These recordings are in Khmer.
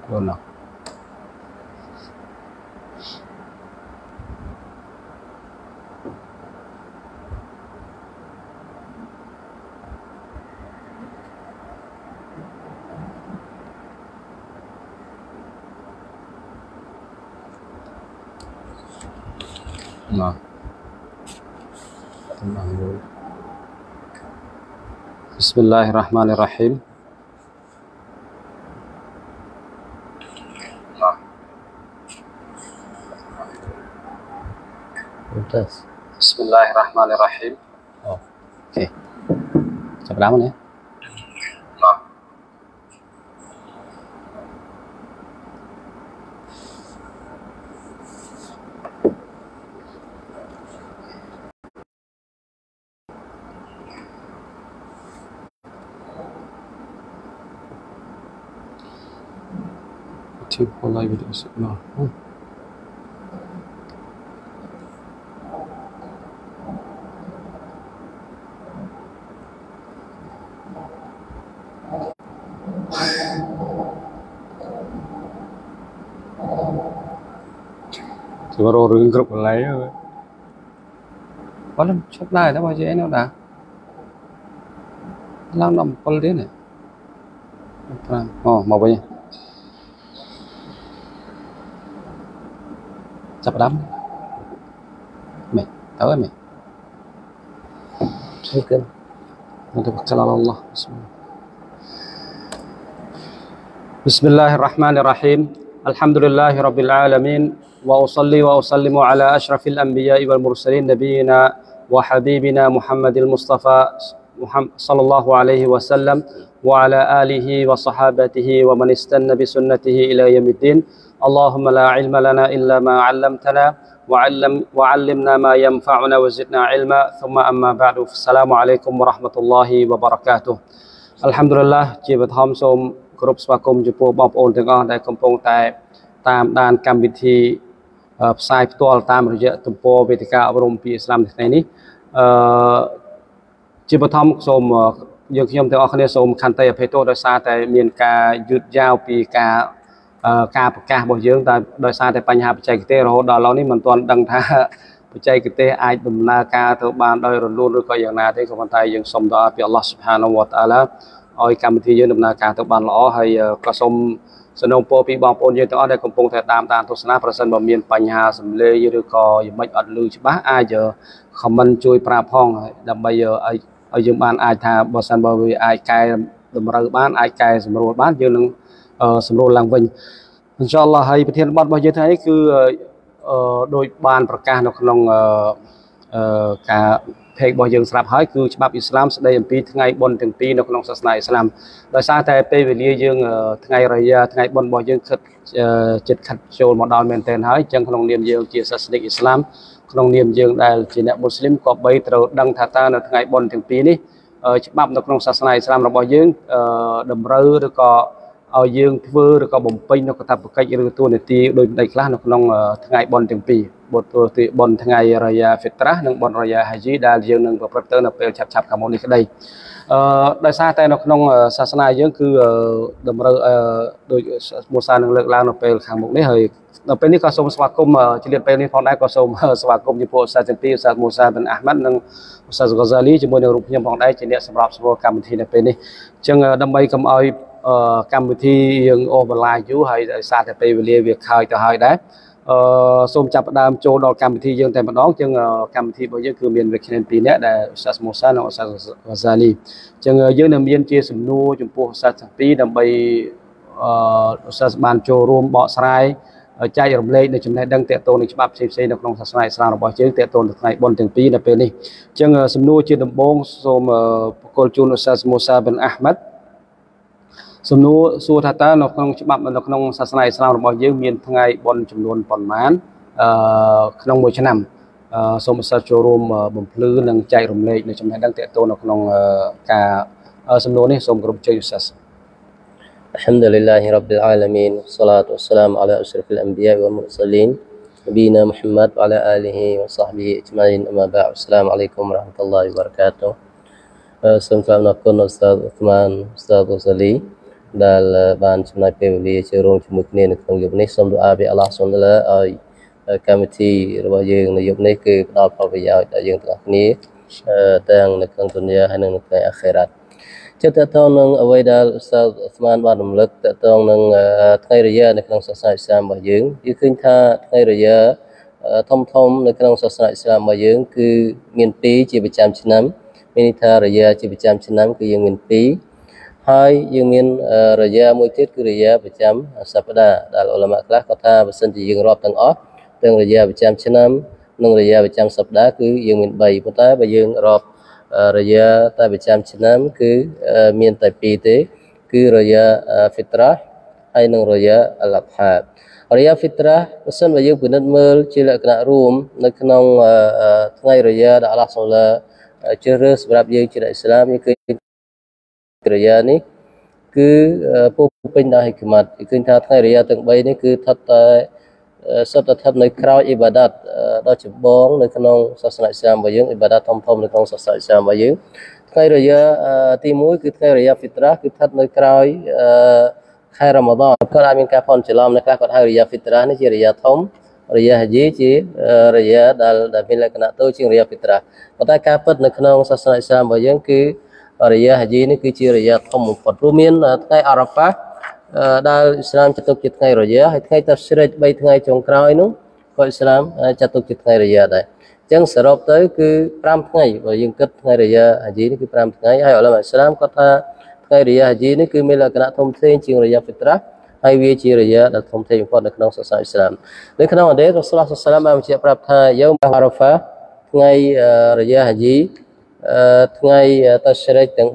luôn nào nào Bismillahirrahmanirrahim. Bismillahirrahmanirrahim. Oke. Siapa nama ya? Mulai video signal. Thì bắt đầu rừng group lấy rồi. Có lần chốt lại đó bao giờ nó đã. Làm nằm pol thế này. Mau bây giờ. Siapa dalam? Mẹ, tahu mẹ. Mungkin. Nanti bakal Allah. Bismillahirrahmanirrahim. Alhamdulillahi rabbil alamin. Wa usalli wa usallimu ala ashrafil anbiya'i wal mursalin nabiyina wa habibina Muhammadil Mustafa sallallahu alaihi wasallam wa ala alihi wa sahabatihi wa man istanna bi sunnatihi ila yaumiddin. Allahumma la ilma lana illa ma 'allamtana wa'allimna ma yanfa'una wa zidna ilma. Thumma amma ba'du. Assalamualaikum warahmatullahi wabarakatuh. Alhamdulillah ជាបឋមសូមគោរពស្វាគមន៍ចំពោះបងប្អូនទាំងអស់ដែលកំពុងតែតាមដានកម្មវិធីផ្សាយផ្ទាល់តាមរយៈទំព័រវេទិកាអប់រំពីឥស្លាមថ្ងៃនេះជាបឋមសូមយើងខ្ញុំទាំងអស់គ្នាសូមខន្តីអភ័យទោសដោយសារតែមានការយឺតយ៉ាវពីការប្រកាសរបស់យើងតែដោយសារតែបញ្ហាបច្ចេកទេសរហូតដល់ឥឡូវនេះមិនទាន់ដឹងថាបច្ចេកទេសអាចដំណើរការទៅបានដោយរលូនឬក៏យ៉ាងណាទេក៏ប៉ុន្តែយើងសូមដល់ពីអល់ឡោះស៊ុបហានវតាអាឡាឲ្យកម្មវិធីយើងដំណើរការទៅបានល្អហើយក៏សូមសំណូមពរពីបងប្អូនយើងទាំងអស់ដែលកំពុងតែតាមដានទស្សនាប្រសិនបើមានបញ្ហាសំឡេងឬក៏យ៉ាងម៉េចអត់ឮច្បាស់អាច comment ជួយប្រាប់ផងដើម្បីឲ្យយើងបានអាចថាបើសិនបើវាអាចកែតម្រូវបានអាចកែសម្រួលបានយើងនឹងសម្រួលឡើងវិញអ៊ីនសាអល់ឡោះហើយប្រធានបទរបស់យើងថ្ងៃនេះគឺដោយបានប្រកាសនៅក្នុងការ page របស់យើងស្រាប់ហើយគឺច្បាប់អ៊ីស្លាមស្ដីអំពីថ្ងៃបុណ្យទាំងពីរនៅក្នុងសាសនាអ៊ីស្លាមដោយសារតែពេលវេលាយើងថ្ងៃរយ៉ាថ្ងៃបុណ្យរបស់យើងខិតចិត្តខិតចូលមកដល់មែនទែនហើយអញ្ចឹងក្នុងនាមយើងជាសាសនិកអ៊ីស្លាមក្នុងនាមយើងដែលជាអ្នកមូស្លីមក៏បីត្រូវដឹងថាតើនៅថ្ងៃបុណ្យទាំងពីរនេះច្បាប់នៅក្នុងសាសនាអ៊ីស្លាមរបស់យើងតម្រូវឬក៏ឲ្យយើងធ្វើឬក៏បំពេញនៅកាតព្វកិច្ចឬតួនាទីដោយម្ដេចខ្លះនៅក្នុងថ្ងៃបុណ្យទាំងពីរបុណ្យថ្ងៃរយ៉ាហ្វីត្រាស់និងបុណ្យរយ៉ាហាជីដែលយើងនឹងប្រព្រឹត្តទៅនៅពេលឆាប់ខាងមុខនេះក្តីដោយសារតែនៅក្នុងសាសនាយើងគឺតម្រូវដោយមូសានឹងលើកឡើងនៅពេលខាងមុខនេះហើយដល់ពេលនេះក៏សូមស្វាគមន៍ជាពេលនេះផងដែរក៏សូមស្វាគមន៍ចំពោះឧស្សាហ៍ទាំងពីរឧស្សាហ៍មូសាបិនអាហ្មាត់និងឧស្សាហ៍ហ្គាហ្សាលីជាមួយនឹងរូបខ្ញុំផងដែរជាអ្នកសម្របសម្រួលកម្មវិធីនៅពេលនេះអញ្ចឹងដើម្បីកុំឲ្យកម្មវិធីយើងអូសបន្លាយយូរហើយដោយសារតែពេលវេលាវាខើចទៅហើយដែរសូមចាប់ផ្ដើមចូលដល់កម្មវិធីយើងតែម្ដងអញ្ចឹងកម្មវិធីរបស់យើងគឺមានវិក្កាម2នាក់ដែលឧស្សាហ៍មូសានិងឧស្សាហ៍ហ្គាហ្សាលីអញ្ចឹងយើងនឹងមានជាសំណួរចំពោះឧស្សាហ៍ទាំងពីរដើម្បីឧស្សាហ៍បានចូលរួមបកស្រាយចែករំលែកនៅចំណេះដឹងទាក់ទងនឹងច្បាប់ផ្សេងៗនៅក្នុងសាសនាអ៊ីស្លាមរបស់យើងទាក់ទងនឹងថ្ងៃបុណ្យទាំងពីរនៅពេលនេះអញ្ចឹងសំណួរជាដំបូងសូមប្រគល់ជូនឧស្សាហ៍មូសាបិនអាហ្មាត់សំណួរសួរថាតើនៅក្នុងច្បាប់នៅក្នុងសាសនាអ៊ីស្លាមរបស់យើងមានថ្ងៃបុណ្យចំនួនប៉ុន្មានក្នុងមួយឆ្នាំសូមឧស្សាហ៍ចូលរួមបំភ្លឺនិងចែករំលែកនៅចំណេះដឹងទាក់ទងនៅក្នុងការសំណួរនេះសូមគោរពជ័យឧស្សាហ៍ Alhamdulillahi Rabbil Alamin Wassalatu wassalamu ala ashrafil anbiya wal mursalin Nabiyina Muhammad wa ala alihi wa sahbihi ajma'in amma ba'd Assalamualaikum warahmatullahi wabarakatuh សូមថ្លែងអំណរគុណដល់ Ustaz Uthman Ustaz Ghazali ដែលបានចំណាយពេលវេលាចូលរួមជាមួយគ្នានៅក្នុងយប់នេះសូមទូអាពីអាឡោះសុបហានតាឡាឲ្យកម្មវិធីរបស់យើងនៅយប់នេះគឺផ្ដល់ផលប្រយោជន៍ដល់យើងទាំងអស់គ្នាទាំងនៅក្នុងទុនយ៉ាហើយនិងនៅក្នុងអាខិរ៉ាត់ចិត្តតទៅនឹងអ្វីដែលឧស្សាហ៍ស្មានបានរំលឹកតទៅនឹងថ្ងៃរយៈនៅក្នុងសាសនាអ៊ីស្លាមរបស់យើងគឺឃើញថាថ្ងៃរយៈធំនៅក្នុងសាសនាអ៊ីស្លាមរបស់យើងគឺមាន2ជាប្រចាំឆ្នាំមានន័យថារយៈជាប្រចាំឆ្នាំគឺយើងមាន2ហើយយើងមានរយៈមួយទៀតគឺរយៈប្រចាំសប្តាហ៍ដែលឧលាមាខ្លះគាត់ថាបើសិនជាយើងរាប់ទាំងអស់ទាំងរយៈប្រចាំឆ្នាំនិងរយៈប្រចាំសប្តាហ៍គឺយើងមាន3ប៉ុន្តែបើយើងរាប់រយៈតែប្រចាំឆ្នាំគឺមានតែ2ទេគឺរយៈហ្វីត្រាហើយនិងរយៈអលផារយៈហ្វីត្រាបើសិនបើយើងពិនិត្យមើលជាលក្ខណៈរួមនៅក្នុងថ្ងៃរយៈដែលអល់ឡោះសុបហានជ្រើសរើសសម្រាប់យើងជាអ្នកអ៊ីស្លាមយើងឃើញរយៈនេះគឺពោពេញដោយហិកម៉ាត់ឃើញថាថ្ងៃរយៈទាំង3នេះគឺសុទ្ធតែស្ថិតនៅក្រោយអ៊ីបាដាតដ៏ចម្បងនៅក្នុងសាសនាអ៊ីស្លាមរបស់យើងអ៊ីបាដាតធំនៅក្នុងសាសនាអ៊ីស្លាមរបស់យើងថ្ងៃរយៈទី1គឺថ្ងៃរយៈហ្វីត្រាគឺស្ថិតនៅក្រោយខែរ៉ាម៉ាឌនគាត់អាចមានការផន់ច្រឡំនៅខ្លះគាត់ហៅរយៈហ្វីត្រានេះជារយៈធំរយៈហាជីជារយៈដែលមានលក្ខណៈតូចជាងរយៈហ្វីត្រាប៉ុន្តែការពិតនៅក្នុងសាសនាអ៊ីស្លាមរបស់យើងគឺរយៈហាជីនេះគឺជារយៈធំបំផុតរួមមានថ្ងៃអារ៉ាហ្វាដែលអ៊ីស្លាមចាត់ទុកជាថ្ងៃរយៈហើយថ្ងៃតាស្រិច3ថ្ងៃចុងក្រោយនោះក៏អ៊ីស្លាមចាត់ទុកជាថ្ងៃរយៈដែរអញ្ចឹងសរុបទៅគឺ5ថ្ងៃបើយើងគិតថ្ងៃរយៈហាជីនេះគឺ5ថ្ងៃហើយឧលាមាអ៊ីស្លាមគាត់ថាថ្ងៃរយៈហាជីនេះគឺមានលក្ខណៈធំធេងជាងរយៈហ្វីត្រាហើយវាជារយៈដែលធំធេងបំផុតនៅក្នុងសាសនាអ៊ីស្លាមនៅក្នុងអតីតរ៉ូស៊ូលឡោះសាឡបានបញ្ជាក់ប្រាប់ថាយូមអារ៉ាហ្វាថ្ងៃរយៈហាជីថ្ងៃតាស្រិចទាំង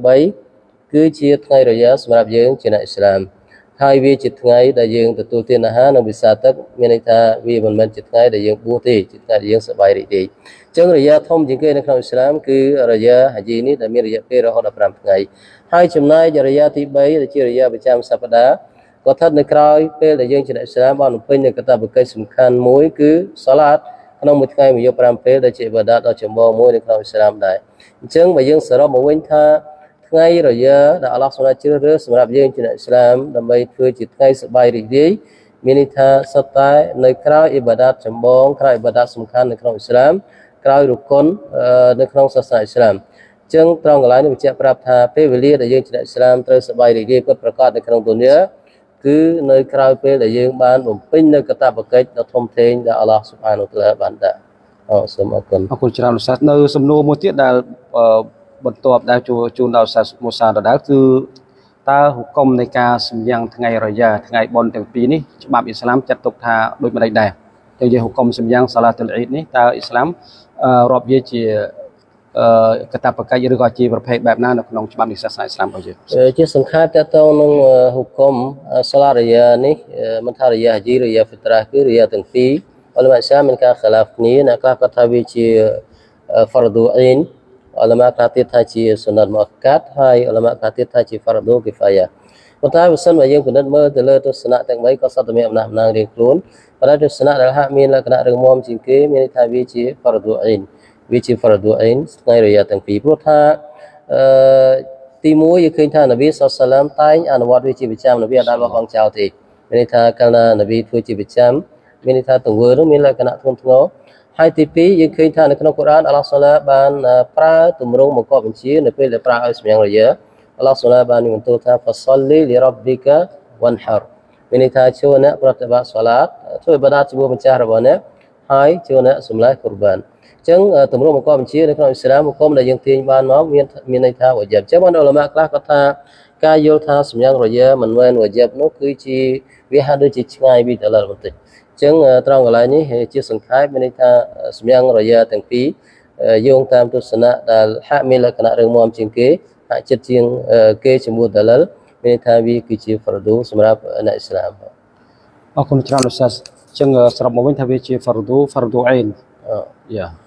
3គឺជាថ្ងៃរយៈសម្រាប់យើងជាអ្នកអ៊ីស្លាមហើយវាជាថ្ងៃដែលយើងទទួលទានអាហារនិងវិសាទឹកមានន័យថាវាមិនមែនជាថ្ងៃដែលយើងបួសទេជាថ្ងៃដែលយើងសប្បាយរីករាយអញ្ចឹងរយៈធំជាងគេនៅក្នុងអ៊ីស្លាមគឺរយៈហាជីនេះដែលមានរយៈពេលរហូតដល់5ថ្ងៃហើយចំណែករយៈទី3ដែលជារយៈប្រចាំសប្តាហ៍ក៏ស្ថិតនៅក្រោយពេលដែលយើងជាអ្នកអ៊ីស្លាមបានបំពេញនូវកាតព្វកិច្ចសំខាន់មួយគឺសាឡាតក្នុងមួយថ្ងៃមួយយប់5ពេលដែលជាអ៊ីបាដាតដ៏ចម្បងមួយនៅក្នុងអ៊ីស្លាមដែរអញ្ចឹងបើយើងសរុបមកវិញថាថ្ងៃរយៈដែលអល់ឡោះសូមជ្រើសរើសសម្រាប់យើងជាអ្នកអ៊ីស្លាមដើម្បីធ្វើជាថ្ងៃសប្បាយរីករាយមានន័យថាសុទ្ធតែនៅក្រៅអ៊ីបាដាតចម្បងក្រៅអ៊ីបាដាតសំខាន់នៅក្នុងអ៊ីស្លាមក្រៅរុគុននៅក្នុងសាសនាអ៊ីស្លាមអញ្ចឹងត្រង់កន្លែងនេះបញ្ជាក់ប្រាប់ថាពេលវេលាដែលយើងជាអ្នកអ៊ីស្លាមត្រូវសប្បាយរីករាយពិតប្រាកដនៅក្នុងទុនយ៉ាគឺនៅក្រៅពេលដែលយើងបានបំពេញនៅកាតព្វកិច្ចដ៏ធំធេងដែលអល់ឡោះស៊ុបហានូវតាឡាបានដាក់សូមអរគុណច្រើនលោកសាស្ត្រនៅសំណួរមួយទៀតដែលបន្ទាប់ដែលជូនដល់សាស្ត្រមូសាដដែលគឺតើហុគមនៃការសម្យ៉ាងថ្ងៃរយៈថ្ងៃបុណ្យទាំងពីរនេះច្បាប់អ៊ីស្លាមចាត់ទុកថាដូចម្តេចដែរចឹងយើងហុគមសម្យ៉ាងសាឡាតុលអ៊ីដនេះតើអ៊ីស្លាមរាប់វាជាកាតព្វកិច្ចឬក៏ជាប្រភេទបែបណានៅក្នុងច្បាប់នៃសាសនាអ៊ីស្លាមរបស់យើងជាសង្ខេបតទៅនឹងហុគមសាឡារយៈនេះមិនថារយៈហាជីរយៈហ្វីត្រាគឺរយៈទាំងពីរឧលាមាអ៊ីស្លាមមានការខិលាហ្វគ្នាអ្នកខ្លះគាត់ថាវាជាហ្វារឌូអ៊ីនឧលាមាខ្លះទៀតថាជាសុណាត់មុអក្កាត់ហើយឧលាមាខ្លះទៀតថាជាហ្វារឌូគីហ្វាយ៉ាប៉ុន្តែបើសិនបើយើងពិនិត្យមើលទៅលើទស្សនៈទាំង3ក៏សុទ្ធតែមានអំណះអំណាងរៀងខ្លួនប៉ុន្តែទស្សនៈដែលហាក់មានលក្ខណៈរឹងមាំជាងគេមានន័យថាវាជាហ្វារឌូអ៊ីនវាជាហ្វារឌូអ៊ីនថ្ងៃរយៈទាំងពីរព្រោះថាទី1យើងឃើញថានប៊ីសល្លឡាមតែងអនុវត្តវាជាប្រចាំនប៊ីអត់ដែលបោះបង់ចោលទេមានន័យថាកាលណានប៊ីធ្វើជាប្រចាំមានន័យថាទង្វើនោះមានលក្ខណៈធ្ងន់ធ្ងរហើយទី2យើងឃើញថានៅក្នុងកូរ៉ានអល់ឡោះសុឡាបានប្រើទម្រង់បង្កប់បញ្ជានៅពេលដែលប្រើឲ្យសម្យ៉ាងរយៈអល់ឡោះសុឡាបានបន្ទូលថាហ្វាសលលីលីរ៉ាប់ប៊ីកាវ៉ាន់ហារមានន័យថាចូលអ្នកប្រតិបត្តិសាឡាតធ្វើអ៊ីបាដាតជាមួយម្ចាស់របស់អ្នកហើយចូលអ្នកសម្លេះកូរបានអញ្ចឹងទម្រង់បង្កប់បញ្ជានៅក្នុងអ៊ីស្លាមហុគមដែលយើងទាញបានមកមានន័យថាវ៉ាជីបអញ្ចឹងបានឧលាមាខ្លះគាត់ថាការយល់ថាសម្យ៉ាងរយៈមិនមែនវ៉ាជីបនោះគឺជាវាហាក់ដូចជាឆ្ងាយពីដលលបន្តិចអញ្ចឹងត្រង់កន្លែងនេះជាសង្ខេបមានន័យថាសម្យ៉ាងរយៈទាំងពីរយោងតាមទស្សនៈដែលហាក់មានលក្ខណៈរឹងមាំជាងគេហាក់ចិត្តជាងគេជាមួយដលលមានន័យថាវាគឺជាហ្វារឌូសម្រាប់អ្នកអ៊ីស្លាមអរគុណច្រើនលោកសាស្ត្រអញ្ចឹងសរុបមកវិញថាវាជាហ្វារឌូអ៊ីនយ៉ា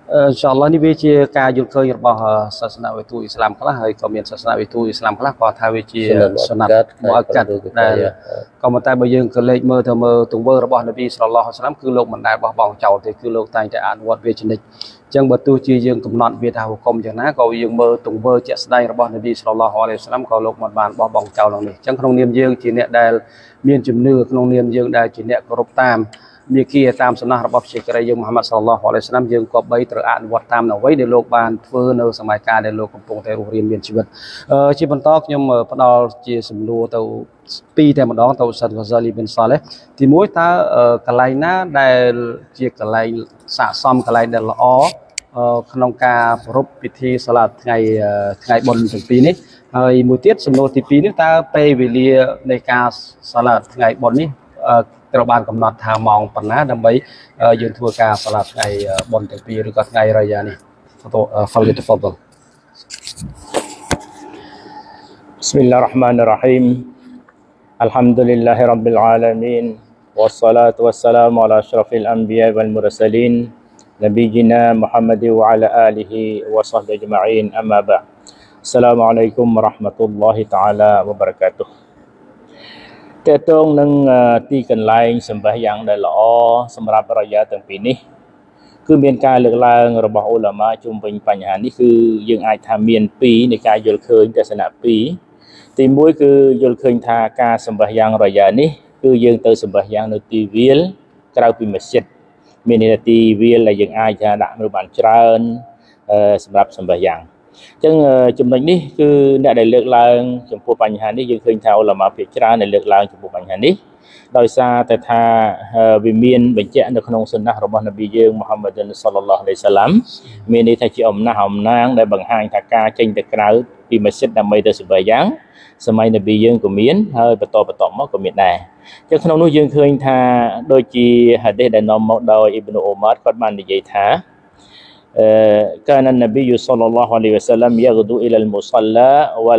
inshallah នេះវាជាការយល់ឃើញរបស់សាសនាវិទូអ៊ីស្លាមខ្លះហើយក៏មានសាសនាវិទូអ៊ីស្លាមខ្លះក៏ថាវាជាសុណាត់មកកាត់ដែលក៏ប៉ុន្តែបើយើងក៏លេខមើលទៅមើលទង្វើរបស់នប៊ីសល្លឡោះអាឡៃហ៊ីវសល្លាមគឺលោកមិនដែលបោះបង់ចោលទេគឺលោកតែងតែអនុវត្តវាជានិច្ចអញ្ចឹងបើទោះជាយើងកំណត់វាថាហុគមយ៉ាងណាក៏យើងមើលទង្វើជាក់ស្ដែងរបស់នប៊ីសល្លឡោះអាឡៃហ៊ីវសល្លាមក៏លោកមិនបានបោះបង់ចោលនោះនេះអញ្ចឹងក្នុងនាមយើងជាអ្នកដែលមានជំនឿក្នុងនាមយើងដែលជាអ្នកគោរពតាមមាគ៌ាតាមសំណះរបស់ព្រះជាក្រីយើងមូហាម៉ាត់សល្លឡោះអាឡៃហ៊ីវសល្លាមយើងក៏បីត្រូវអនុវត្តតាមអ្វីដែលលោកបានធ្វើនៅសម័យកាលដែលលោកកំពុងតែរស់រានមានជីវិតជាបន្តខ្ញុំផ្ដល់ជាសំណួរទៅពីរតែម្ដងទៅសាត់ហ្វាហ្សាលីប៊ិនសាឡេះទីមួយតើកន្លែងណាដែលជាកន្លែងស័ក្តិសមកន្លែងដែលល្អក្នុងការប្រារព្ធពិធីសាឡាតថ្ងៃបុណ្យទាំងពីរនេះហើយមួយទៀតសំណួរទី2នេះតើពេលវេលានៃការសាឡាតថ្ងៃបុណ្យនេះត្រូវបានកំណត់ថាម៉ោងប៉ុណ្ណាដើម្បីយើងធ្វើការសាឡាតថ្ងៃបុណ្យទាំងពីរឬក៏ថ្ងៃរយ៉ានេះفليتفضل بسم الله الرحمن الرحيم الحمد لله رب العالمين والصلاة والسلام على أشرف الأنبياء والمرسلين نبينا محمد وعلى آله وصحبه أجمعين أما بعد السلام عليكم ورحمة الله تعالى وبركاته តើតងនឹងទីកន្លែងសម្បះយ៉ាងដែលល្អសម្រាប់រយៈទាំងពីរនេះគឺមានការលើកឡើងរបស់អ៊ូឡាម៉ាជុំវិញបញ្ហានេះគឺយើងអាចថាមាន2នៃការយល់ឃើញទស្សនៈ2ទី1គឺយល់ឃើញថាការសម្បះយ៉ាងរយៈនេះគឺយើងទៅសម្បះយ៉ាងនៅទីវាលក្រៅពីមស្ជីតមានន័យថាទីវាលដែលយើងអាចថាដាក់មនុស្សបានច្រើនសម្រាប់សម្បះយ៉ាងអញ្ចឹងចំណុចនេះគឺអ្នកដែលលើកឡើងចំពោះបញ្ហានេះយើងឃើញថាអ៊ូឡាម៉ាភាគច្រើនដែលលើកឡើងចំពោះបញ្ហានេះដោយសារតែថាវាមានបញ្ជាក់នៅក្នុងសុណាស់របស់នប៊ីយើងមូហាម៉ាត់សល្លឡោះអាឡៃហ៊ីវសល្លាមមានន័យថាជាអំណះដែលបង្ហាញថាការចេញទៅក្រៅពីមស្ជីតដើម្បីទៅសម្បះយ៉ាងសម័យនប៊ីយើងក៏មានហើយបន្តមកក៏មានដែរអញ្ចឹងក្នុងនោះយើងឃើញថាដូចជាហាឌីសដែលនាំមកដោយអ៊ីប្នូអ៊ូម៉ារគាត់បាននិយាយថាكان النبي صلى الله عليه وسلم يغدو إلى المصلى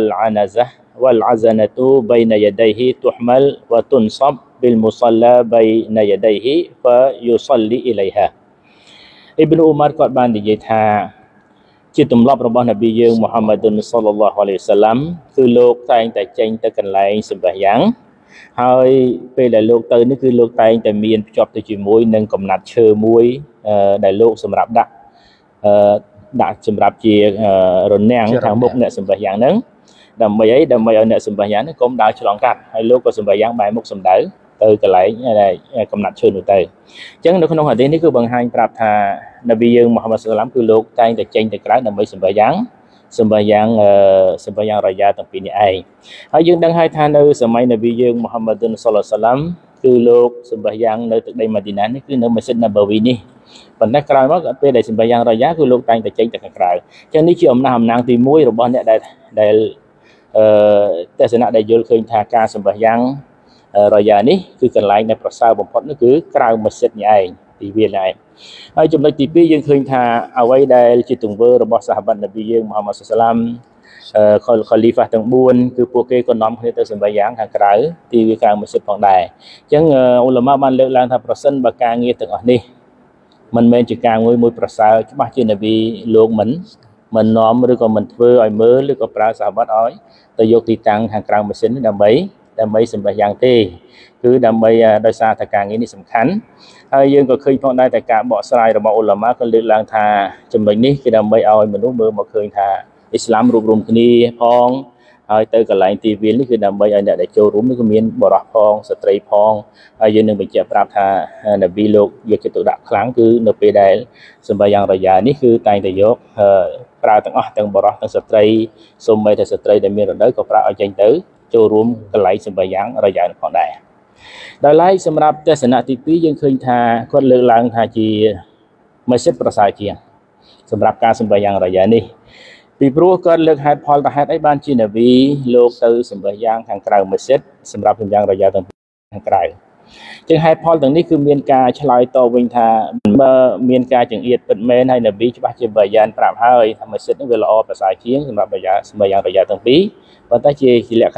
والعزنة بين يديه تحمل وتنصب بالمصلى بين يديه فيصلي إليها ابن عمر គាត់បាននិយាយថាជាទម្លាប់របស់នប៊ីយើងមូហាម៉ាត់សល្លឡោះអាឡៃហ៊ីវសល្លាមគឺលោកតែងតែចេញទៅកន្លែងសម្បះយ៉ាងហើយពេលដែលលោកទៅនេះគឺលោកតែងតែមានភ្ជាប់ទៅជាមួយនឹងកំណាត់ឈើមួយដែលលោកសម្រាប់ដាក់សម្រាប់ជារនាំងខាងមុខអ្នកសម្បះយ៉ាងហ្នឹងដើម្បីឲ្យអ្នកសម្បះយ៉ាងហ្នឹងកុំដើរឆ្លងកាត់ហើយលោកក៏សម្បះយ៉ាងបែរមុខសម្ដៅទៅកន្លែងកំណាត់ឈើនោះទៅអញ្ចឹងនៅក្នុងហាឌីសនេះគឺបង្ហាញប្រាប់ថានប៊ីយើងមូហាម៉ាត់សល្លឡោះគឺលោកតែងតែចេញទៅក្រៅដើម្បីសម្បះយ៉ាងរយ៉ាទាំងពីរនេះឯងហើយយើងដឹងហើយថានៅសម័យនប៊ីយើងមូហាម៉ាត់សល្លឡោះអាឡៃហ៊ីវសល្លាមគឺលោកសម្បះយ៉ាងនៅទឹកដីម៉ាឌីណានេះគឺនៅមស្ជីតណាបាវីនេះប៉ុន្តែក្រោយមកពេលដែលសម្បះយ៉ាងរយ៉ាគឺលោកតែងតែចេញទៅខាងក្រៅអញ្ចឹងនេះជាអំណាងទី1របស់អ្នកដែលទស្សនៈដែលយល់ឃើញថាការសម្បះយ៉ាងរយ៉ានេះគឺកន្លែងដែលប្រសើរបំផុតនោះគឺក្រៅមស្ជីតនេះឯងទីវាលឯងហើយចំណុចទី2យើងឃើញថាអ្វីដែលជាទង្វើរបស់សាហាបាត់នប៊ីយើងមូហាម៉ាត់សល្លឡោះខលីហ្វាទាំង4គឺពួកគេក៏នាំគ្នាទៅសម្បះយ៉ាងខាងក្រៅទីវាក្រៅមស្ជីតផងដែរអញ្ចឹងអ៊ូឡាម៉ាបានលើកឡើងថាប្រសិនបើការងារទាំងអស់នេះមិនមែនជាការមួយប្រសើរច្បាស់ជានប៊ីលោកមិននាំឬក៏មិនធ្វើឲ្យមើលឬក៏ប្រើសាហាបាត់ឲ្យទៅយកទីតាំងខាងក្រៅម៉ាស៊ីនដើម្បីសម្បះយ៉ាងទេគឺដើម្បីដោយសារតែការងារនេះសំខាន់ហើយយើងក៏ឃើញផងដែរតែការបកស្រាយរបស់អ៊ូឡាម៉ាក៏លើកឡើងថាចំណុចនេះគឺដើម្បីឲ្យមនុស្សមើលមកឃើញថាអ៊ីស្លាមរួបរวมគ្នាផងហើយទៅកន្លែងទីវាលនេះគឺដើម្បីឲ្យអ្នកដែលចូលរួមនេះគឺមានបរិះផងស្ត្រីផងហើយយើងនឹងបញ្ជាក់ប្រាប់ថានប៊ីលោកយកចិត្តទុកដាក់ខ្លាំងគឺនៅពេលដែលសម្បះយ៉ាងរយ៉ានេះគឺតែងតែយកប្រើទាំងអស់ទាំងបរិះទាំងស្ត្រីសូម្បីតែស្ត្រីដែលមានរដូវក៏ប្រើឲ្យចេញទៅចូលរួមកន្លែងសម្បះយ៉ាងរយ៉ានោះផងដែរដោយឡែកសម្រាប់ទស្សនៈទី2យើងឃើញថាគាត់លើកឡើងថាជាមស្ជីតប្រសើរជាងសម្រាប់ការសម្បះយ៉ាងរយ៉ានេះពីព្រោះគាត់លើកហេតុផលថាហេតុអីបានជានប៊ីលោកទៅសម្បះយ៉ាងខាងក្រៅមស្ជីតសម្រាប់សម្បះយ៉ាងរយ៉ាទាំងខាងក្រៅចឹងហេតុផលទាំងនេះគឺមានការឆ្លើយតបវិញថាបើមានការចង្អៀតពិតមែនហើយនប៊ីច្បាស់ជាបាយ៉ានប្រាប់ហើយថាមស្ជីតនេះវាល្អប្រសើរជាងសម្រាប់សម្បះយ៉ាងរយ៉ាទាំងពីរប៉ុន្តែជាលក្ខណៈ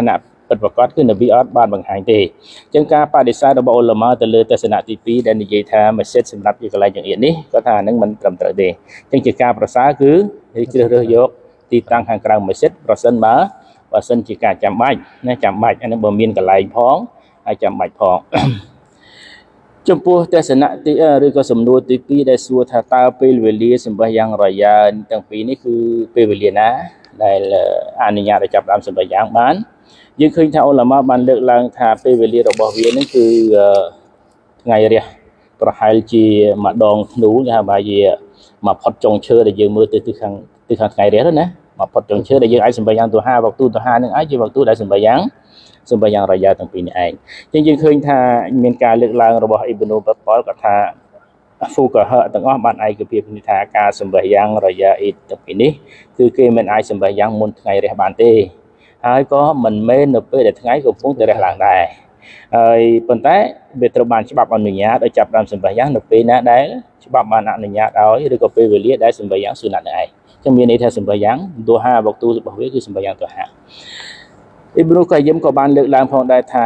ពិតប្រាកដគឺនប៊ីអត់បានបង្ហាញទេអញ្ចឹងការបដិសេធរបស់ឧលមាទៅលើទស្សនៈទី2ដែលនិយាយថាមស្ជីតសម្រាប់ជាកន្លែងចង្អៀតនេះគាត់ថាអានឹងមិនត្រឹមត្រូវទេអញ្ចឹងជាការប្រសើរគឺជ្រើសរើសយកទីតាំងខាងក្រៅមស្ជីតប្រសិនបើសិនជាការចាំបាច់ណាចាំបាច់អានឹងបើមានកន្លែងផងហើយចាំបាច់ផងចំពោះទស្សនៈទីឬក៏សំណួរទី2ដែលសួរថាតើពេលវេលាសម្បះយ៉ាងរយ៉ាទាំងពីរនេះគឺពេលវេលាណាដែលអនុញ្ញាតឲ្យចាប់ដើមសម្បះយ៉ាងបានយើងឃើញថាឧលមាបានលើកឡើងថាពេលវេលារបស់វានឹងគឺថ្ងៃរះប្រហែលជាម្ដងធ្នូគេហៅថាជាមកផុតចុងឈើដែលយើងមើលទៅខាងថ្ងៃរះទៅណាមកផុតចុងឈើដែលយើងអាចសម្បះយ៉ាងទូហាវកទូហានឹងអាចជាវកទូដែលសម្បះយ៉ាងរយ៉ាទាំងពីរនេះឯងអញ្ចឹងយើងឃើញថាមានការលើកឡើងរបស់អ៊ីបនូបតលគាត់ថាហ្វូកាហៈទាំងអស់បានឯកភាពគ្នាថាការសម្បះយ៉ាងរយ៉ាអ៊ីតទាំងពីរនេះគឺគេមិនអាចសម្បះយ៉ាងមុនថ្ងៃរះបានទេហើយក៏មិនមែននៅពេលដែលថ្ងៃកំពុងតែរះឡើងដែរហើយប៉ុន្តែវាត្រូវបានច្បាប់អនុញ្ញាតឲ្យចាប់ដើមសម្បះយ៉ាងនៅពេលណាដែលច្បាប់បានអនុញ្ញាតឲ្យឬក៏ពេលវេលាដែលសម្បះយ៉ាងស៊ូណាត់នេះឯងចឹងមានន័យថាសម្បះយ៉ាងទូហាវកទូរបស់វាគឺសម្បះយ៉ាងទូហាអ៊ីបនូកាយឹមក៏បានលើកឡើងផងដែរថា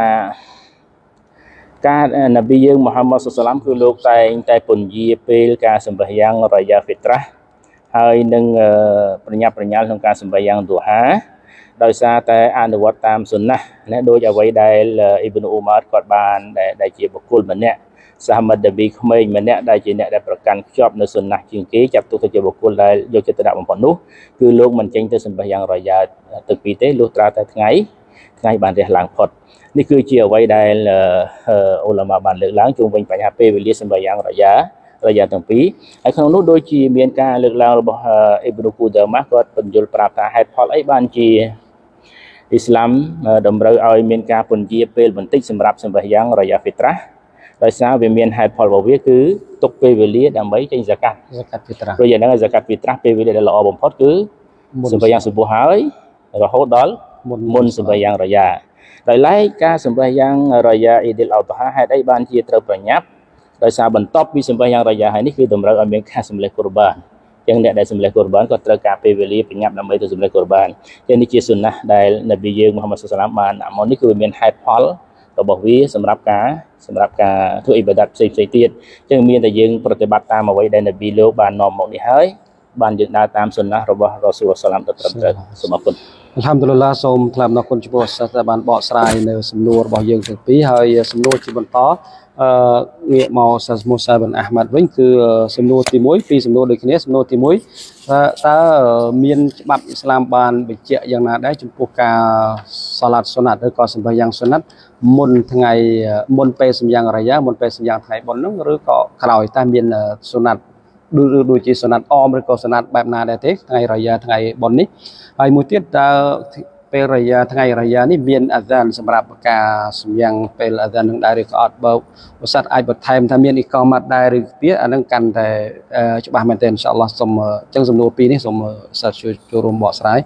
ការនប៊ីយើងមូហាម៉ាត់សុសឡាមគឺលោកតែពន្យាពេលការសម្បះយ៉ាងរយ៉ាហ្វីត្រាស់ហើយនឹងប្រញាប់ប្រញាល់ក្នុងការសម្បះយ៉ាងទូហាដោយសារតែអនុវត្តតាមសុnnahណាដោយអ្វីដែលអ៊ីបនូអ៊ូម៉ារគាត់បានដែលជាបុគ្គលម្នាក់សាមដប៊ីក្មេងម្នាក់ដែលជាអ្នកដែលប្រកាន់ខ្ជាប់នៅសុnnahជាងគេចាប់ទុកទៅជាបុគ្គលដែលយកចិត្តទុកដាក់បំផុតនោះគឺលោកមិនចេញទៅសម្បះយ៉ាងរយ៉ាទឹកពីរទេលុះត្រាតែថ្ងៃបានរះឡើងផុតនេះគឺជាអ្វីដែលឧលមាបានលើកឡើងជុំវិញបញ្ហាពេលវេលាសម្បះយ៉ាងរយ៉ាទាំងពីរហើយក្នុងនោះដូចជាមានការលើកឡើងរបស់អ៊ីបនូគូដាម៉ាគាត់បញ្យល់ប្រាប់ថាហេតុផលអីបានជាអ៊ីស្លាមតម្រូវឲ្យមានការពន្យាពេលបន្តិចសម្រាប់សម្បះយ៉ាងរយ៉ាហ្វីត្រាស់ដោយសារវាមានហេតុផលរបស់វាគឺទុកពេលវេលាដើម្បីចេញហ្សាកាត់ហ្វីត្រាស់ព្រោះយ៉ាងហ្នឹងហ្សាកាត់ហ្វីត្រាស់ពេលវេលាដែលល្អបំផុតគឺសម្បះយ៉ាងសុបះហើយរហូតដល់មុនសម្បះយ៉ាងរយ៉ាដោយឡែកការសម្បះយ៉ាងរយ៉ាអ៊ីឌីលអោតហាហេតុអីបានជាត្រូវប្រញាប់ដោយសារបន្ទាប់ពីសម្បះយ៉ាងរយ៉ាហើយនេះគឺតម្រូវឲ្យមានការសម្លេះកុរបានអញ្ចឹងអ្នកដែលសម្លេះកុរបានក៏ត្រូវការពេលវេលាប្រញាប់ដើម្បីទៅសម្លេះកុរបានអញ្ចឹងនេះជាសុnnahដែលនប៊ីយើងមូហាម៉ាត់សុសឡាមបានដាក់មកនេះគឺវាមានហេតុផលរបស់វាសម្រាប់ការធ្វើអ៊ីបាដាតផ្សេងទៀតអញ្ចឹងមានតែយើងប្រតិបត្តិតាមអ្វីដែលនប៊ីលោកបាននាំមកនេះហើយបានយើងដើរតាមសុnnahរបស់រ៉ាស៊ូលសាឡាមទៅត្រឹមត្រូវសូមអរគុណអល់ហាំឌុលឡាសូមថ្លែងអំណរគុណចំពោះសិស្សដែលបានបកស្រាយនៅសំណួររបស់យើងទាំងពីរហើយសំណួរជាបន្តងាកមកសាសមូសាប៊ិនអាហ្មាត់វិញគឺសំណួរទី1ពីរសំណួរដូចគ្នាសំណួរទី1តើមានច្បាប់អ៊ីស្លាមបានបញ្ជាក់យ៉ាងណាដែរចំពោះការសាឡាត់សុណាត់ឬក៏សម្បះយ៉ាងសុណាត់មុនពេលសម្យ៉ាងរយ៉ាមុនពេលសម្យ៉ាងថ្ងៃបុណ្យនោះឬក៏ក្រោយតែមានសុណាត់ដូចជាសុណាត់អមឬក៏សុណាត់បែបណាដែរទេថ្ងៃរយ៉ាថ្ងៃបុណ្យនេះហើយមួយទៀតតើពេលរយ៉ាថ្ងៃរយ៉ានេះមានអាហ្សានសម្រាប់ការសម្យ៉ាងពេលអាហ្សាននឹងដែរឬក៏អត់បើឧស្សាហ៍អាចបន្ថែមថាមានអ៊ីកាម៉ាត់ដែរឬទៀតអានឹងកាន់តែច្បាស់មែនទែនអ៊ីនសាអល់ឡោះសូមអញ្ចឹងសំណួរពីរនេះសូមសិស្សចូលរួមបកស្រាយ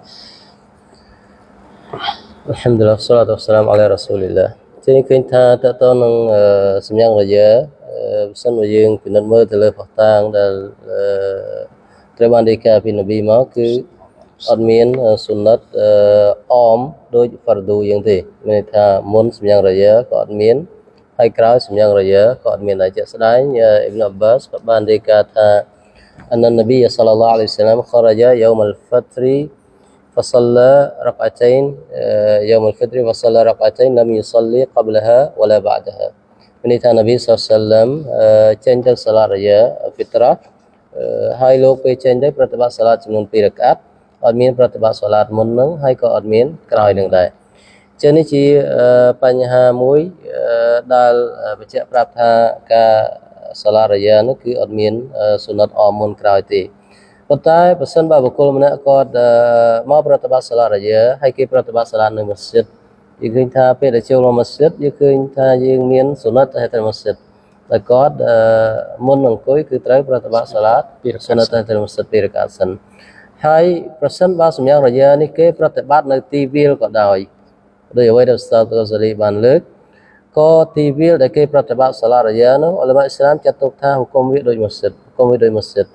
អល់ហាំឌុលឡាហ្សឡាតុវ៉ាសឡាមអាឡៃរ៉ាស៊ូលីឡាជាឃើញថាតើតើនឹងសម្យ៉ាងរយ៉ាបើសិនមកយើងពិនិត្យមើលទៅលើផុសតាងដែលត្រូវបានរាយការណ៍ពីនប៊ីមកគឺអត់មានសុណាត់អមដូចហ្វារឌូយ៉ាងទេមានន័យថាមុនសម្យ៉ាងរយ៉ាក៏អត់មានហើយក្រោយសម្យ៉ាងរយ៉ាក៏អត់មានដែរជាក់ស្ដែងអ៊ីប៊ីនអាប់បាសក៏បានរាយការណ៍ថាអននប៊ីសល្លឡោះអាឡៃហ៊ីវសឡាមខរជាយូមអលហ្វាត្រីفصلى ركعتين يوم الفطر فصلى ركعتين لم يصلي قبلها ولا بعدها មានន័យថានប៊ីសល្លឡោះអាឡៃហ៊ីវសឡាមចេញទៅសាឡាតរយ៉ាហ្វីត្រាហើយលោកពេលចេញទៅប្រតិបត្តិសាឡាតចំនួន2រកាត់អត់មានប្រតិបត្តិសាឡាតមុននឹងហើយក៏អត់មានក្រោយនឹងដែរចឹងនេះជាបញ្ហាមួយដែលបញ្ជាក់ប្រាប់ថាការសាឡាតរយ៉ានោះគឺអត់មានសុណាត់អមមុនក្រោយទេប៉ុន្តែបើសិនបើបុគ្គលម្នាក់គាត់មកប្រតិបត្តិសាឡាតរយ៉ាហើយគេប្រតិបត្តិសាឡាតនៅមស្ជីដយើងឃើញថាពេលដែលចូលមកមស្ជីដយើងឃើញថាយើងមានសុណាត់តែទៅមស្ជីដតែគាត់មុននឹងអង្គុយគឺត្រូវប្រតិបត្តិសាឡាតសុណាត់តែទៅមស្ជីដ2រកាត់សិនហើយប្រសិនបើសម្យ៉ាងរយ៉ានេះគេប្រតិបត្តិនៅទីវាលក៏ដោយអ្វីដែលឧស្តាទហ្កាហ្សាលីបានលើកក៏ទីវាលដែលគេប្រតិបត្តិសាឡាតរយ៉ានោះឧលមាអ៊ីស្លាមចាត់ទុកថាហុគមវាដូចមស្ជីដ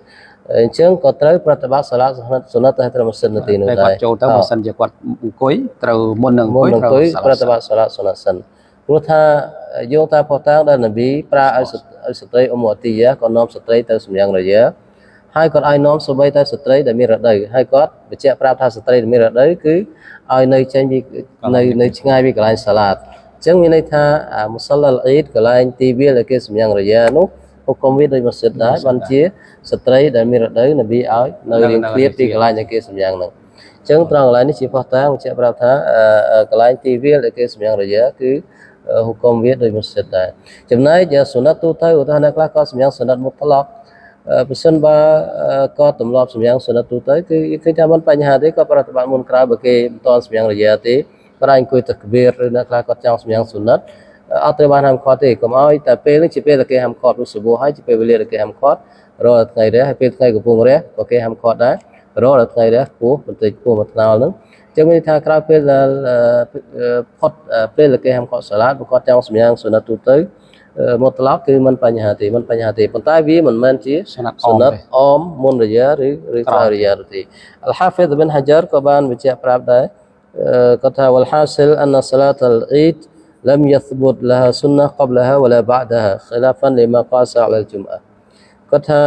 chương có tới pratabat salat sunat hay là một sinh thì nữa đây chỗ tới một sinh giờ quạt cuối từ môn nâng cuối pratabat salat sunat sinh lúc tha chúng ta phổ tang đã nabi pra ở sợi umati ya còn nom sợi tới sum yang rồi ya hai con ai nom số bay tới sợi để mi ra đây hai con bị che pra tha sợi để mi ra đấy cứ ai nơi trên bị nơi ngay bị cái salat chương mi này tha musalla al-eid cái line TV là cái sum yang rồi ya nó hukum với đôi masjid đó ban chia sợi để mi ra đấy nabi áo nơi riêng biệt thì cái line cái sum yang này chương trong lại nó chỉ phổ tang che pra tha cái line TV là cái sum yang rồi ya cứ hukum viết đời masjid này chấm này giờ sunat tu thay của ta này là có sembiang sunat mutlak pesan ba có tầm lọp sembiang sunat tu thay cái zaman panjang thế có para teman mun kera bagi ton sembiang raya thế para anh coi takbir này là có trong sembiang sunat atau ban ham khot thế comme ai ta pe ni chỉ pe là cái ham khot lúc subuh hay chỉ pe beli là cái ham khot rồi ngày đấy hay pe ngày của pung đấy có cái ham khot đấy rồi là ngày đấy của mình tự của một nào nữa cho nên thà kra pe là phật pe là cái ham khot salat và khot trong sembiang sunat tu tới một lát cứ mìnhបញ្ហាទេប៉ុន្តែវាមិនមែនជាសុណតអមមុនរយៈឬក្រោយរយៈទេ Al-Hafiz Ibn Hajar ក៏បានបញ្ជាក់ប្រាប់ដែរគាត់ថា والحاصل أن صلاة العيد لم يثبت لها سنة قبلها ولا بعدها خلافا لما قاس على الجمعة គាត់ថា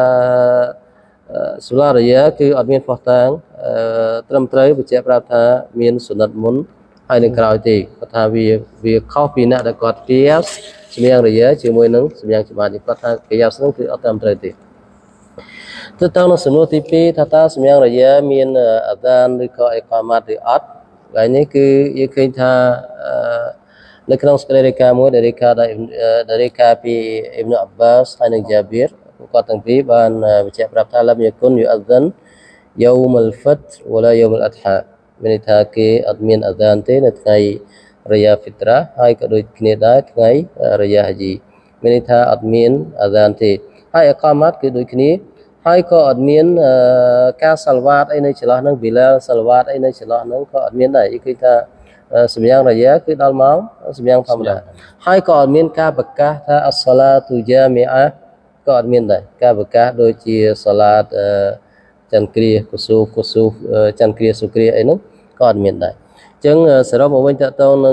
សូឡារយៈគឺអត់មានផុសតាងត្រឹមត្រូវបញ្ជាក់ប្រាប់ថាមានសុណតមុនហើយនឹងក្រោយទេគាត់ថាវាខុសពីអ្នកដែលគាត់គៀសសម្យ៉ាងរយៈជាមួយនឹងសម្យ៉ាងច្បាស់នេះគាត់ថាគៀសហ្នឹងគឺអត់ត្រឹមត្រូវទេទៅតាមនៅសំណួរទី2ថាតើសម្យ៉ាងរយៈមានអាដានឬក៏អេកាម៉ាត់ឬអត់ថ្ងៃនេះគឺយើងឃើញថានៅក្នុងសេចក្តីរាយការណ៍មួយដែលរាយការណ៍ពីអ៊ីប៊ុនអាប់បាសហើយនិងយ៉ាប៊ីរគាត់ទាំងពីរបានបញ្ជាក់ប្រាប់ថាលំយគុនយូអាហ្សានយូមអលហ្វិតវឡាយូមអលអដ្ឋាមានន័យថាគេអត់មានអាហ្សានទេនៅថ្ងៃរយៈហ្វីត្រាហើយក៏ដូចគ្នាដែរថ្ងៃរយៈហាជីមានន័យថាអត់មានអាហ្សានទេហើយអកាម៉ាត់គឺដូចគ្នាហើយក៏អត់មានការសាល់វ៉ាតអីនៅចន្លោះហ្នឹងប៊ីឡាសាល់វ៉ាតអីនៅចន្លោះហ្នឹងក៏អត់មានដែរគឺថាសម្យ៉ាងរយៈគឺដល់ម៉ោងសម្យ៉ាងធម្មតាហើយក៏អត់មានការប្រកាសថាអស្សាឡាទូយ៉ាមីអាក៏អត់មានដែរការប្រកាសដូចជាសាឡាតចន្ទគ្រាកុស៊ូចន្ទគ្រាសុគ្រាអីហ្នឹងក៏អត់មានដែរអញ្ចឹងសរុបមកវិញតើតើនឹង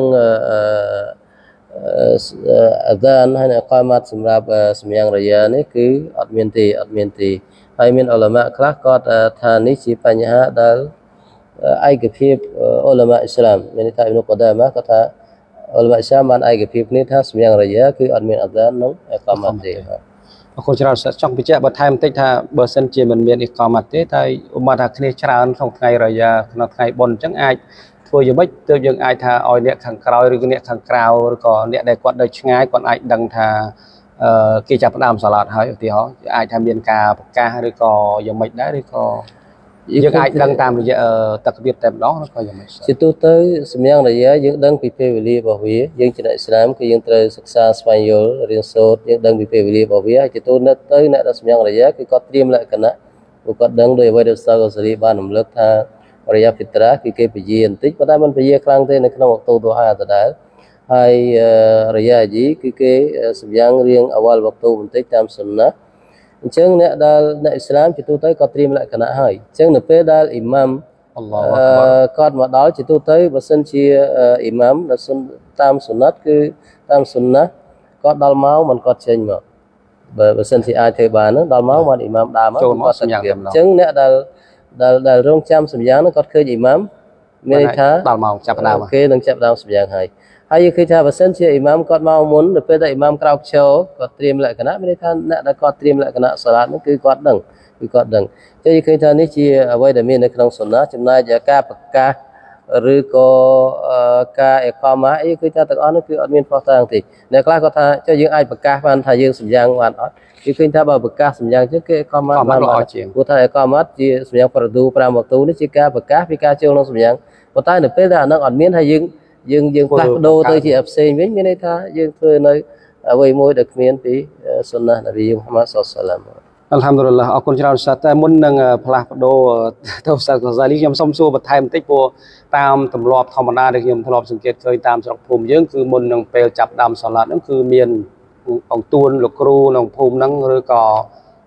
អាដានហើយអកាម៉ាត់សម្រាប់សម្យ៉ាងរយៈនេះគឺអត់មានទេហើយមានឧលមាខ្លះគាត់ថានេះជាបញ្ហាដែលឯកភាពឧលមាអ៊ីស្លាមមានន័យថាអ៊ីប៊ុនកូដាម៉ាគាត់ថាឧលមាអ៊ីស្លាមបានឯកភាពគ្នាថាសម្យ៉ាងរយៈគឺអត់មានអាដាននិងអកាម៉ាត់ទេអរគុណច្រើនចង់បញ្ជាក់បន្ថែមបន្តិចថាបើសិនជាមិនមានអ៊ីកាម៉ាត់ទេតែឧបមាថាគ្នាច្រើនក្នុងថ្ងៃរយៈក្នុងថ្ងៃបុណ្យអញ្ចឹងអាចធ្វើយ៉ាងម៉េចទើបយើងអាចថាឲ្យអ្នកខាងក្រោយឬក៏អ្នកខាងក្រៅឬក៏អ្នកដែលគាត់នៅឆ្ងាយគាត់អាចដឹងថាគេចាប់ផ្ដើមសាឡាតហើយឧទាហរណ៍អាចថាមានការប្រកាសឬក៏យ៉ាងម៉េចដែរឬក៏យើងអាចដឹងតាមរយៈទឹកវិទ្យាតែម្ដងឬក៏យ៉ាងម៉េចជាទូទៅសម្យ៉ាងរយៈយើងដឹងពីពេលវេលារបស់វាយើងជាអ្នកអ៊ីស្លាមគឺយើងត្រូវសិក្សាស្វែងយល់រៀនសូត្រយើងដឹងពីពេលវេលារបស់វាហើយជាទូទៅអ្នកដែលសម្យ៉ាងរយៈគឺគាត់ត្រៀមលក្ខណៈព្រោះគាត់ដឹងដោយអ្វីដែលសាកសេរីបានរំលឹកថារយៈហ្វីត្រាគឺគេពជាបន្តិចប៉ុន្តែមិនពជាខ្លាំងទេនៅក្នុងវគ្គទូហាដដែលហើយរយៈហាជីគឺគេសម្យ៉ាងរៀងអវលវគ្គទូបន្តិចតាមសុនណាអញ្ចឹងអ្នកដែលអ្នកអ៊ីស្លាមជាទូទៅក៏ត្រៀមលក្ខណៈហើយអញ្ចឹងនៅពេលដែលអ៊ីម៉ាំអល់ឡោះគាត់មកដល់ជាទូទៅបើសិនជាអ៊ីម៉ាមដែលតាមសុណាត់គឺតាមសុនណាគាត់ដល់ម៉ោងមិនគាត់ចេញមកបើសិនជាអាចធ្វើបានហ្នឹងដល់ម៉ោងបានអ៊ីម៉ាមដើរមកគាត់សម្យ៉ាងអញ្ចឹងអ្នកដែលរងចាំសម្យ៉ាងហ្នឹងគាត់ឃើញអ៊ីម៉ាមមានន័យថាដល់ម៉ោងចាប់ដើមគេនឹងចាប់ដើមសម្យ៉ាងហើយយើងឃើញថាបើសិនជាអ៊ីម៉ាមគាត់មកមុនដល់ពេលដែលអ៊ីម៉ាមក្រោកឈរគាត់ត្រៀមលក្ខណៈមានន័យថាអ្នកដែលគាត់ត្រៀមលក្ខណៈសាឡាតនោះគឺគាត់ដឹងចឹងយើងឃើញថានេះជាអ្វីដែលមាននៅក្នុងសុនណាចំណែកការប្រកាសឬក៏ការអេកាម៉ាអីគឺថាទាំងអស់នោះគឺអត់មានផុសតាងទេអ្នកខ្លះគាត់ថាចុះយើងអាចប្រកាសបានថាយើងសម្យ៉ាងបានអត់យើងឃើញថាបើប្រកាសសម្យ៉ាងចឹងគេអេកាម៉ាបានល្អជាងព្រោះថាអេកាម៉ាជាសម្យ៉ាងប្រឌូ5វគ្គនេះជាការប្រកាសពីការចូលក្នុងសម្យ៉ាងប៉ុន្តែនៅពេលដែលអានឹងអត់មានហើយយើងផ្លាស់ប្ដូរទៅជាផ្សេងវិញមានន័យថាយើងធ្វើនៅអ្វីមួយដែលគ្មានពីសុនណានប៊ីមូហាម៉ាត់សល្លឡោះអាឡហាំឌុលឡាអរគុណច្រើនសាតែមុននឹងផ្លាស់ប្ដូរទៅសាកសាលីខ្ញុំសូមសួរបន្ថែមបន្តិចព្រោះតាមទម្លាប់ធម្មតាដែលខ្ញុំធ្លាប់សង្កេតឃើញតាមស្រុកភូមិយើងគឺមុននឹងពេលចាប់ដើមសាឡាតហ្នឹងគឺមានអង្គទួនលោកគ្រូក្នុងភូមិហ្នឹងឬក៏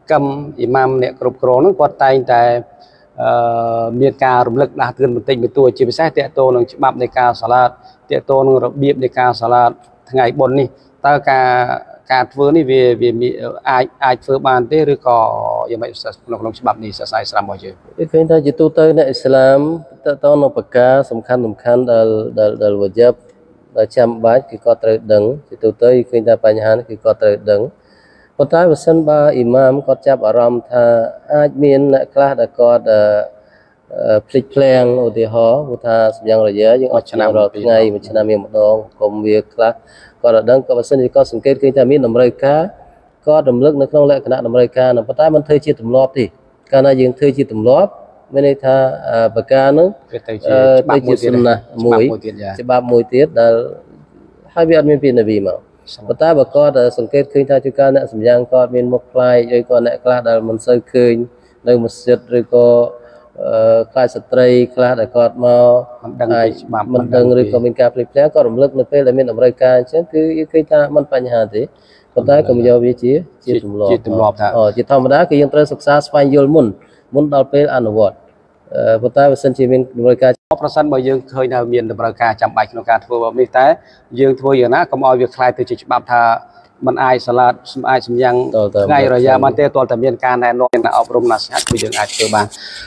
cầm imam nè cột cột nó quạt tay tại miền ca rụm lực đã thường một tình một tuổi chỉ phải xét tiệt tô nâng bắpในการสลัดtiệt tô nângระเบียบในการสลัดថ្ងៃបុណ្យនេះតើការធ្វើនេះវាมีអាចធ្វើបានទេឬក៏យ៉ាងម៉េចក្នុងច្បាប់នេះសាសនាឥស្លាមរបស់យើងឃើញថាជាទូទៅអ្នកឥស្លាមតើតើនៅប្រការសំខាន់ដែលវជាបដែលចាំបាច់គឺគាត់ត្រូវដឹងជាទូទៅឃើញថាបញ្ហានេះគឺគាត់ត្រូវដឹងប៉ុន្តែបើសិនបើអ៊ីម៉ាមគាត់ចាប់អារម្មណ៍ថាអាចមានអ្នកខ្លះដែលគាត់ភ្លេចភ្លាំងឧទាហរណ៍ថាសម្យ៉ាងរយៈយើងអត់ឆ្នាំរាល់ថ្ងៃមួយឆ្នាំមានម្ដងកុំវាខ្លះគាត់អត់ដឹងក៏បើសិនជាគាត់សង្កេតឃើញថាមានតម្រូវការគាត់រំលឹកនៅក្នុងលក្ខណៈតម្រូវការនោះប៉ុន្តែមិនធ្វើជាទម្លាប់ទេកាលណាយើងធ្វើជាទម្លាប់មានន័យថាប្រការនោះទៅជាសុណាមួយច្បាប់មួយទៀតដែលហើយវាអត់មានពីនប៊ីមកប៉ុន្តែបើគាត់សង្កេតឃើញថាជួនកាលអ្នកសម្យ៉ាងគាត់មានមុខផ្លាយឬក៏អ្នកខ្លះដែលមិនសូវឃើញនៅមស្ជីតឬក៏ខ្លាចស្ត្រីខ្លះដែលគាត់មកមិនដឹងច្បាប់មិនដឹងឬក៏មានការភ្លេចភ្លាំងក៏រំលឹកនៅពេលដែលមានតម្រូវការអញ្ចឹងគឺយើងឃើញថាមិនបញ្ហាទេប៉ុន្តែកុំយកវាជាទម្លាប់ថាជាធម្មតាគឺយើងត្រូវសិក្សាស្វែងយល់មុនដល់ពេលអនុវត្តប៉ុន្តែបើសិនជាមានតម្រូវការប្រសិនបើយើងឃើញថាមានតម្រូវការចាំបាច់ក្នុងការធ្វើបែបនេះតែយើងធ្វើយ៉ាងណាកុំឲ្យវាខ្លាយទៅជាច្បាប់ថាมันអាចសាឡាតអាចសម្យ៉ាងថ្ងៃរយៈបានទេទាល់តែមានការណែនាំអប់រំណាសិហគឺយើងអាចធ្វើបាន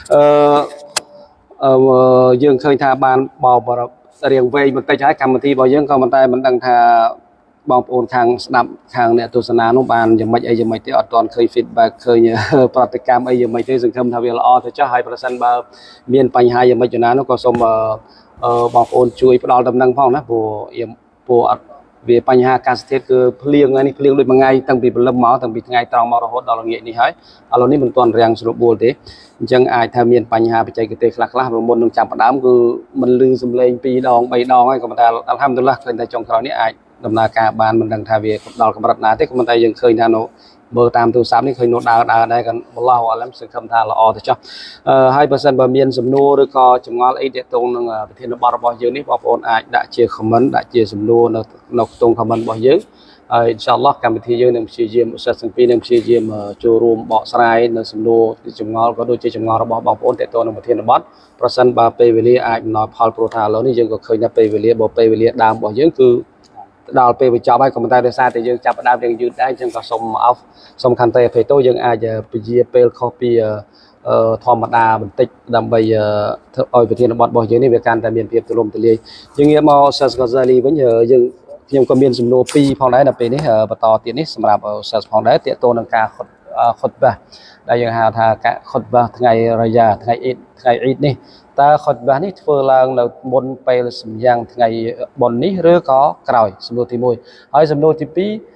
យើងឃើញថាបានបបរៀងវែងបន្តិចហើយកម្មវិធីរបស់យើងក៏មិនតែមិនដឹងថាបងប្អូនខាងស្ដាប់ខាងអ្នកទស្សនានោះបានយ៉ាងម៉េចអីយ៉ាងម៉េចទេអត់ទាន់ឃើញ feedback ឃើញប្រតិកម្មអីយ៉ាងម៉េចទេសង្ឃឹមថាវាល្អទៅចុះហើយប្រសិនបើមានបញ្ហាយ៉ាងម៉េចណានោះក៏សូមបងប្អូនជួយផ្ដល់ដំណឹងផងណាព្រោះអត់វាបញ្ហាអាកាសធាតុគឺភ្លៀងនេះភ្លៀងដូចមួយថ្ងៃតាំងពីព្រលឹមមកតាំងពីថ្ងៃត្រង់មករហូតដល់ល្ងាចនេះហើយឥឡូវនេះមិនទាន់រាំងស្រួលបួលទេអញ្ចឹងអាចថាមានបញ្ហាបច្ចេកទេសខ្លះព្រោះមុននឹងចាប់ផ្ដើមគឺមិនលឺសំឡេង2ដង3ដងហើយក៏ប៉ុន្តែអល់ហាំឌុលឡាឃើញតែចុងក្រោយនេះអាចដំណើរការបានមិនដឹងថាវាដល់កម្រិតណាទេក៏ប៉ុន្តែយើងឃើញថានៅមើលតាមទូរស័ព្ទនេះឃើញនោះដើរដែរក៏បឡោះអាឡឹមសង្ឃឹមថាល្អទៅចុះហើយបើសិនបើមានសំណួរឬក៏ចម្ងល់អីទាក់ទងនឹងប្រធានបទរបស់យើងនេះបងប្អូនអាចដាក់ជា comment ដាក់ជាសំណួរនៅក្នុង comment របស់យើងហើយអ៊ីនសាអល់ឡោះកម្មវិធីយើងនឹងព្យាយាមឧស្សាហ៍ទាំងពីរនឹងព្យាយាមចូលរួមបកស្រាយនៅសំណួរចម្ងល់ក៏ដូចជាចម្ងល់របស់បងប្អូនទាក់ទងនឹងប្រធានបទប្រសិនបើពេលវេលាអាចអំណោយផលព្រោះថាឥឡូវនេះយើងក៏ឃើញថាពេលវេលាដើមរបស់យើងគឺដល់ពេលបញ្ចប់ហើយក៏ប៉ុន្តែដោយសារតែយើងចាប់ផ្ដើមយើងយឺតដែរអញ្ចឹងក៏សូមខន្តីអភ័យទោសយើងអាចពជាពេលខុសពីធម្មតាបន្តិចដើម្បីធ្វើឲ្យប្រធានបទរបស់យើងនេះវាកាន់តែមានភាពទូលំទូលាយយើងងាកមកសាសកាហ្សាលីវិញយើងខ្ញុំក៏មានសំណួរ2ផងដែរដល់ពេលនេះបន្តទៀតនេះសម្រាប់សាសផងដែរទាក់ទងនឹងការខុតបាសដែលយើងហៅថាការខុតបាសថ្ងៃរយ៉ាថ្ងៃអ៊ីដនេះតើខុតបាសនេះធ្វើឡើងនៅមុនពេលសម្យ៉ាងថ្ងៃបុណ្យនេះឬក៏ក្រោយសំណួរទី1ហើយសំណួរទី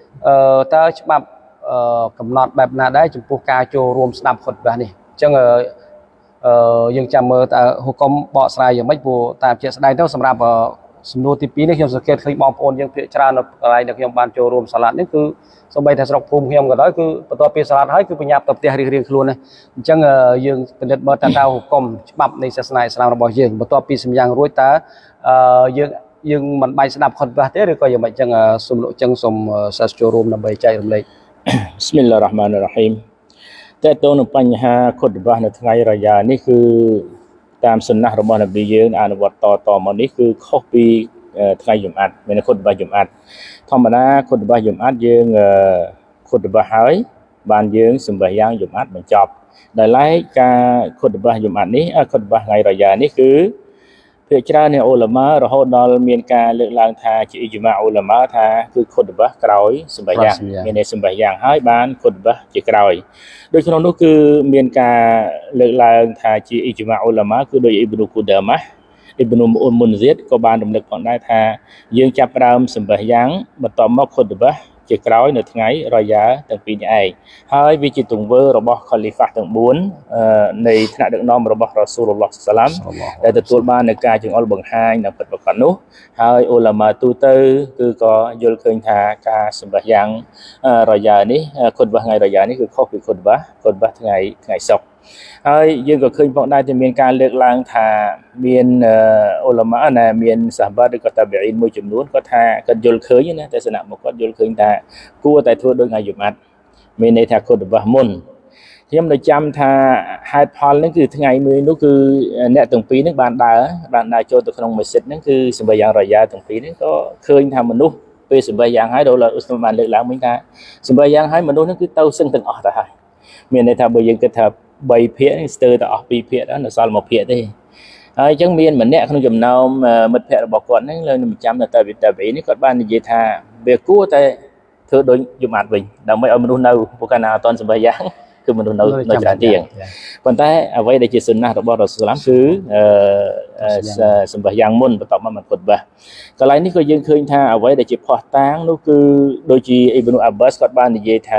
2តើច្បាប់កំណត់បែបណាដែរចំពោះការចូលរួមស្ដាប់ខុតបាសនេះអញ្ចឹងយើងចាំមើលតើហុកុំបកស្រាយយ៉ាងម៉េចព្រោះតាមជាក់ស្ដែងទៅសម្រាប់សំណួរទី2នេះខ្ញុំសង្កេតឃើញបងប្អូនយើងភាគច្រើននៅកន្លែងដែលខ្ញុំបានចូលរួមសាឡាត់នេះគឺសូម្បីតែស្រុកភូមិខ្ញុំក៏ដោយគឺបន្ទាប់ពីសាឡាត់ហើយគឺបញ្ញាប់ទៅផ្ទះរៀងខ្លួនណាអញ្ចឹងយើងពិនិត្យមើលតើហុកុំច្បាប់នៃសាសនាឥស្លាមរបស់យើងបន្ទាប់ពីសម្យ៉ាងរួចតើយើងមិនបាច់ស្ដាប់ខុតបាសទេឬក៏យ៉ាងម៉េចអញ្ចឹងសូមសាសចូលរួមដើម្បីចែករំលែក Bismillah ar-Rahman ar-Rahim តើតើនៅបញ្ហាខុតបាសនៅថ្ងៃរយ៉ានេះគឺតាមសុណាស់របស់នប៊ីយើងអនុវត្តតមកនេះគឺខុសពីថ្ងៃយំអាត់មានខុតបាសយំអាត់ធម្មតាខុតបាសយំអាត់យើងខុតបាសហើយបានយើងសម្បះយ៉ាងយំអាត់បញ្ចប់ដែលឡែកការខុតបាសយំអាត់នេះខុតបាសថ្ងៃរយ៉ានេះគឺភាគច្រើននៃអ៊ូឡាម៉ារហូតដល់មានការលើកឡើងថាជាអ៊ីជ្មាអ៊ូឡាម៉ាថាគឺខុតបាសក្រោយសម្បះយ៉ាងមានន័យសម្បះយ៉ាងហើយបានខុតបាសជាក្រោយដូចក្នុងនោះគឺមានការលើកឡើងថាជាអ៊ីជ្មាអ៊ូឡាម៉ាគឺដោយអ៊ីប៊នូគូដាម៉ាអ៊ីប៊នូមុនហ្ស៊ីតក៏បានរំលឹកផងដែរថាយើងចាប់ផ្ដើមសម្បះយ៉ាងបន្ទាប់មកខុតបាសជាក្រោយនៅថ្ងៃរយ៉ាទាំងពីរនេះឯងហើយវាជាទង្វើរបស់ខលីហ្វាទាំង4នៃថ្នាក់ដឹកនាំរបស់រ៉ាស៊ូលឡោះសាឡាមដែលទទួលបាននៅការចង្អុលបង្ហាញនៅពិតប្រាកដនោះហើយអ៊ូឡាម៉ាទូទៅគឺក៏យល់ឃើញថាការសម្បះយ៉ាងរយ៉ានេះខុតបាសថ្ងៃរយ៉ានេះគឺខុសពីខុតបាសថ្ងៃសុក្រហើយយើងក៏ឃើញផងដែរដែលមានការលើកឡើងថាមានអ៊ូឡាម៉ាណាមានសាហបាឬក៏តាប៊ីអ៊ីនមួយចំនួនគាត់ថាគាត់យល់ឃើញណាទស្សនៈមកគាត់យល់ឃើញថាគួរតែធ្វើដូចថ្ងៃយំអាត់មានន័យថាខុតបាសមុនខ្ញុំនៅចាំថាហេតុផលហ្នឹងគឺថ្ងៃមួយនោះគឺអ្នកទាំងពីរហ្នឹងបានដើរចូលទៅក្នុងម៉ាស៊ីតហ្នឹងគឺសម្បយ៉ាងរយ៉ាទាំងពីរហ្នឹងក៏ឃើញថាមនុស្សពេលសម្បយ៉ាងហើយដល់ឧស្សាហ៍បានលើកឡើងវិញថាសម្បយ៉ាងហើយមនុស្សហ្នឹងគឺទៅសឹងទាំងអស់ទៅហើយមានន័យថាបើយើងគិតថា3ភាគនេះស្ទើរតែអស់2ភាគដល់នៅសល់1ភាគទេហើយអញ្ចឹងមានម្នាក់ក្នុងចំណោមមិត្តភ័ក្តិរបស់គាត់ហ្នឹងលើនឹងចាំនៅតែវិទ្យានេះគាត់បាននិយាយថាវាគួរតែធ្វើដូចយមអាតវិញដើម្បីឲ្យមនុស្សនៅពួកកាលណាអត់តន់សម្បយ៉ាងគឺមនុស្សនៅច្រើនទៀងប៉ុន្តែអ្វីដែលជាសុណារបស់រ៉ូស៊ូលឡាមគឺសម្បយ៉ាងមុនបន្ទាប់មកខុតបាកន្លែងនេះក៏យើងឃើញថាអ្វីដែលជាផោះតាងនោះគឺដូចជាអ៊ីប៊ីនអាប់បាសគាត់បាននិយាយថា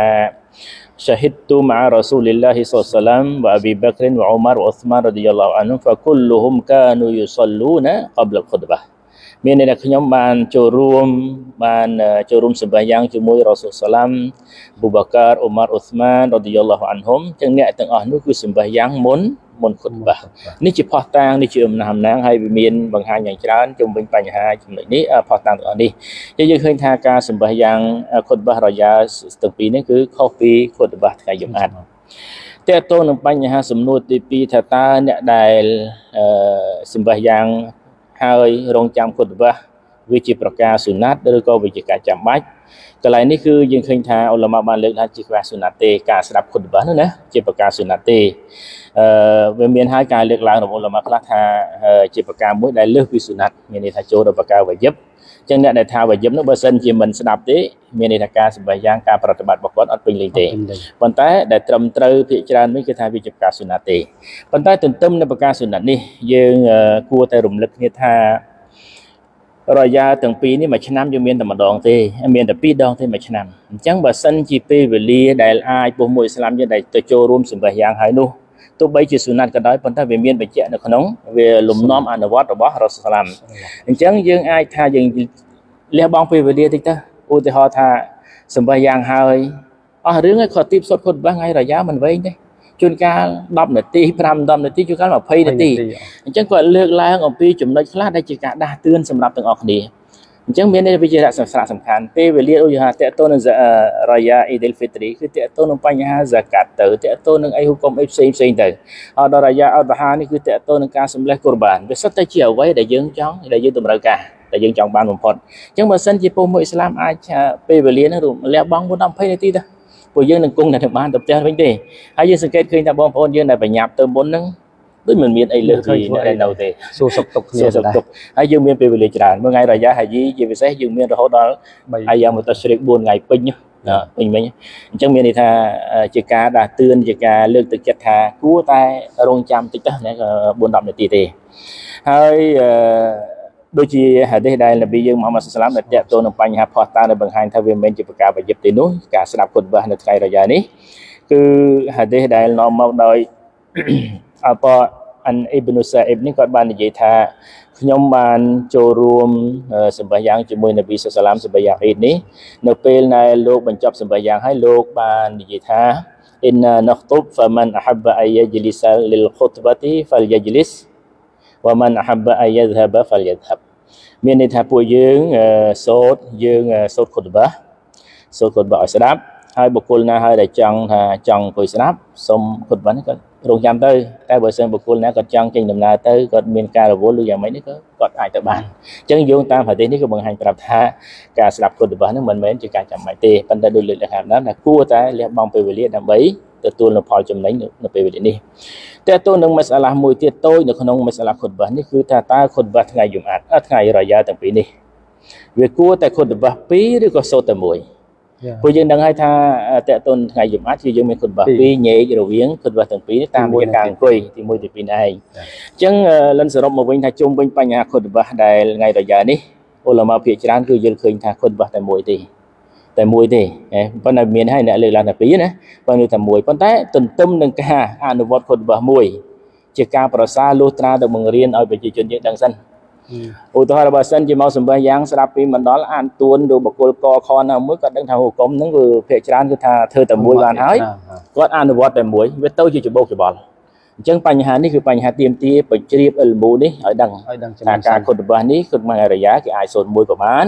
شهدت مع رسول الله صلى الله عليه وسلم وأبي بكر وعمر وعثمان رضي الله عنهم فكلهم كانوا يصلون قبل الخطبة មានន័យថាខ្ញុំបានចូលរួមសម្បាយ៉ាងជាមួយរ៉ូស៊ូលសាឡាមអ៊ូបូបការអ៊ុមារអ៊ុស្មានរ៉ាឌីយ៉ាឡោះអានហ៊ុមចឹងអ្នកទាំងអស់នោះគឺសម្បាយ៉ាងមុនខុតបានេះជាផោះតាងនេះជាអំណាងហើយវាមានបង្ហាញយ៉ាងច្រើនជុំវិញបញ្ហាចំណុចនេះផោះតាងទាំងអស់នេះយើងឃើញថាការសម្បាយ៉ាងខុតបារយ៉ាទាំងពីរនេះគឺខុសពីខុតបាថ្ងៃយមអាតតើតើនឹងបញ្ហាសំណួរទី2ថាតើអ្នកដែលសម្បាយ៉ាងហើយរងចាំខុតបាវាជាប្រការសុណាតឬក៏វាជាការចាំបាច់កន្លែងនេះគឺយើងឃើញថាអ៊ុលាម៉ាបានលើកថាជាការសុណាតទេការស្ដាប់ខុតបានោះណាជាប្រការសុណាតទេវាមានហើយការលើកឡើងរបស់អ៊ុលាម៉ាខ្លះថាជាប្រការមួយដែលលើសពីសុណាតមានន័យថាចូលដល់ប្រការវ៉ាជីបចឹងអ្នកដែលថាវ៉ាជីបនោះបើសិនជាមិនស្ដាប់ទេមានន័យថាការសម្បយ៉ាងការប្រតិបត្តិរបស់គាត់អត់ពេញលេញទេប៉ុន្តែដែលត្រឹមត្រូវភាគច្រើននេះគឺថាវាជាប្រការសុណាតទេប៉ុន្តែទន្ទឹមនឹងប្រការសុណាតនេះយើងគួរតែរំលឹកគ្នាថារយ៉ាទាំងពីរនេះមួយឆ្នាំយើងមានតែម្ដងទេមានតែ2ដងទេមួយឆ្នាំអញ្ចឹងបើសិនជាពេលវេលាដែលអាចពុះមួយឥស្លាមយើងដែលទៅចូលរួមសម្បយ៉ាងហើយនោះទោះបីជាសុណាតក៏ដោយប៉ុន្តែវាមានបញ្ជាក់នៅក្នុងវាលំនាំអនុវត្តរបស់រ៉ូស៊ូលឡាមអញ្ចឹងយើងអាចថាយើងលះបង់ពេលវេលាតិចទៅឧទាហរណ៍ថាសម្បយ៉ាងហើយអស់រឿងឲ្យខុសទីបសុតខុតបាថ្ងៃរយ៉ាមិនវែងទេជួនកាល10នាទី5-10នាទីជួនកាល20នាទីអញ្ចឹងគាត់លើកឡើងអំពីចំណុចខ្លះដែលជាការដាស់តឿនសម្រាប់ទាំងអស់គ្នាអញ្ចឹងមានន័យថាវាជាសារៈសំខាន់ពេលវេលាឧទាហរណ៍តើតើនឹងរយ៉ាអ៊ីឌីលហ្វីទ្រីគឺតើតើនឹងបញ្ហាហ្សាកាត់ទៅតើតើនឹងអីហុកុំអីផ្សេងទៅដល់រយ៉ាអល់បហានេះគឺតើតើនឹងការសម្លេះកុរបានវាសុទ្ធតែជាអ្វីដែលយើងចង់ដែលយើងតម្រូវការដែលយើងចង់បានបំផុតអញ្ចឹងបើសិនជាពុះមួយឥស្លាមអាចពេលវេលាហ្នឹងលះបង់មុន10-20នាទីទៅពួកយើងនឹងគង់តែបានទៅផ្ទះវិញទេហើយយើងសង្កេតឃើញថាបងប្អូនយើងដែលបញ្ញាប់ទៅមុនហ្នឹងដូចមិនមានអីលើសពីនៅទេសួរសុខទុក្ខគ្នាដែរហើយយើងមានពេលវេលាច្រើនមួយថ្ងៃរយ៉ាហាយីជាពិសេសយើងមានរហូតដល់អាយ៉ាមតស្រីក4ថ្ងៃពេញមិញអញ្ចឹងមានន័យថាជាការដាស់តឿនជាការលើកទឹកចិត្តថាគួរតែរងចាំតិចទៅ4-10នាទីទេហើយដូចជាហាឌីសដែលនប៊ីយើងមូហាម៉ាត់សល្លាមដែលតាក់ទងនឹងបញ្ហាផោះតាងដែលបង្ហាញថាវាមិនមែនជាប្រការវ៉ាជីបទេនោះការស្ដាប់ខុតបានៅថ្ងៃរយ៉ានេះគឺហាឌីសដែលនាំមកដោយអបអានអ៊ីបនុសាអ៊ីបនេះគាត់បាននិយាយថាខ្ញុំបានចូលរួមសម្បយ៉ាងជាមួយនប៊ីសល្លាមសម្បយ៉ាងអ៊ីដនេះនៅពេលដែលលោកបញ្ចប់សម្បយ៉ាងហើយលោកបាននិយាយថាអ៊ីនណានខតុបហ្វាមិនអហាបអាយជ្លីសលីលខុតបាទីហ្វាលយជ្លីសវ៉ាមិនអហាបអាយហ្ហាបហ្វាលយហ្ហាបមានន័យថាពួកយើងសូត្រខុតបាឲ្យស្ដាប់ហើយបុគ្គលណាហើយដែលចង់អង្គុយស្ដាប់សូមខុតបានេះគាត់រងចាំទៅតែបើសិនបុគ្គលណាគាត់ចង់ចេញដំណើរទៅគាត់មានការរវល់ឬយ៉ាងម៉េចនេះក៏គាត់អាចទៅបានអញ្ចឹងយោងតាមហាឌីសនេះក៏បង្ហាញប្រាប់ថាការស្ដាប់ខុតបានេះមិនមែនជាការចាំបាច់ទេប៉ុន្តែដោយលើកឡើងខាងដើមថាគួរតែលះបង់ពេលវេលាដើម្បីទទួលនូវផលចំណេញនៅពេលវេលានេះតែទៅនឹងមសាឡាមួយទៀតតូចនៅក្នុងមសាឡាខុតបានេះគឺថាតើខុតបាថ្ងៃយមអាតថ្ងៃរយ៉ាទាំងពីរនេះវាគួរតែខុតបា2ឬក៏សូត្រតែមួយពួកយើងដឹងហើយថាតើតនថ្ងៃយមអាតគឺយើងមានខុតបា2ញែករវាងខុតបាទាំងពីរតាមរយៈការអង្គុយទី1ទី2ឯងអញ្ចឹងលិនសរុបមកវិញថាជុំវិញបញ្ហាខុតបាដែលថ្ងៃរយ៉ានេះអ៊ុលាម៉ាភាគច្រើនគឺយើងឃើញថាខុតបាតែមួយទេប៉ុន្តែមានហើយអ្នកលើកឡើងតែពីរណាប៉ុន្តែតែមួយប៉ុន្តែទន្ទឹមនឹងការអនុវត្តខុតបាមួយជាការប្រសាលុះត្រាទៅបង្រៀនឲ្យប្រជាជនយើងដឹងសិនឧទាហរណ៍បើសិនជាមកសម្បះយ៉ាងស្ដាប់ពីមិនដល់អានទួនឬបកគលកខណាមួយគាត់ដឹងថាហុគមហ្នឹងគឺភាគច្រើនគឺថាធ្វើតែមួយបានហើយគាត់អនុវត្តតែមួយវាទៅជាច្បោកច្បល់អញ្ចឹងបញ្ហានេះគឺបញ្ហាទាមទារបញ្ជ្រាបអិលមូនេះឲ្យដឹងថាការខុតបានេះគឺមួយរយ៉ាគេអាចសូត្រមួយក៏បាន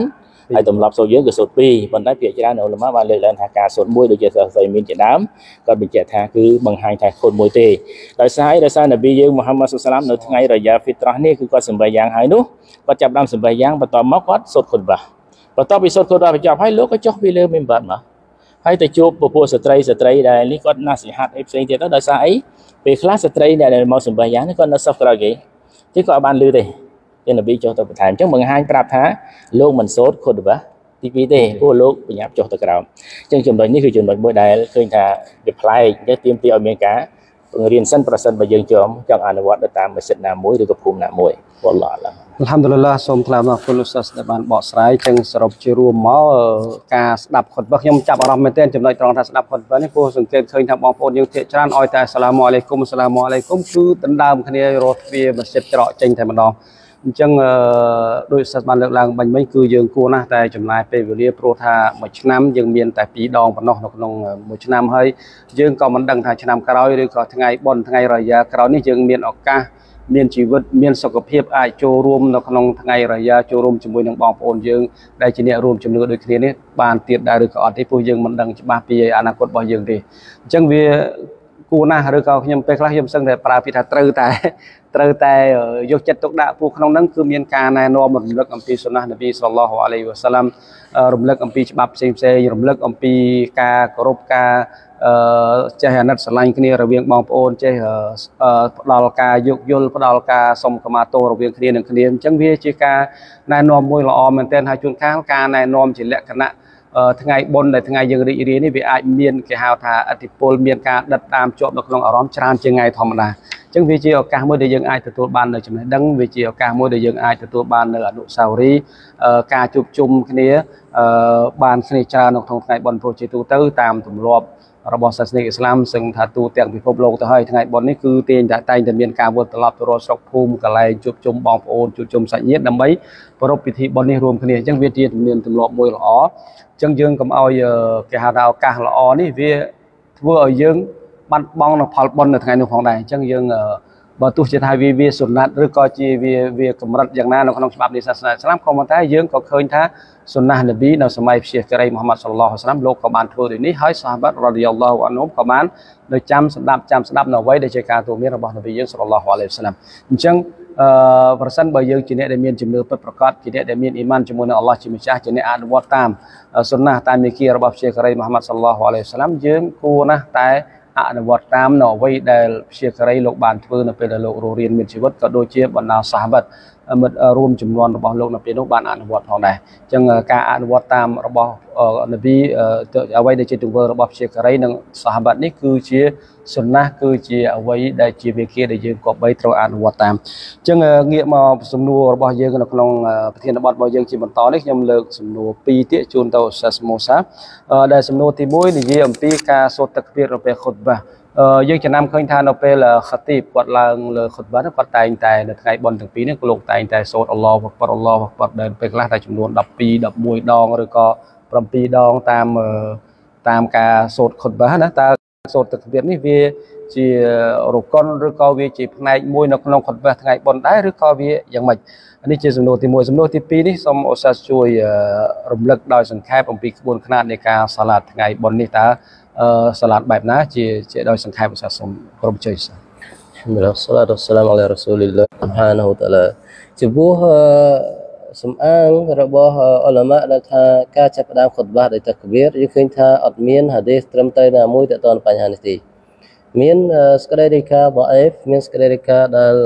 ហើយទម្លាប់សូត្រយើងគឺសូត្រ2ប៉ុន្តែភាគច្រើនឧលមាបានលើកឡើងថាការសូត្រមួយដូចជាសាស្ត្រីមានជាដើមគាត់បញ្ជាក់ថាគឺបង្ហាញថាខូនមួយទេដោយសារអីដោយសារនប៊ីយើងមូហាម៉ាត់សុសឡាមនៅថ្ងៃរយ៉ាហ្វីត្រះនេះគឺគាត់សម្បេយ៉ាងហើយនោះគាត់ចាប់ដើមសម្បេយ៉ាងបន្ទាប់មកគាត់សូត្រខុតបាបន្ទាប់ពីសូត្រខុតបាបញ្ចប់ហើយលោកក៏ចុះពីលើមីនបាត់មកហើយទៅជួបពពួកស្ត្រីដែលនេះគាត់ណាសិហាត់អីផ្សេងទៀតទៅដោយសារអីពេលខ្លះស្ត្រីដែលមកសម្បេយ៉ាងនេះគាត់នៅសឹកក្រោយគេទីគាត់បានលឺទេតែនប៊ីចុះទៅបន្ថែមអញ្ចឹងបង្ហាញប្រាប់ថាលោកមិនសូត្រខុតបាទី2ទេព្រោះលោកបញ្ញាប់ចុះទៅក្រោមអញ្ចឹងចំណុចនេះគឺចំណុចមួយដែលឃើញថាវាប្លែកអញ្ចឹងទាមទារឲ្យមានការបង្រៀនសិនប្រសិនបើយើងចង់អនុវត្តទៅតាមម៉ាស៊ីនណាមួយឬក៏ភូមិណាមួយវ៉ាឡោះឡាអល់ហាំឌុលឡាសូមថ្លែងអំណរគុណលោកសាស្ត្រដែលបានបកស្រាយចឹងសរុបជារួមមកការស្ដាប់ខុតបាខ្ញុំចាប់អារម្មណ៍មែនទែនចំណុចត្រង់ថាស្ដាប់ខុតបានេះព្រោះសង្កេតឃើញថាបងប្អូនយើងភាគច្រើនឲ្យតែសាឡាមអាឡៃគុំសាឡាមអាឡៃគុំគឺដណ្ដើមគ្នារត់ទ្វារម៉ាស៊ីនច្រកចេញតែម្ដងអញ្ចឹងដោយសាស្ត្របានលើកឡើងបាញ់មិញគឺយើងគួរណាស់តែចំណាយពេលវេលាព្រោះថាមួយឆ្នាំយើងមានតែ2ដងប៉ុណ្ណោះនៅក្នុងមួយឆ្នាំហើយយើងក៏មិនដឹងថាឆ្នាំក្រោយឬក៏ថ្ងៃបុណ្យថ្ងៃរយ៉ាក្រោយនេះយើងមានឱកាសមានជីវិតមានសុខភាពអាចចូលរួមនៅក្នុងថ្ងៃរយ៉ាចូលរួមជាមួយនឹងបងប្អូនយើងដែលជាអ្នករួមជំនឿដូចគ្នានេះបានទៀតដែរឬក៏អត់ទេព្រោះយើងមិនដឹងច្បាស់ពីអនាគតរបស់យើងទេអញ្ចឹងវាគួរណាស់ឬក៏ខ្ញុំពេលខ្លះខ្ញុំសឹងតែប្រើពាក្យថាត្រូវតែយកចិត្តទុកដាក់ពួកក្នុងហ្នឹងគឺមានការណែនាំរំលឹកអំពីសុណាស់នប៊ីសល្លឡោះអាឡៃហ៊ីវ៉ាសាឡាំរំលឹកអំពីច្បាប់ផ្សេងរំលឹកអំពីការគោរពការចេះអាណិតស្រឡាញ់គ្នារវាងបងប្អូនចេះផ្ដល់ការយោគយល់ផ្ដល់ការសុំខមាទោសរវាងគ្នានឹងគ្នាអញ្ចឹងវាជាការណែនាំមួយល្អមែនទែនហើយជួនកាលការណែនាំជាលក្ខណៈថ្ងៃបុណ្យដែលថ្ងៃយើងរីករាយនេះវាអាចមានគេហៅថាអតិពលមានការដិតតាមជាប់នៅក្នុងអារម្មណ៍ច្រើនជាងថ្ងៃធម្មតាអញ្ចឹងវាជាឱកាសមួយដែលយើងអាចទទួលបាននៅចំណេះដឹងវាជាឱកាសមួយដែលយើងអាចទទួលបាននៅអនុស្សាវរីយ៍ការជួបជុំគ្នាបានគ្នាច្រើននៅក្នុងថ្ងៃបុណ្យព្រោះជាទូទៅតាមទម្លាប់របស់សាសនាអ៊ីស្លាមซึ่งថាទូទាំងពិភពលោកទៅហើយថ្ងៃបុណ្យនេះគឺតែងតែមានការវិលត្រឡប់ទៅរកស្រុកភូមិកន្លែងជួបជុំបងប្អូនជួបជុំសាច់ញាតិដើម្បីប្រារព្ធពិធីបុណ្យនេះរួមគ្នាអញ្ចឹងវាជាទំនៀមទម្លាប់មួយល្អអញ្ចឹងយើងកុំឲ្យគេហៅថាឱកាសល្អនេះវាធ្វើឲ្យយើងបាត់បង់នៅផលបុណ្យនៅថ្ងៃនោះផងដែរអញ្ចឹងយើងបើទោះជាថាវាសុណាត់ឬក៏ជាវាកម្រិតយ៉ាងណានៅក្នុងច្បាប់នៃសាសនាអ៊ីស្លាមក៏ប៉ុន្តែយើងក៏ឃើញថាសុណាស់នប៊ីនៅសម័យព្យាការីមូហាម៉ាត់សល្លឡោះអាឡៃហ៊ីវ៉ាសាឡាំលោកក៏បានធ្វើដូចនេះហើយសាហាបាត់រ៉ាឌីយ៉ាឡោះអានហុមក៏បាននៅចាំស្ដាប់នៅអ្វីដែលជាការទូន្មានរបស់នប៊ីយើងសល្លឡោះអាឡៃហ៊ីវ៉ាសាឡាំអញ្ចឹងប្រសិនបើយើងជាអ្នកដែលមានជំនឿពិតប្រាកដជាអ្នកដែលមានអ៊ីម៉ានជាមួយនឹងអល់ឡោះជាម្ចាស់ជាអ្នកអនុវត្តតាមសុណាស់តាមមេគីរបស់ព្យាការីមូហាម៉ាត់សល្លឡោះអាឡៃហ៊ីវ៉ាសាឡាំយើងគួរណាស់តែអនុវត្តតាមនៅអ្វីដែលព្យាការីលោកបានធ្វើនៅពេលដែលលោករស់រានមានជីវិតក៏ដូចជាបណ្ដាសាហាបាត់មិត្តរួមចំនួនរបស់លោកនៅពេលនោះបានអនុវត្តផងដែរអញ្ចឹងការអនុវត្តតាមរបស់នប៊ីអ្វីដែលជាទង្វើរបស់ព្យាការីនិងសាហាបាត់នេះគឺជាសុណាស់គឺជាអ្វីដែលជាវិគាដែលយើងគប្បីត្រូវអនុវត្តតាមអញ្ចឹងងាកមកសំណួររបស់យើងនៅក្នុងប្រធានបទរបស់យើងជាបន្តនេះខ្ញុំលើកសំណួរ2ទៀតជូនទៅសាស្មូសាដែលសំណួរទី1និយាយអំពីការសូត្រទឹកព្រានៅពេលខុតបាយើងចំណាំឃើញថានៅពេលខទីបគាត់ឡើងលើខុតបាគាត់តែងតែនៅថ្ងៃបុណ្យទាំងពីរនេះលោកតែងតែសូត្រអល់ឡោះអល់ឡោះដែលពេលខ្លះតែចំនួន12 11ដងឬក៏7ដងតាមការសូត្រខុតបាណាតើសូត្រទឹកព្រានេះវាជារកុនឬក៏វាជាផ្នែកមួយនៅក្នុងខុតបាថ្ងៃបុណ្យដែរឬក៏វាយ៉ាងម៉េចនេះជាសំណួរទី1សំណួរទី2នេះសូមអូស្តាសជួយរំលឹកដោយសង្ខេបអំពីក្បួនខ្នាតនៃការសាឡាតថ្ងៃបុណ្យនេះតើសាឡាតបែបណាជាដោយសង្ខេបអូស្តាសសូមក្រុមជ័យសាសាឡាតុសឡាមអាឡៃរ៉ាស៊ូលីឡាស៊ុបហានហូតាឡាចំពោះសំអាងរបស់ឧលមាដែលថាការចាប់ផ្ដើមខុតបាដោយតាក់បៀរយើងឃើញថាអត់មានហាឌីសត្រឹមត្រូវណាមួយទាក់ទងនឹងបញ្ហានេះទេមានសេចក្តីរាយការណ៍ដអេហ្វមានសេចក្តីរាយការណ៍ដែល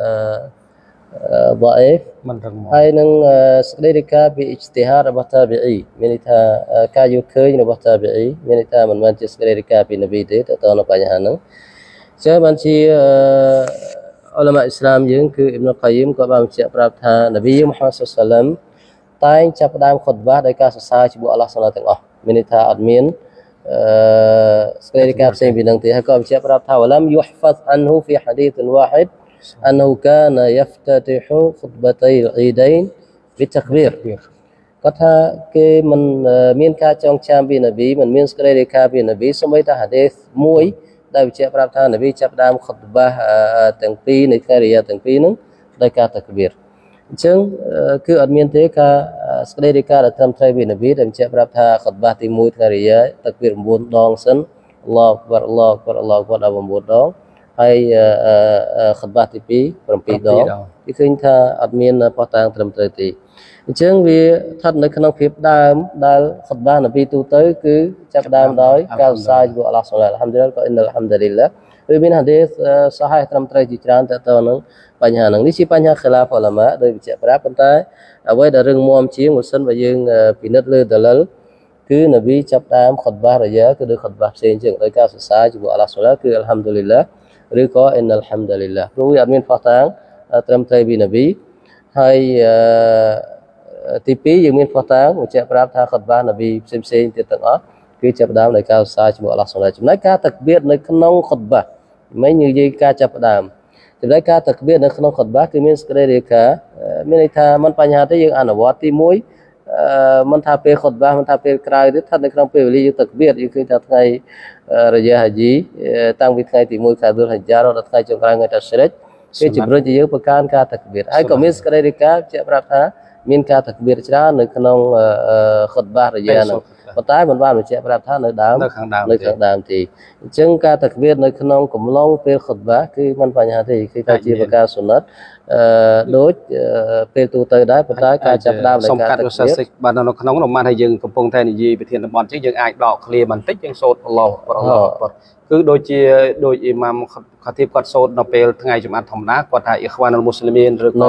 ដអេហ្វមិនរឹងមាំហើយនឹងសេចក្តីរាយការណ៍ពីអ៊ីជ្ទីហាដរបស់តាប៊ីអ៊ីមានន័យថាការយល់ឃើញរបស់តាប៊ីអ៊ីមានន័យថាមិនមែនជាសេចក្តីរាយការណ៍ពីនប៊ីទេទាក់ទងនឹងបញ្ហាហ្នឹងចឹងបានជាឧលមាអ៊ីស្លាមយើងគឺអ៊ីប្នុល កាយីមក៏បានបញ្ជាក់ប្រាប់ថានប៊ីមូហាម៉ាត់សល្លឡោះតែងចាប់ផ្ដើមខុតបាដោយការសរសើរជាមួយអល់ឡោះសុបហានទាំងអស់មានន័យថាអត់មានសេចក្តីរាយការណ៍ផ្សេងពីនឹងទេហើយក៏បញ្ជាក់ប្រាប់ថាវឡាំយុហ្វាសអានហ៊ូហ្វីហាឌីសវ៉ាហ៊ីដأنه كان يفتتح خطبتي العيدين بالتكبير គាត់ថាគេមិនមានការចងចាំពីនប៊ីមិនមានសេចក្តីរាយការណ៍ពីនប៊ីសូម្បីតែហាឌីសមួយដែលបញ្ជាក់ប្រាប់ថានប៊ីចាប់ផ្ដើមខុតបាទាំងពីរនៃថ្ងៃរយ៉ាទាំងពីរហ្នឹងដោយការតាក់បៀរអញ្ចឹងគឺអត់មានទេការស្ដីរាយការណ៍ត្រឹមត្រូវពីនប៊ីដែលបញ្ជាក់ប្រាប់ថាខុតបាទី1ថ្ងៃរយៈទឹកពី9ដងសិនអល់ឡោះអគ្បរអល់ឡោះអគ្បរអល់ឡោះអគ្បរដល់9ដងហើយខុតបាទី2 7ដងគេឃើញថាអត់មានបោះតាំងត្រឹមត្រូវទេអញ្ចឹងវាស្ថិតនៅក្នុងភាពដើមដែលខុតបានប៊ីទូទៅគឺចាប់ដើមដោយការសរសើរចំពោះអល់ឡោះសុបហានអល់ហាំឌុលឡាក៏អ៊ីនអល់ហាំឌុលីឡាឬមានហាឌីសសហេះត្រឹមត្រូវជាច្រើនតទៅនឹងបញ្ហាហ្នឹងនេះជាបញ្ហាខិលាហ្វអ៊ុលាម៉ាដោយបញ្ជាក់ប្រាប់ប៉ុន្តែអ្វីដែលរឹងមាំជាងបើសិនបើយើងពិនិត្យលើដលិលគឺនប៊ីចាប់ដើមខុតបារយ៉ាគឺដូចខុតបាផ្សេងជាងដោយការសរសើរចំពោះអល់ឡោះសុបហានគឺអល់ហាំឌុលីឡាឬក៏អ៊ីនអល់ហាំឌុលីឡាព្រោះវាអត់មានផុសតាងត្រឹមត្រូវពីនប៊ីហើយទី2យើងមានផុសតាងបញ្ជាក់ប្រាប់ថាខុតបានប៊ីផ្សេងទៀតទាំងអស់គឺចាប់ដើមដោយការសរសើរចំពោះអល់ឡោះសុបហានចំណែកការតាក់បៀរនៅក្នុងខុតបាមិននិយាយការចាប់ដើមចំណែកការតាក់បៀរនៅក្នុងខុតបាគឺមានសេចក្តីរាយការណ៍មានន័យថាមិនបញ្ហាទេយើងអនុវត្តទី1មិនថាពេលខុតបាមិនថាពេលក្រោយទេស្ថិតនៅក្នុងពេលវេលាយើងតាក់បៀរយើងឃើញថាថ្ងៃរយៈហាជីតាំងពីថ្ងៃទី1ខែឌុលហិជ្ជារហូតដល់ថ្ងៃចុងក្រោយថ្ងៃតាស្រិចគេជំរុញឲ្យយើងបង្កើនការតាក់បៀរហើយក៏មានសេចក្តីរាយការណ៍ជាប្រាប់ថាមានការតាក់បៀរច្រើននៅក្នុងខុតបារយៈហ្នឹងប៉ុន្តែមិនបានបញ្ជាក់ប្រាប់ថានៅខាងដើមទេអញ្ចឹងការតាក់បៀរនៅក្នុងកំឡុងពេលខុតបាគឺមិនបញ្ហាទេគឺថាជាប្រការសុណតដូចពេលទូទៅដែរប៉ុន្តែការចាប់ដើមនៃការតាក់បៀរបាទនៅក្នុងនោះមិនថាយើងកំពុងតែនិយាយប្រធានបទអញ្ចឹងយើងអាចដកឃ្លាបន្តិចយើងសូត្រអល់ឡោះគឺដូចជាដូចអ៊ីម៉ាមខាទីបគាត់សូត្រនៅពេលថ្ងៃចំអាត់ធម្មតាគាត់ថាអ៊ីខ្វានុលមូស្លីមីនឬក៏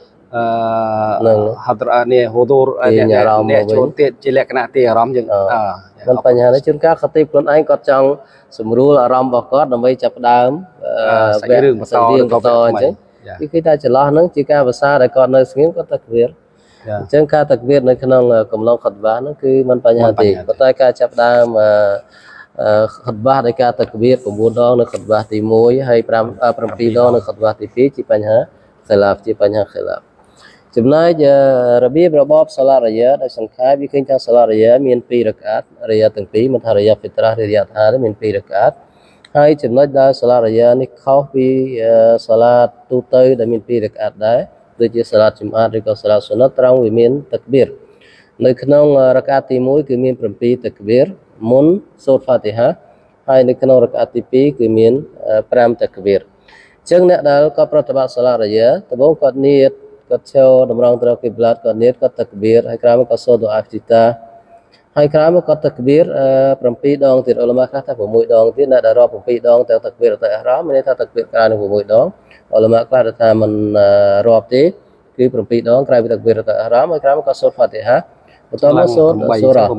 ហាត់នេះហូទូរអ្នកចូលទៀតជាលក្ខណៈទីអារម្មណ៍យើងមិនបញ្ហាទេជួនកាលខាទីបខ្លួនឯងគាត់ចង់សម្រួលអារម្មណ៍របស់គាត់ដើម្បីចាប់ដើមសាច់រឿងបន្តអញ្ចឹងគឺថាចន្លោះហ្នឹងជាការភាសាដែលគាត់នៅស្ងៀមគាត់តាក់បៀរអញ្ចឹងការតាក់បៀរនៅក្នុងកំឡុងខុតបាហ្នឹងគឺមិនបញ្ហាទេប៉ុន្តែការចាប់ដើមខុតបាដោយការតាក់បៀរ9ដងនៅខុតបាទី1ហើយ7ដងនៅខុតបាទី2ជាបញ្ហាខិលាហ្វជាបញ្ហាខិលាហ្វចំណែករបៀបរបបសាឡារយ៉ាដោយសង្ខេបវាឃើញថាសាឡារយ៉ាមាន2រកាតរយ៉ាទាំងពីរមិនថារយ៉ាហ្វីត្រាឬរយ៉ាថាទេមាន2រកាតហើយចំណុចដែលសាឡារយ៉ានេះខុសពីសាឡាតទូទៅដែលមាន2រកាតដែរដូចជាសាឡាតជំអាតឬក៏សាឡាតសុណតត្រង់វាមានតាក់បៀរនៅក្នុងរកាតទី1គឺមាន7តាក់បៀរមុនសូត្រហ្វាទីហាហើយនៅក្នុងរកាតទី2គឺមាន5តាក់បៀរអញ្ចឹងអ្នកដែលគាត់ប្រតិបត្តិសាឡារយ៉ាដំបូងគាត់នៀតគាត់ចូលតម្រង់ត្រូវគីប្លាតគាត់នៀតគាត់តាក់បៀរហើយក្រោយមកគាត់សូត្រដូអាហ្វីតាហើយក្រោយមកគាត់តាក់បៀរ7ដងទៀតអ៊ុលម៉ាខ្លះថា6ដងទៀតអ្នកដែលរាប់7ដងតែតាក់បៀរទៅអ៊ីហ្រាមមានន័យថាតាក់បៀរក្រោយនឹង6ដងអ៊ុលម៉ាខ្លះថាមិនរាប់ទេគឺ7ដងក្រោយពីតាក់បៀរទៅអ៊ីហ្រាមហើយក្រោយមកគាត់សូត្រហ្វាទីហាបន្តមកសូត្រសូរ៉ា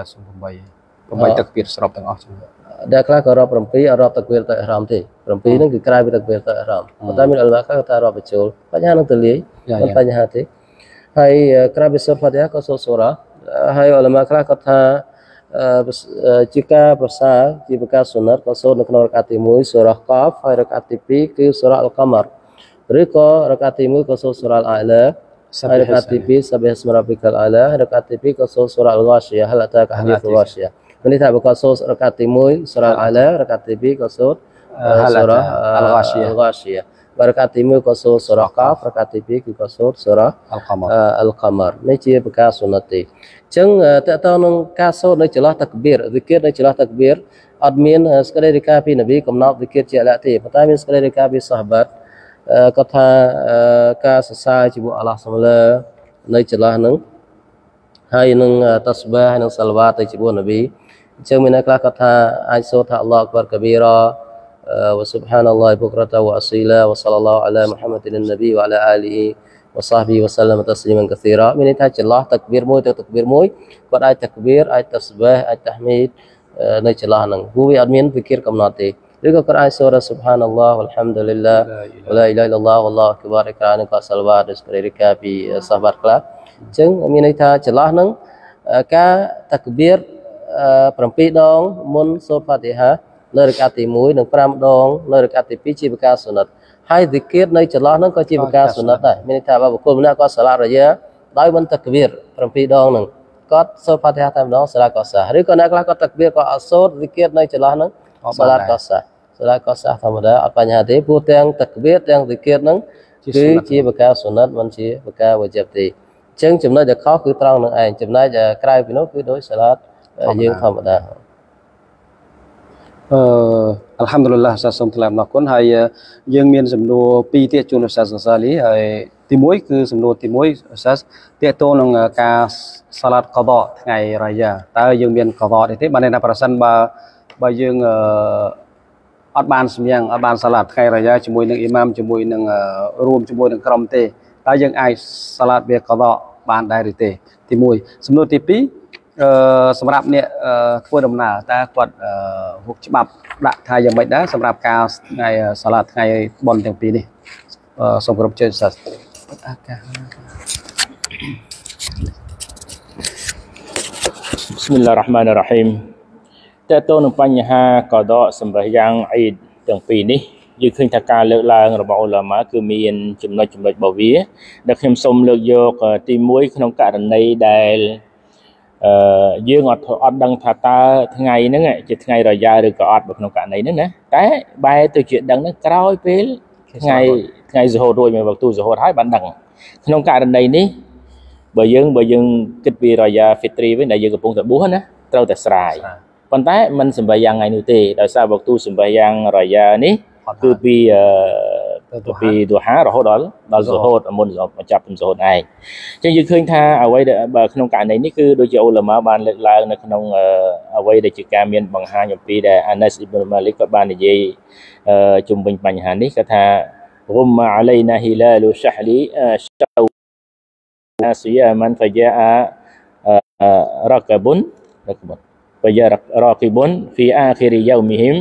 8តាក់បៀរស្របទាំងអស់ដែលខ្លះក៏រាប់7អត់រាប់តាក់បៀរទៅអ៊ីហ្រាមទេ7ហ្នឹងគឺក្រោយពីតាក់បៀរទៅអ៊ីហ្រាមប៉ុន្តែមានអ៊ុលម៉ាខ្លះថារាប់បញ្ចូលបញ្ហានឹងទលាយមិនបញ្ហាទេហើយក្រោយពីសូត្រហ្វាទីហាក៏សូត្រសូរ៉ាហើយអ៊ុលម៉ាខ្លះគាត់ថាជាការប្រសាជាប្រការសុណតក៏សូត្រនៅក្នុងរកាតទី1សូរ៉ាកហ្វហើយរកាតទី2គឺសូរ៉ាអល់កាម៉ារឬក៏រកាតទី1ក៏សូត្រសូរ៉ាអល់អាយឡាហើយរកាតទី2សាបិះស្មារ៉ាប៊ីកលអាយឡារកាតទី2ក៏សូត្រសូរ៉ាអល់ហ្គាស៊ីយ៉ាហលតាកាហាឌីសអល់ហ្គាស៊ីយ៉ាមានន័យថាបើគាត់សូត្ររកាតទី1សូរ៉ាអល់អាយឡារកាតទី2ក៏សូត្រសូរ៉ាអល់ហ្គាស៊ីយ៉ាបរកាតទី1ក៏សូត្រសូរ៉ាកាហ្វរកាតទី2គឺក៏សូត្រសូរ៉ាអល់កាម៉ារនេះជាប្រការសុណតទេអញ្ចឹងតើតើនឹងការសូត្រនៅចន្លោះតាក់បៀរវិគាតនៅចន្លោះតាក់បៀរអត់មានសេចក្តីរាយការណ៍ពីនប៊ីកំណត់វិគាតជាក់លាក់ទេប៉ុន្តែមានសេចក្តីរាយការណ៍ពីសាហាបាត់គាត់ថាការសរសើរជាមួយអល់ឡោះសុបហាននៅចន្លោះហ្នឹងហើយនឹងតាស្បាហើយនឹងសាឡាវ៉ាតទៅជាមួយនប៊ីអញ្ចឹងមានអ្នកខ្លះគាត់ថាអាចសូត្រថាអល់ឡោះអគ្បរកាប៊ីរ៉ាوسبحان الله بكرة وأصيلا وصلى الله على محمد النبي وعلى آله وصحبه وسلم تسليما كثيرا មានន័យថាចន្លោះតាក់បៀរមួយទៅតាក់បៀរមួយគាត់អាចតាក់បៀរអាចតាស្បាហ៍អាចតាហ្មីដនៅចន្លោះហ្នឹងព្រោះវាអត់មានវិគាតកំណត់ទេឬក៏គាត់អាចសូត្រ سبحان الله والحمد لله ولا إله إلا الله والله أكبر ក្រៅនឹងក៏សាឡាវ៉ាដោយសេចក្តីរាយការណ៍ពីសាហាបាត់ខ្លះអញ្ចឹងមានន័យថាចន្លោះហ្នឹងការតាក់បៀរ7ដងមុនសូត្រហ្វាទីហានៅរកាតទី1និង5ដងនៅរកាតទី2ជាប្រការសុណតហើយវិគាតនៅចន្លោះហ្នឹងក៏ជាប្រការសុណតដែរមានន័យថាបើបុគ្គលម្នាក់គាត់សាឡារយ៉ាដោយមិនតាក់បៀរ7ដងហ្នឹងគាត់សូត្រហ្វាទីហាតែម្ដងសាឡាកោសាឬក៏អ្នកខ្លះគាត់តាក់បៀរក៏អត់សូត្រវិគាតនៅចន្លោះហ្នឹងសាឡាកោសាធម្មតាអត់បញ្ហាទេព្រោះទាំងតាក់បៀរទាំងវិគាតហ្នឹងគឺជាប្រការសុណតមិនជាប្រការវ៉ាជីបទេអចឹងចំណុចដែលខុសគឺត្រង់នឹងឯងចំណុចក្រៅពីនោះគឺដោយសាឡាតយើងធម្មតាอัลฮัมดุลิลลาห์សូមថ្លែងអំណរគុណហើយយើងមានសំណួរពីរទៀតជូនឧស្សាហ៍សាលីហើយទី1គឺសំណួរទី1ឧស្សាហ៍ទាក់ទងនឹងការសាឡាតកដថ្ងៃរយ៉ាតើយើងមានកដទេបានន័យថាប្រសិនបើយើងអត់បានសម្យ៉ាងអត់បានសាឡាតថ្ងៃរយ៉ាជាមួយនឹងអ៊ីម៉ាមជាមួយនឹងរួមជាមួយនឹងក្រុមទេតើយើងអាចសាឡាតវាកដបានដែរឬទេទី1សំណួរទី2សម្រាប់អ្នកធ្វើដំណើរតើគាត់ហុកច្បាប់ដាក់ថាយ៉ាងម៉េចដែរសម្រាប់ការថ្ងៃសាឡាតថ្ងៃបុណ្យទាំងពីរនេះសូមគោរពជឿសាស្ត្រ Bismillahirrahmanirrahim តើតើនឹងបញ្ហាកដសម្រាប់យ៉ាងអ៊ីដទាំងពីរនេះយើងឃើញថាការលើកឡើងរបស់ឧលាម៉ាគឺមានចំណុចរបស់វាដែលខ្ញុំសូមលើកយកទី1ក្នុងករណីដែលយើងអត់ដឹងថាតើថ្ងៃហ្នឹងជាថ្ងៃរយ៉ាឬក៏អត់ក្នុងករណីហ្នឹងណាតែបែរទៅជាដឹងហ្នឹងក្រោយពេលថ្ងៃហ្សូហូតរួចមកវ៉ាទូហ្សូហូតហើយបានដឹងក្នុងករណីនេះបើយើងគិតពីរយ៉ាហ្វីទ្រីវិញដែលយើងកំពុងតែបួសណាត្រូវតែស្រាយប៉ុន្តែมันសម្រាប់យ៉ាងថ្ងៃនោះទេដោយសារវ៉ាទូសម្រាប់យ៉ាងរយ៉ានេះគឺពីទូហារហូតដល់ហ្សូហូតមុនចាប់ហ្សូហូតឯងអញ្ចឹងយើងឃើញថាអ្វីដែលក្នុងករណីនេះគឺដូចជាឧលាម៉ាបានលើកឡើងនៅក្នុងអ្វីដែលជាការមានបង្ហាញអំពីដែលអាណាសអ៊ីប៊ុនម៉ាលីកក៏បាននិយាយជំវិញបញ្ហានេះគាត់ថា غم علينا هلال شهر صياما فجاء راكب في آخر يومهم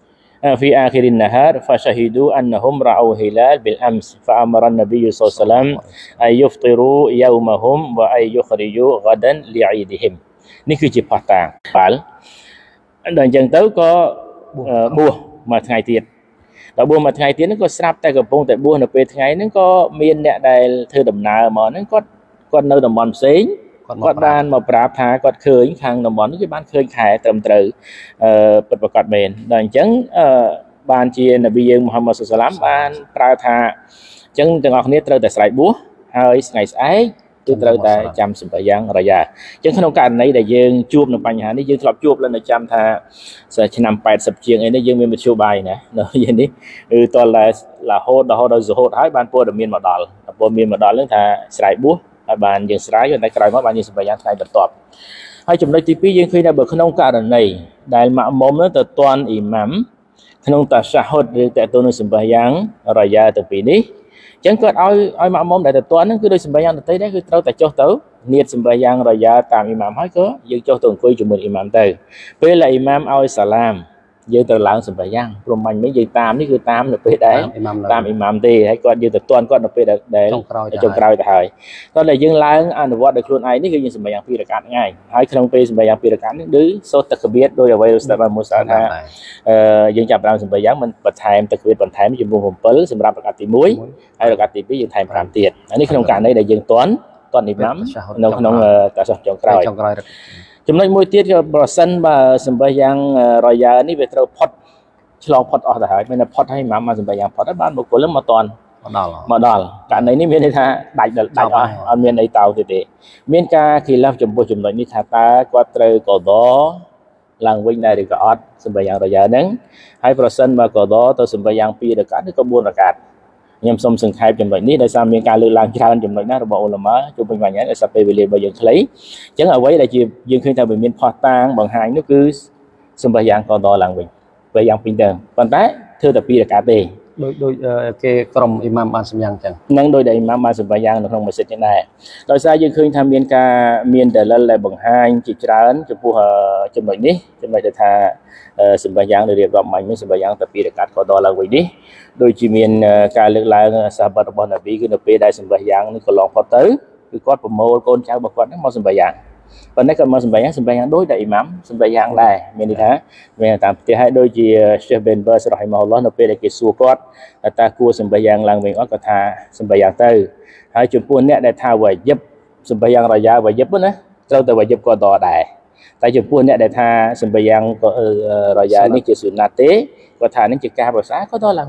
في آخر النهار فشهدوا أنهم رأوا هلال بالأمس فأمر النبي صلى الله عليه وسلم أن يفطروا يومهم وأن يخرجوا غدا لعيدهم នេះគឺជាផុសតាងដល់អញ្ចឹងទៅក៏បួសមួយថ្ងៃទៀតដល់បួសមួយថ្ងៃទៀតហ្នឹងក៏ស្រាប់តែកំពុងតែបួសនៅពេលថ្ងៃហ្នឹងក៏មានអ្នកដែលធ្វើដំណើរមកហ្នឹងគាត់នៅតំបន់ផ្សេងគាត់បានមកប្រាប់ថាគាត់ឃើញខាងតំបន់នេះគេបានឃើញខែត្រឹមត្រូវពិតប្រាកដមែនដល់អញ្ចឹងបានជានប៊ីយើងមូហាម៉ាត់សុសឡាមបានប្រើថាអញ្ចឹងទាំងអស់គ្នាត្រូវតែស្រែកបួសហើយថ្ងៃស្អែកគឺត្រូវតែចាំសម្រាប់យ៉ាងរយ៉ាអញ្ចឹងក្នុងករណីដែលយើងជួបនឹងបញ្ហានេះយើងធ្លាប់ជួបแล้วនៅចាំថាឆ្នាំ80ជាងអីនេះយើងមានមធ្យោបាយណានៅយេនេះគឺតលរហូតដល់ហ្សូហូតហើយបានព័ត៌មានមកដល់ព័ត៌មានមកដល់ហ្នឹងថាស្រែកបួសហើយបានយើងស្រាយតែក្រោយមកបានយើងសម្រាប់យ៉ាងថ្ងៃបន្ទាប់ហើយចំណុចទី2យើងឃើញថាបើក្នុងករណីដែលម៉ាក់មុំទៅទាន់អ៊ីម៉ាំក្នុងតាសាហុតឬតទៅនឹងសម្រាប់យ៉ាងរយ៉ាទាំងពីរនេះអញ្ចឹងគាត់ឲ្យម៉ាក់មុំដែលទៅទាន់ហ្នឹងគឺដោយសម្រាប់យ៉ាងដទៃដែរគឺត្រូវតែចុះទៅនៀតសម្រាប់យ៉ាងរយ៉ាតាមអ៊ីម៉ាមហើយក៏យើងចុះទៅអង្គុយជាមួយអ៊ីម៉ាមទៅពេលដែលអ៊ីម៉ាមឲ្យសាឡាមយើងទៅឡើងសម្រាប់យ៉ាងព្រមមិញយើងតាមនេះគឺតាមនៅពេលដែលតាមអ៊ីម៉ាមទេហើយគាត់យើងទៅទាន់គាត់នៅពេលដែលចុងក្រោយទៅហើយតោះតែយើងឡើងអនុវត្តដោយខ្លួនឯងនេះគឺយើងសម្រាប់យ៉ាងពីរកាត់ง่ายហើយក្នុងពេលសម្រាប់យ៉ាងពីរកាត់នេះគឺសូត្រតកបៀតដោយអ្វីស្ដាប់បានមកថាយើងចាប់ដើមសម្រាប់យ៉ាងមិនបន្ថែមតកបៀតបន្ថែមចំនួន7សម្រាប់រកាត់ទី1ហើយរកាត់ទី2យើងថែម5ទៀតនេះក្នុងករណីដែលយើងទាន់អ៊ីម៉ាមនៅក្នុងតាសាចុងក្រោយចំណុចមួយទៀតគឺប្រសិនបើសម្រាប់យ៉ាងរយ៉ានេះវាត្រូវផុតឆ្លងផុតអស់ទៅហើយមានតែផុតហើយម៉ាំមកសម្រាប់យ៉ាងផុតហើយបានបុគ្គលមកតន់មកដល់ករណីនេះមានន័យថាដាច់អស់អត់មានអីតោទៀតទេមានការខិលាហ្វចំពោះចំណុចនេះថាតើគាត់ត្រូវកដឡើងវិញដែរឬក៏អត់សម្រាប់យ៉ាងរយ៉ាហ្នឹងហើយប្រសិនបើកដទៅសម្រាប់យ៉ាង2រកាត់ឬក៏4រកាត់ខ្ញុំសូមសង្ខេបចំណុចនេះដោយសារមានការលើកឡើងច្រើនចំណុចណារបស់ឧលាម៉ាជុំវិញបញ្ហានេះដោយសារពេលវេលារបស់យើងខ្លីអញ្ចឹងអ្វីដែលជាយើងឃើញថាវាមានផុសតាងបង្ហាញនោះគឺសម្រាប់យ៉ាងកដឡើងវិញពេលយ៉ាងពីរទៅប៉ុន្តែធ្វើតែ2រកាត់ទេដោយគេក្រុមអ៊ីម៉ាមបានសម្យ៉ាងអញ្ចឹងនឹងដោយដែលអ៊ីម៉ាមបានសម្រាប់យ៉ាងនៅក្នុងម៉ាស៊ីតនេះដែរដោយសារយើងឃើញថាមានដលិលដែលបង្ហាញជាច្រើនចំពោះចំណុចនេះចំណុចដែលថាសម្រាប់យ៉ាងដែលរៀបរាប់មិញសម្រាប់យ៉ាងតែ2រកាត់កដឡើងវិញនេះដូចជាមានការលើកឡើងសាហាបរបស់នប៊ីគឺនៅពេលដែលសម្រាប់យ៉ាងនេះកន្លងផុតទៅគឺគាត់ប្រមូលកូនចៅរបស់គាត់មកសម្រាប់យ៉ាងប៉ុន្តែគាត់មកសម្រាប់យ៉ាងដូចតែអ៊ីម៉ាមសម្រាប់យ៉ាងដែរមានន័យថាមានតាមផ្ទះឲ្យដូចជា Sheikh bin Baz រ៉ហ៊ីម៉ាហ៊ុលឡោះនៅពេលដែលគេសួរគាត់តើគួរសម្រាប់យ៉ាងឡើងវិញអត់គាត់ថាសម្រាប់យ៉ាងទៅហើយចំពោះអ្នកដែលថាវ៉ាយិបសម្រាប់យ៉ាងរយ៉ាវ៉ាយិបណាត្រូវតែវ៉ាយិបក៏តដែរតែចំពោះអ្នកដែលថាសម្រាប់យ៉ាងរយ៉ានេះជាសុណាត់ទេគាត់ថានេះជាការប្រសាក៏តឡើងវិញដែរ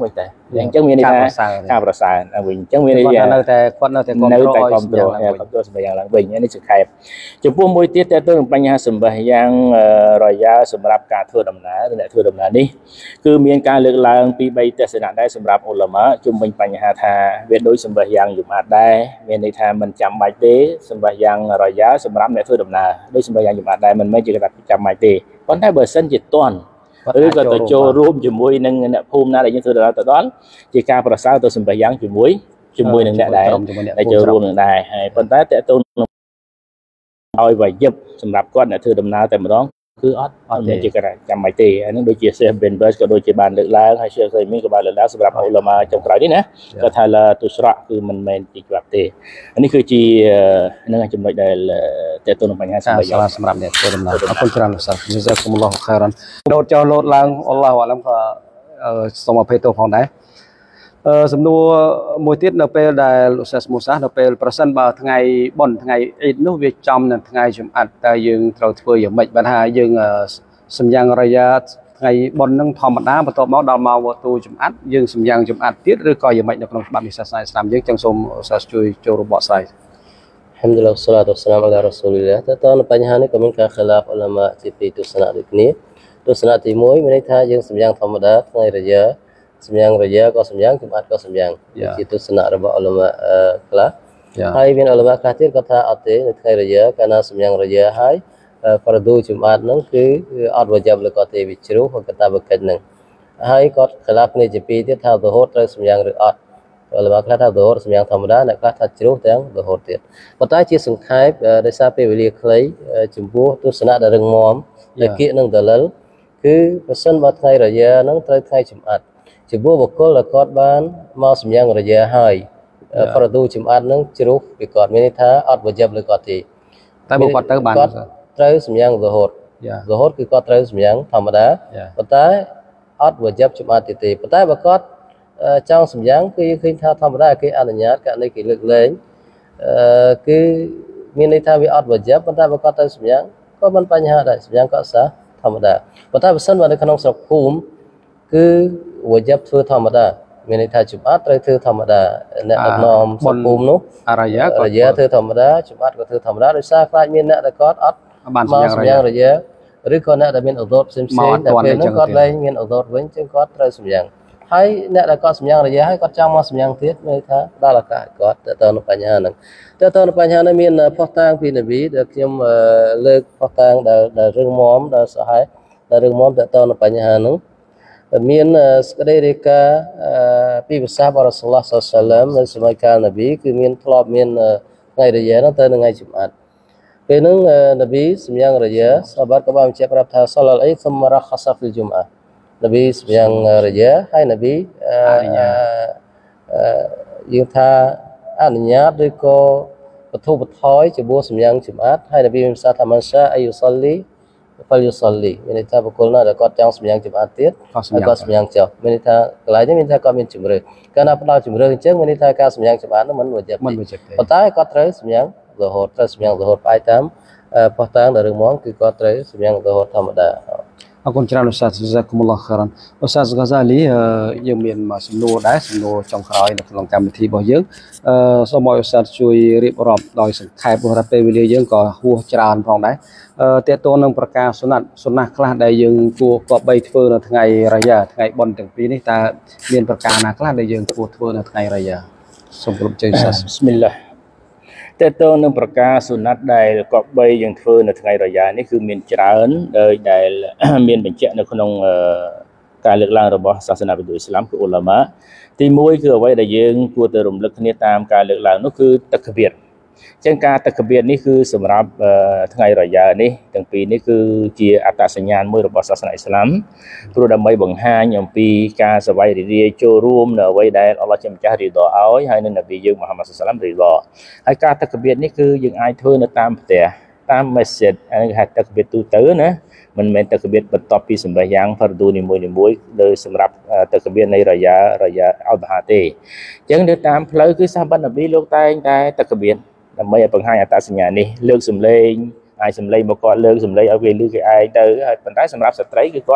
អញ្ចឹងមានន័យថាការប្រសើរវិញអញ្ចឹងមានន័យថាគាត់នៅតែគ្រប់គ្រងសម្បះយ៉ាងឡើងវិញនេះសង្ខេបចំពោះមួយទៀតតើទៅនឹងបញ្ហាសម្បះយ៉ាងរយ៉ាសម្រាប់ការធ្វើដំណើរអ្នកធ្វើដំណើរនេះគឺមានការលើកឡើងពី3ទស្សនៈដែរសម្រាប់អ៊ុលាម៉ាជុំវិញបញ្ហាថាវាដូចសម្បះយ៉ាងយំអាតដែរមានន័យថាមិនចាំបាច់ទេសម្បះយ៉ាងរយ៉ាសម្រាប់អ្នកធ្វើដំណើរដូចសម្បះយ៉ាងយំអាតដែរមិនមែនជាថាចាំបាច់ទេប៉ុន្តែបើសិនជាតន់ឬក៏ទៅចូលរួមជាមួយនឹងអ្នកភូមិណាដែលយើងធ្វើដំណើរទៅដល់ជាការប្រសើរទៅសម្បះយ៉ាងជាមួយនឹងអ្នកដែលចូលរួមនឹងដែរហើយប៉ុន្តែតើតូនឲ្យវាយឹបសម្រាប់គាត់អ្នកធ្វើដំណើរតែម្ដងគឺអត់មានជាការចាំបាច់ទេអានឹងដូចជា Sheikh bin Baz ក៏ដូចជាបានលើកឡើងហើយ Sheikh Saimi ក៏បានលើកឡើងសម្រាប់អ៊ុលាម៉ាចុងក្រោយនេះណាគាត់ថាឡាទុស្រៈគឺមិនមែនជាច្បាប់ទេនេះគឺជានឹងចំណុចដែលតើតូននឹងបញ្ហាសម្រាប់អ្នកធ្វើដំណើរអរគុណច្រើនលោកសាស្ត្រ Jazakumullah khairan លោតចោលលោតឡើងអល់ឡោះអាឡំក៏សូមអភ័យទោសផងដែរសំណួរមួយទៀតនៅពេលដែលលោកសាស្ត្រមូសានៅពេលប្រសិនបើថ្ងៃបុណ្យថ្ងៃអ៊ីដនោះវាចំនឹងថ្ងៃជុំអាត់តើយើងត្រូវធ្វើយ៉ាងម៉េចបើថាយើងសម្យ៉ាងរយ៉ាថ្ងៃបុណ្យនឹងធម្មតាបន្ទាប់មកដល់មកវត្តជុំអាត់យើងសម្យ៉ាងជុំអាត់ទៀតឬក៏យ៉ាងម៉េចនៅក្នុងច្បាប់សាសនាឥស្លាមយើងចឹងសូមសាស្ត្រជួយចូលរបបស្រាយ Alhamdulillah wassalatu wassalamu ala rasulillah តើតើបញ្ហានេះក៏មានការខិលាហ្វអ៊ុលាម៉ាជាពីរទស្សនៈដូចគ្នាទស្សនៈទី1មានន័យថាយើងសម្យ៉ាងធម្មតាថ្ងៃរយ៉ាសម្យ៉ាងរយ៉ាក៏សម្យ៉ាងជំអាត់ក៏សម្យ៉ាងជាទស្សនៈរបស់អ៊ុលាម៉ាខ្លះហើយមានអ៊ុលាម៉ាខ្លះទៀតគាត់ថាអត់ទេនៅថ្ងៃរយ៉ាកាលណាសម្យ៉ាងរយ៉ាហើយហ្វារឌូជំអាត់ហ្នឹងគឺអត់វយ៉ាប់លើគាត់ទេវាជ្រុះគាត់តាបកិច្ចហ្នឹងហើយគាត់ខិលាគ្នាជាពីរទៀតថារហូតត្រូវសម្យ៉ាងឬអត់អ៊ុលាម៉ាខ្លះថារហូតសម្យ៉ាងធម្មតាអ្នកខ្លះថាជ្រុះទាំងរហូតទៀតប៉ុន្តែជាសង្ខេបដោយសារពេលវេលាខ្លីចំពោះទស្សនៈដែលរឹងមាំដែលគៀកនឹងដលិលគឺប្រសិនបើថ្ងៃរយ៉ាហ្នឹងត្រូវថ្ងៃជំអាត់ចំពោះបុគ្គលដែលគាត់បានមកសម្យ៉ាងរយ៉ាហើយប្រទូជំអាត់នឹងជ្រុះពីគាត់មានន័យថាអត់វយប់លើគាត់ទេតែបើគាត់ទៅបានគាត់ត្រូវសម្យ៉ាងរហូតគឺគាត់ត្រូវសម្យ៉ាងធម្មតាប៉ុន្តែអត់វយប់ជំអាត់ទេប៉ុន្តែបើគាត់ចង់សម្យ៉ាងគឺយើងឃើញថាធម្មតាគេអនុញ្ញាតករណីគេលើកលែងគឺមានន័យថាវាអត់វយប់ប៉ុន្តែបើគាត់ទៅសម្យ៉ាងក៏មិនបញ្ហាដែរសម្យ៉ាងក៏សាធម្មតាប៉ុន្តែបើសិនបើនៅក្នុងស្រុកភូមិគឺវយប់ធ្វើធម្មតាមានន័យថាជំអាត់ត្រូវធ្វើធម្មតាអ្នកដឹកនាំស្រុកភូមិនោះអរយ៉ាក៏ធ្វើធម្មតាជំអាត់ក៏ធ្វើធម្មតាដោយសារខ្លាចមានអ្នកដែលគាត់អត់បានសម្យ៉ាងរយ៉ាឬក៏អ្នកដែលមានឧទតផ្សេងៗតែពេលនោះគាត់លែងមានឧទតវិញចឹងគាត់ត្រូវសម្យ៉ាងហើយអ្នកដែលគាត់សម្យ៉ាងរយ៉ាហើយគាត់ចង់មកសម្យ៉ាងទៀតមានថាដល់ឱកាសគាត់ទៅទៅនឹងបញ្ហាហ្នឹងមានផុសតាងពីនប៊ីដែលខ្ញុំលើកផុសតាងដែលរឹងមាំដែលសហេដែលរឹងមាំទៅទៅនឹងបញ្ហាហ្នឹងមានសេចក្តីរាយការណ៍ពីភាសារបស់រ៉ាស៊ូលឡោះសល្លឡោះនៅសម័យកាលនប៊ីគឺមានធ្លាប់មានថ្ងៃរយ៉ាហ្នឹងទៅនឹងថ្ងៃជុំអាត់ពេលហ្នឹងនប៊ីសម្យ៉ាងរយ៉ាសាហាបក៏បានបញ្ជាក់ប្រាប់ថាសល្លឡអ៊ីសុមរខសហ្វិលជុំអានប៊ីសម្យ៉ាងរយ៉ាហើយនប៊ីយើងថាអនុញ្ញាតឬក៏បទុបថយចំពោះសម្យ៉ាងជុំអាត់ហើយនប៊ីមានប្រសាសន៍ថាមិនសាអ៊ីយុសលីFalyusalli មានន័យថាបុគ្គលណាដែលគាត់ចង់សម្យ៉ាងជំអាត់ទៀតហើយគាត់សម្យ៉ាងចុះមានន័យថាកន្លែងនេះមានថាគាត់មានជំរឿកាលណាផ្ដល់ជំរឿអញ្ចឹងមានន័យថាការសម្យ៉ាងជំអាត់នោះមិនវយប់ទេប៉ុន្តែគាត់ត្រូវសម្យ៉ាងរហូតផ្អែកតាមផុសតាងដែលរឹងមាំគឺគាត់ត្រូវសម្យ៉ាងរហូតធម្មតាអរគុណច្រើនលោកសាស្ត្រ Jazakumullah khairan លោកសាស្ត្រ Ghazali យើងមានសំណួរដែរសំណួរចុងក្រោយនៅក្នុងកម្មវិធីរបស់យើងសូមឲ្យលោកសាស្ត្រជួយរៀបរាប់ដោយសង្ខេបព្រោះថាពេលវេលាយើងក៏ហួសច្រើនផងដែរតើតើនឹងប្រការសុណាស់ខ្លះដែលយើងគួរគប្បីធ្វើនៅថ្ងៃរយ៉ាថ្ងៃបុណ្យទាំងពីរនេះតើមានប្រការណាខ្លះដែលយើងគួរធ្វើនៅថ្ងៃរយ៉ាសូមគោរពជើញសាស្ត្រប៊ីស្មិលឡាហ៍តើតើនឹងប្រការសុណាត់ដែលគប្បីយើងធ្វើនៅថ្ងៃរយ៉ានេះគឺមានច្រើនដែលមានបញ្ជាក់នៅក្នុងការលើកឡើងរបស់សាសនាវិទូអ៊ីស្លាមគឺអ៊ុលាម៉ាទី1គឺអ្វីដែលយើងគួរតែរំលឹកគ្នាតាមការលើកឡើងនោះគឺតក្បៀរចឹងការតក្បៀរនេះគឺសម្រាប់ថ្ងៃរយ៉ានេះទាំងពីរនេះគឺជាអត្តសញ្ញាណមួយរបស់សាសនាអ៊ីស្លាមព្រោះដើម្បីបង្ហាញអំពីការសប្បាយរីករាយចូលរួមនៅអ្វីដែលអល់ឡោះជាម្ចាស់រីដឲ្យហើយនៅនប៊ីយើងមូហាម៉ាត់សល្លាមរីដហើយការតក្បៀរនេះគឺយើងអាចធ្វើនៅតាមផ្ទះតាមម៉ាស៊ីតអានេះគេហៅតក្បៀរទូទៅណាមិនមែនតក្បៀរបន្ទាប់ពីសម្បះយ៉ាងហ្វារឌូនីមួយលើសម្រាប់តក្បៀរនៃរយ៉ាអល់បហាទេអញ្ចឹងនៅតាមផ្លូវគឺសាហាបនប៊ីលោកតែងតែតក្បៀរដើម្បីឲ្យបង្ហាញអត្តសញ្ញាណនេះលើកសំឡេងអាចសំឡេងមកគាត់លើកសំឡេងឲ្យគេឮគេឯងទៅហើយប៉ុន្តែសម្រាប់ស្ត្រីគឺគាត់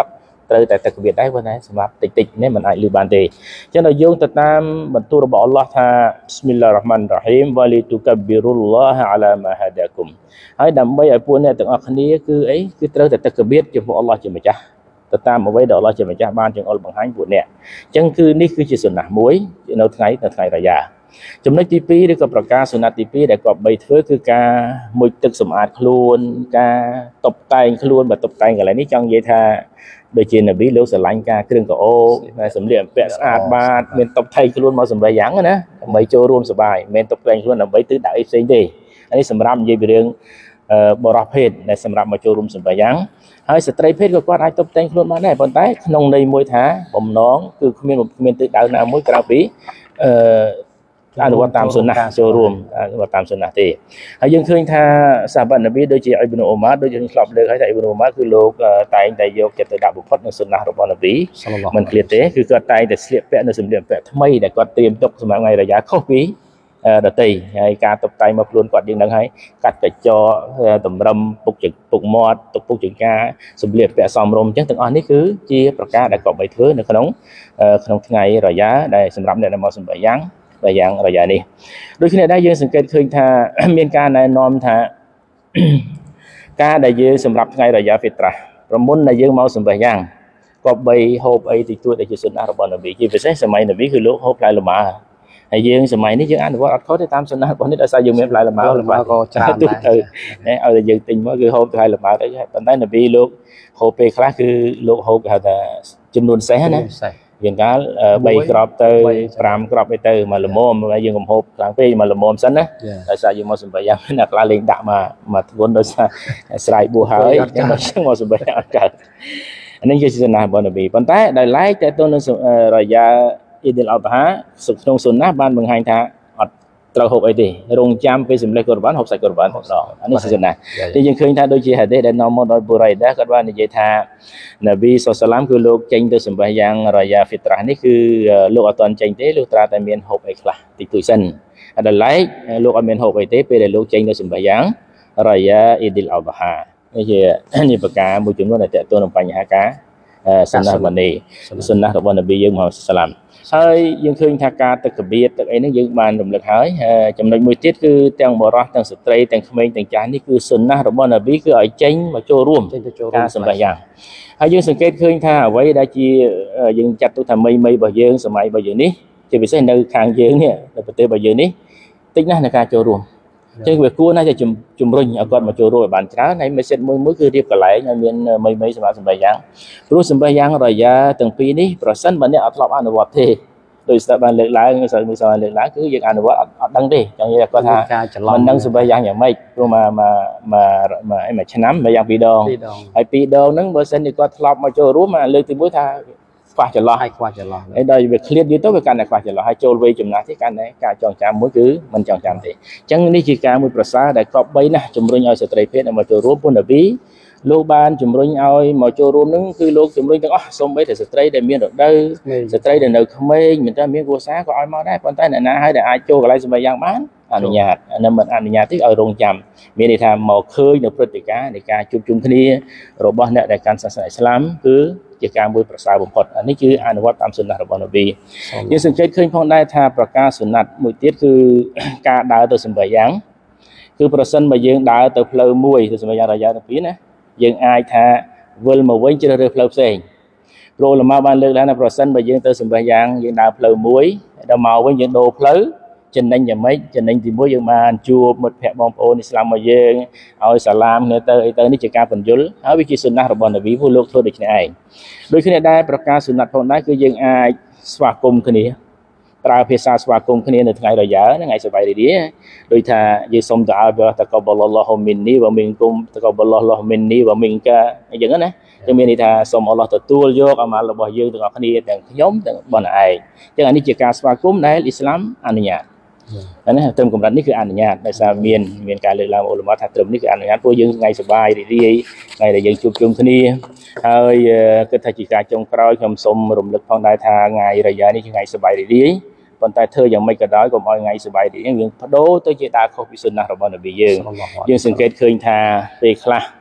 ត្រូវតែទឹកវិទ្យាដែរប៉ុន្តែសម្រាប់តិចនេះมันអាចលឺបានទេអញ្ចឹងដល់យើងទៅតាមបន្ទូលរបស់អល់ឡោះថា Bismillahirrahmanirrahim វ៉ាលីទូកាប៊ីរុលឡោះអាឡាម៉ាហាដាគុំហើយដើម្បីឲ្យពួកអ្នកទាំងអស់គ្នាគឺអីគឺត្រូវតែទឹកវិទ្យាចំពោះអល់ឡោះជាម្ចាស់ទៅតាមអ្វីដែលអល់ឡោះជាម្ចាស់បានចង្អុលបង្ហាញពួកអ្នកអញ្ចឹងគឺនេះគឺជាសុណាស់មួយនៅថ្ងៃរយ៉ាចំណុចទី2ឬក៏ប្រការសុណាត់ទី2ដែលគាត់បីធ្វើគឺការមុជទឹកសម្អាតខ្លួនការតុបតែងខ្លួនបើតុបតែងកន្លែងនេះចង់និយាយថាដូចជានប៊ីលោកស្រឡាញ់ការគ្រឿងកោសម្លៀកបំពាក់ស្អាតបាតមានតុបតែងខ្លួនមកសម្រាប់យ៉ាងណាដើម្បីចូលរួមសប្បាយមិនមែនតុបតែងខ្លួនដើម្បីទិសដៅអីផ្សេងទេនេះសម្រាប់និយាយពីរឿងបរិភេទដែលសម្រាប់មកចូលរួមសម្រាប់យ៉ាងហើយស្ត្រីភេទក៏គាត់អាចតុបតែងខ្លួនបានដែរប៉ុន្តែក្នុងន័យមួយថាបំណងគឺគ្មានទិសដៅណាមួយក្រៅពីអនុវត្តតាមសុណាចូលរួមអនុវត្តតាមសុណាទេហើយយើងឃើញថាសាហាបនប៊ីដូចជាអ៊ីប៊ុនអ៊ូម៉ារដូចយើងធ្លាប់លើកហើយថាអ៊ីប៊ុនអ៊ូម៉ារគឺលោកតែងតែយកចិត្តទុកដាក់បំផុតនៅសុណារបស់នប៊ីមិនឃ្លាតទេគឺគាត់តែងតែស្លៀកពាក់នៅសម្លៀកបំពាក់ថ្មីដែលគាត់ត្រៀមទុកសម្រាប់ថ្ងៃរយ៉ាខុសពីដតីហើយការតុបតែងមកខ្លួនគាត់យើងដឹងហើយកាត់កញ្ចក់តម្រឹមពុកមាត់ទុកពុកចង្កាសម្លៀកពាក់សមរម្យអញ្ចឹងទាំងអស់នេះគឺជាប្រការដែលគាត់បីធ្វើនៅក្នុងថ្ងៃរយ៉ាដែលសម្រាប់អ្នកមកសម្រាប់យ៉ាងរយៈនេះដូចគ្នាដែរយើងសង្កេតឃើញថាមានការណែនាំថាការដែលយើងសម្រាប់ថ្ងៃរយៈហ្វីត្រាប្រមុនដែលយើងមកសម្រាប់យ៉ាងក៏បីហូបអីតិចតួចដែលជាសុណារបស់នប៊ីជាពិសេសសម័យនប៊ីគឺលោកហូបផ្លែលម៉ើហើយយើងសម័យនេះយើងអនុវត្តអត់ខុសទេតាមសុណារបស់នេះដោយសារយើងមានផ្លែលម៉ើក៏ច្រើនដែរទៅឲ្យតែយើងទិញមកគឺហូបផ្លែលម៉ើទៅប៉ុន្តែនប៊ីលោកហូបពេលខ្លះគឺលោកហូបគេហៅថាចំនួនសេះណាយើងកាល3គ្រាប់ទៅ5គ្រាប់ទៅមកល្មមហើយយើងកំហូបខ្លាំងពេកមកល្មមសិនណាដោយសារយើងមកសម្រាប់យ៉ាងណាខ្លះលេងដាក់មកធ្ងន់ដោយសារស្រ័យបួសហើយអញ្ចឹងមកសម្រាប់អត់កើតអានេះជាសុណារបស់នប៊ីប៉ុន្តែដោយឡែកតែទៅនឹងរយ៉ាអ៊ីឌីលអល់បាហាក្នុងសុណាបានបង្ហាញថាអត់ត្រូវហូបអីទេរងចាំពេលសម្លេះកូរ៉ានហូបសាច់កូរ៉ានម្ដងអានេះជាសុណាទីយើងឃើញថាដូចជាហាឌីសដែលនាំមកដោយបូរ៉ៃដាគាត់បាននិយាយថានប៊ីសុសឡាមគឺលោកចេញទៅសម្បះយ៉ាងរយ៉ាហ្វីត្រាស់នេះគឺលោកអត់ទាន់ចេញទេលោកត្រាតែមានហូបអីខ្លះតិចតួចសិនដល់ឡែកលោកអត់មានហូបអីទេពេលដែលលោកចេញទៅសម្បះយ៉ាងរយ៉ាអ៊ីឌីលអល់បាហានេះជាប្រការមួយចំនួនដែលតកតទៅនឹងបញ្ហាការសុណារបស់នេះសុណារបស់នប៊ីយើងមហាសាឡាមហើយយើងឃើញថាការទឹកកបៀតទឹកអីហ្នឹងយើងបានរំលឹកហើយចំណុចមួយទៀតគឺទាំងបរិសុទ្ធទាំងស្ត្រីទាំងក្មេងទាំងចាស់នេះគឺសុណារបស់នប៊ីគឺឲ្យចេញមកចូលរួមការសម្បះយ៉ាងហើយយើងសង្កេតឃើញថាអ្វីដែលជាយើងចាត់ទុកថាមីរបស់យើងសម័យរបស់យើងនេះជាពិសេសនៅខាងយើងនេះនៅប្រទេសរបស់យើងនេះតិចណាស់ในការចូលរួមអញ្ចឹងវាគួរណាស់តែជំរុញឲ្យគាត់មកចូលរួមឲ្យបានច្រើនហើយមេសេតមួយគឺរៀបកន្លែងឲ្យមានមីសម្រាប់សម្បះយ៉ាងព្រោះសម្បះយ៉ាងរយ៉ាទាំងពីរនេះប្រសិនបើអ្នកអត់ធ្លាប់អនុវត្តទេដោយស្ដាប់បានលើកឡើងលើកឡើងគឺយើងអនុវត្តអត់ដឹងទេចង់និយាយគាត់ថាមិនដឹងសម្បះយ៉ាងម៉េចព្រោះមួយឆ្នាំមួយយ៉ាង2ដងហើយ2ដងហ្នឹងបើសិនជាគាត់ធ្លាប់មកចូលរួមលើកទី1ថាខ្វះចន្លោះហើយដល់វាឃ្លាតយូរទៅវាកាន់តែខ្វះចន្លោះហើយចូលវ័យចំណាស់ទេកាន់តែការចងចាំមួយគឺមិនចងចាំទេអញ្ចឹងនេះជាការមួយប្រសើរដែលគ្រាប់3ណាស់ជំរុញឲ្យស្ត្រីភេទមកចូលរួមពុននប៊ីលោកបានជំរុញឲ្យមកចូលរួមនឹងគឺលោកជំរុញទាំងអស់សូម្បីតែស្ត្រីដែលមានរដូវស្ត្រីដែលនៅក្មេងមិនតែមានគ្រួសារក៏ឲ្យមកដែរប៉ុន្តែអ្នកណាហើយដែលអាចចូលកន្លែងសម្បះយ៉ាងបានអនុញ្ញាតនឹងមិនអនុញ្ញាតទេឲ្យរងចាំមានន័យថាមកឃើញនៅព្រឹត្តិការណ៍នៃការជួបជុំគ្នារបស់អ្នកដែលកាន់សាសនាអ៊ីស្លាមគឺជាការមួយប្រសើរបំផុតនេះគឺអនុវត្តតាមសុណារបស់នប៊ីយើងសង្កេតឃើញផងដែរថាប្រការសុណាមួយទៀតគឺការដើរទៅសម្បះយ៉ាងគឺប្រសិនបើយើងដើរទៅផ្លូវមួយទៅសម្បះយ៉ាងរយៈទៅពីណាយើងអាចថាវិលមកវិញជ្រើសរើសផ្លូវផ្សេងព្រោះលម៉ាបានលើកឡើងថាប្រសិនបើយើងទៅសម្បះយ៉ាងយើងដើរផ្លូវមួយដល់មកវិញយើងដូរផ្លូវចំណេញយ៉ាងម៉េចចំណេញទី1យើងបានជួបមិត្តភ័ក្តិបងប្អូនអ៊ីស្លាមរបស់យើងឲ្យសាឡាមគ្នាទៅអីទៅនេះជាការបញ្យលហើយវាជាសុណារបស់នប៊ីពួកលោកធ្វើដូចគ្នាឯងដូចគ្នាដែរប្រការសុណាផងដែរគឺយើងអាចស្វាគមន៍គ្នាប្រើភាសាស្វាគមន៍គ្នានៅថ្ងៃរយ៉ាថ្ងៃសប្បាយរីករាយដូចថាយើងសុំទៅឲ្យតកបលឡោះមីននីវមីនគុំតកបលឡោះមីននីវមីនកាអញ្ចឹងណាគឺមានន័យថាសូមអល់ឡោះទទួលយកអាម៉ាល់របស់យើងទាំងអស់គ្នាទាំងខ្ញុំទាំងបងឯងអញ្ចឹងអានេះជាការស្វាគមន៍ដែលអ៊ីស្លាមអនុញ្ញាតណាត្រឹមកម្រិតនេះគឺអនុញ្ញាតដោយសារមានការលើកឡើងអ៊ុលម៉ាថាត្រឹមនេះគឺអនុញ្ញាតពួកយើងថ្ងៃសប្បាយរីករាយថ្ងៃដែលយើងជួបជុំគ្នាហើយគិតថាជាការចុងក្រោយខ្ញុំសូមរំលឹកផងដែរថាថ្ងៃរយ៉ានេះជាថ្ងៃសប្បាយរីករាយប៉ុន្តែធ្វើយ៉ាងម៉េចក៏ដោយកុំឲ្យថ្ងៃសប្បាយរីករាយយើងបដូរទៅជាដើរខុសពីសុណារបស់នប៊ីយើងសង្កេតឃើញថាពេលខ្លះ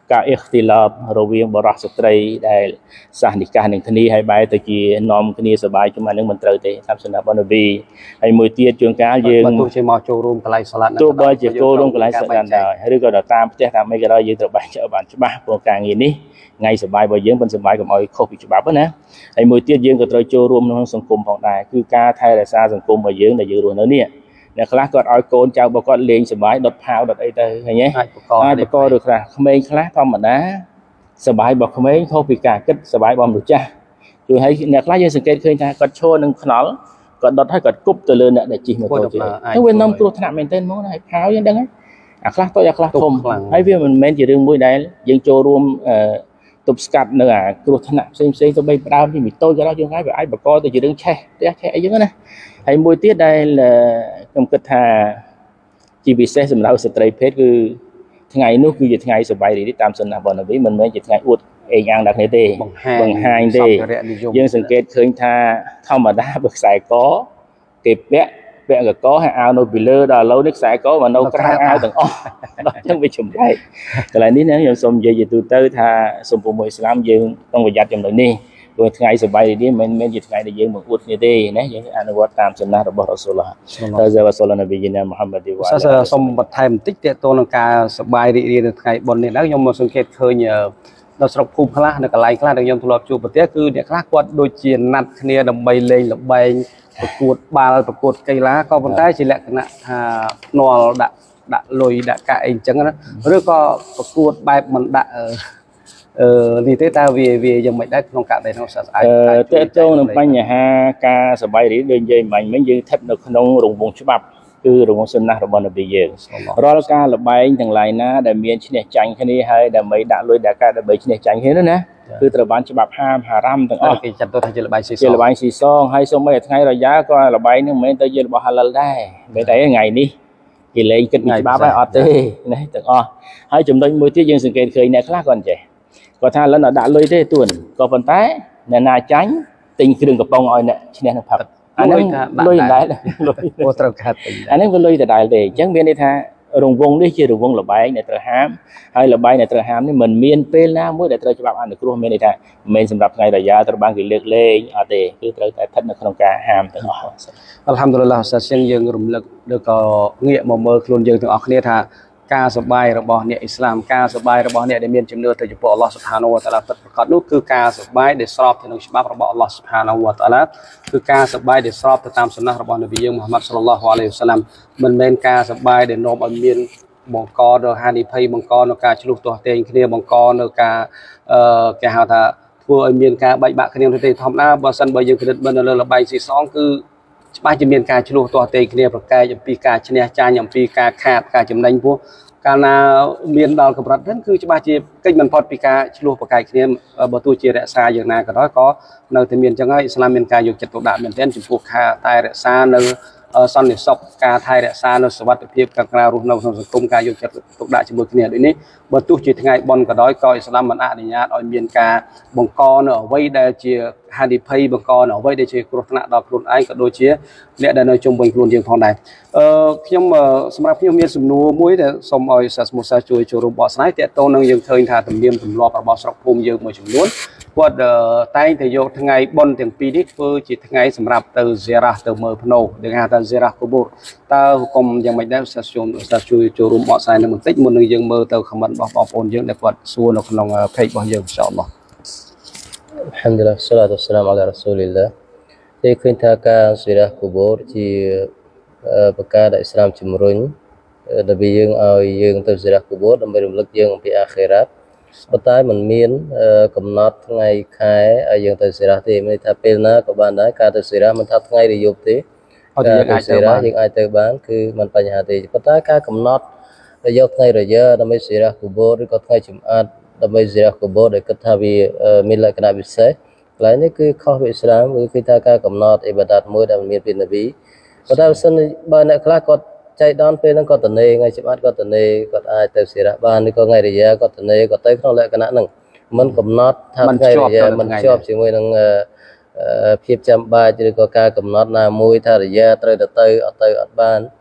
ការអ៊ីខ្ទីឡាបរវាងបរិសុទ្ធស្ត្រីដែលសាសនិកានឹងគ្នាហើយបែរទៅជានាំគ្នាសบายជាមួយនឹងមិនត្រូវទេតាមសុណារបស់នប៊ីហើយមួយទៀតជួនកាលយើងទោះជាមកចូលរួមកន្លែងសាឡាត់ទោះបីជាចូលរួមកន្លែងសាឡាត់ដែរឬក៏ដល់តាមផ្ទះតាមអីក៏ដោយយើងត្រូវបែងចែកបានច្បាស់ព្រោះការងារនេះថ្ងៃសบายរបស់យើងមិនសบายកុំឲ្យខុសពីច្បាប់ណាហើយមួយទៀតយើងក៏ត្រូវចូលរួមក្នុងសង្គមផងដែរគឺការថែរក្សាសង្គមរបស់យើងដែលយើងរស់នៅនេះអ្នកខ្លះគាត់ឲ្យកូនចៅរបស់គាត់លេងសบายដុតផាវដុតអីទៅឃើញទេអាចបកឬខ្លះក្មេងខ្លះធម្មតាសบายរបស់ក្មេងខុសពីការគិតសบายរបស់មនុស្សចាស់ជួយឲ្យអ្នកខ្លះយើងសង្កេតឃើញថាគាត់ឈរនឹងខ្នល់គាត់ដុតឲ្យគាត់គប់ទៅលើអ្នកដែលជិះម៉ូតូជិះទៅវានាំគ្រោះថ្នាក់មែនទែនហ្មងណាហើយផាវយើងដឹងហើយអាខ្លះតូចអាខ្លះធំហើយវាមិនមែនជារឿងមួយដែលយើងចូលរួមទប់ស្កាត់នៅអាគ្រោះថ្នាក់ផ្សេងទៅបីផ្ដើមពីមីតូចក៏ដល់យើងហើយវាអាចបកទៅជារឿងឆេះផ្ទះឆេះអីចឹងណាហើយមួយទៀតដែលខ្ញុំគិតថាជាពិសេសសម្រាប់ស្ត្រីភេទគឺថ្ងៃនោះគឺជាថ្ងៃសប្បាយរីករាយតាមសុណារបស់នប៊ីមិនមែនជាថ្ងៃអួតអេងអាងដល់គ្នាទេបង្ហាញទេយើងសង្កេតឃើញថាធម្មតាបើខ្សែកគេពាក់កកហើយអាវនៅពីលើដល់ឥឡូវនេះខ្សែកមកនៅក្រៅអាវទាំងអស់ដល់ចឹងវាចម្លែកកន្លែងនេះខ្ញុំសូមនិយាយជាទូទៅថាសូមពុំអ៊ីស្លាមយើងต้องប្រយ័ត្នចំណុចនេះព្រោះថ្ងៃសប្បាយរីករាយមិនមែនជាថ្ងៃដែលយើងមកអួតគ្នាទេណាយើងអនុវត្តតាមសុណារបស់រ៉ាស៊ូលឡោះហើយរ៉ាស៊ូលនប៊ីណាមូហាម៉ាឌីវ៉ាសូមបន្ថែមបន្តិចទាក់ទងនឹងការសប្បាយរីករាយនៅថ្ងៃបុណ្យនេះដែរខ្ញុំមកសង្កេតឃើញនៅស្រុកភូមិខ្លះនៅកន្លែងខ្លះដែលខ្ញុំធ្លាប់ជួបប្រទេសគឺអ្នកខ្លះគាត់ដូចជាណាត់គ្នាដើម្បីលេងល្បែងប្រកួតបាល់ប្រកួតកីឡាក៏ប៉ុន្តែជាលក្ខណៈថាភ្នាល់ដាក់លុយដាក់កាក់អីអញ្ចឹងណាឬក៏ប្រកួតបែបមិនដាក់នេះទេតើវាយ៉ាងម៉េចដែរក្នុងករណីនោះអាចតើតើនឹងបញ្ហាការសบายរីកដូចនិយាយមិញយើងស្ថិតនៅក្នុងរង្វង់ច្បាប់គឺរង្វង់សុណារបស់នប៊ីយើងរាល់ការល្បែងទាំងឡាយណាដែលមានឈ្នះចាញ់គ្នាហើយដើម្បីដាក់លុយដាក់កាក់ដើម្បីឈ្នះចាញ់គ្នាណាគឺត្រូវបានច្បាប់ហាមហារ៉ាំទាំងអស់គេចាត់ទុកថាជាល្បែងស៊ីសងជាល្បែងស៊ីសងហើយសូម្បីតែថ្ងៃរយ៉ាក៏ល្បែងនេះមិនមែនទៅជារបស់ហាឡាល់ដែរមិនតែថ្ងៃនេះគេលេងគិតពីច្បាប់ហើយអត់ទេណាទាំងអស់ហើយចំណុចមួយទៀតយើងសង្កេតឃើញអ្នកខ្លះគាត់ចេះគាត់ថាលិនដាក់លុយទេទួនក៏ប៉ុន្តែអ្នកណាចាញ់ទិញគ្រឿងកំប៉ុងឲ្យអ្នកឈ្នះនឹងផឹកអាហ្នឹងលុយដែរលុយត្រូវកាត់អាហ្នឹងវាលុយដដែលទេអញ្ចឹងមានន័យថារង្វង់នេះជារង្វង់លបែងដែលត្រូវហាមហើយលបែងដែលត្រូវហាមនេះមិនមានពេលណាមួយដែលត្រូវច្បាប់អនុគ្រោះមានន័យថាមិនមែនសម្រាប់ថ្ងៃរយ៉ាត្រូវបានគេលើកលែងអត់ទេគឺត្រូវតែស្ថិតនៅក្នុងការហាមទាំងអស់អល់ហាំឌុលឡាហ៍សាជាងយើងរំលឹកឬក៏ងាកមកមើលខ្លួនយើងទាំងអស់គ្នាថាការសប្បាយរបស់អ្នកអ៊ីស្លាមការសប្បាយរបស់អ្នកដែលមានជំនឿទៅចំពោះអល់ឡោះស៊ុបហានវតាឡាពិតប្រាកដនោះគឺការសប្បាយដែលស្របទៅនឹងច្បាប់របស់អល់ឡោះស៊ុបហានវតាឡាគឺការសប្បាយដែលស្របទៅតាមសុណារបស់នប៊ីយើងមូហាម៉ាត់សល្លឡោះអាឡៃហ៊ីវសឡាមមិនមែនការសប្បាយដែលនាំឲ្យមានបង្កដល់ហានិភ័យបង្កនៅការឆ្លោះទាស់ទែងគ្នាបង្កនៅការគេហៅថាធ្វើឲ្យមានការបែកបាក់គ្នាទេធម្មតាបើសិនបើយើងគិតមិននៅលើលបែងស៊ីសងគឺច្បាស់ជាមានការឆ្លោះទាស់ទែងគ្នាប្រកែកអំពីការឈ្នះចាញ់អំពីការខាតការចំណេញពោះកាលណាមានដល់កម្រិតហ្នឹងគឺច្បាស់ជាកិច្ចមិនផុតពីការឆ្លោះប្រកែកគ្នាបើទោះជារក្សាយ៉ាងណាក៏ដោយក៏នៅតែមានអញ្ចឹងហើយអ៊ីស្លាមមានការយកចិត្តទុកដាក់មែនទែនចំពោះការតែរក្សានៅសន្តិសុខការថែរក្សានៅសុវត្ថិភាពការរស់នៅក្នុងសង្គមការយកចិត្តទុកដាក់ជាមួយគ្នាដូចនេះបើទោះជាថ្ងៃបុណ្យក៏ដោយក៏អ៊ីស្លាមមិនអនុញ្ញាតឲ្យមានការបង្កនៅអ្វីដែលជាហានិភ័យបង្កនៅអ្វីដែលជាគ្រោះថ្នាក់ដល់ខ្លួនឯងក៏ដូចជាអ្នកដែលនៅជុំវិញខ្លួនយើងផងដែរខ្ញុំសម្រាប់ខ្ញុំមានសំណួរមួយដែលសូមឲ្យសាស្មូសាជួយចូលរួមបកស្រាយទាក់ទងនឹងយើងឃើញថាទំនៀមទម្លាប់របស់ស្រុកភូមិយើងមួយចំនួនគាត់តែងតែយកថ្ងៃបុណ្យទាំងពីរនេះធ្វើជាថ្ងៃសម្រាប់ទៅហ្ស៊ីរ៉ាទៅមើលភ្នោដែលគេហៅថាហ្ស៊ីរ៉ាកូបូរតើហុគមយ៉ាងម៉េចដែរសាស្ជួយចូលរួមបកស្រាយនឹងបន្តិចមុននឹងយើងមើលទៅខមមិនរបស់បងប្អូនយើងដែលគាត់សួរនៅក្នុងเพจរបស់យើងអ៊ីនសាអល់ឡោះ Alhamdulillah salatu wassalamu ala rasulillah ទេឃើញថាការហ្ស៊ីរ៉ាកូបូរជាប្រការដែលឥស្លាមជំរុញដើម្បីយើងឲ្យយើងទៅហ្ស៊ីរ៉ាកូបូរដើម្បីរំលឹកយើងអំពីអាខិរ៉ាតប៉ុន្តែมันមានកំណត់ថ្ងៃខែឲ្យយើងទៅស៊ីរ៉ាទេមានន័យថាពេលណាក៏បានដែរការទៅស៊ីរ៉ាមិនថាថ្ងៃឬយប់ទេការទៅស៊ីរ៉ាយើងអាចទៅបានគឺមិនបញ្ហាទេប៉ុន្តែការកំណត់យកថ្ងៃរយ៉ាដើម្បីស៊ីរ៉ាកូបូរឬក៏ថ្ងៃចំអាតដើម្បីស៊ីរ៉ាកូបូរដែលគិតថាវាមានលក្ខណៈពិសេសកន្លែងនេះគឺខុសពីឥស្លាមគឺថាការកំណត់អ៊ីបាដាតមួយដែលមានពីនប៊ីប៉ុន្តែបើអ្នកខ្លះគាត់ចៃដន្យពេលហ្នឹងគាត់ទៅនេថ្ងៃច្បាត់គាត់ទៅនេគាត់អាចទៅស៊ីរ៉ាបានឬក៏ថ្ងៃរយ៉ាគាត់ទៅនេគាត់ទៅក្នុងលក្ខណៈហ្នឹងមិនកំណត់ថាថ្ងៃរយ៉ាមិនជាប់ជាមួយនឹងភាពចាំបាច់ឬក៏ការកំណត់ណាមួយថារយ៉ាត្រូវទៅអត់បាន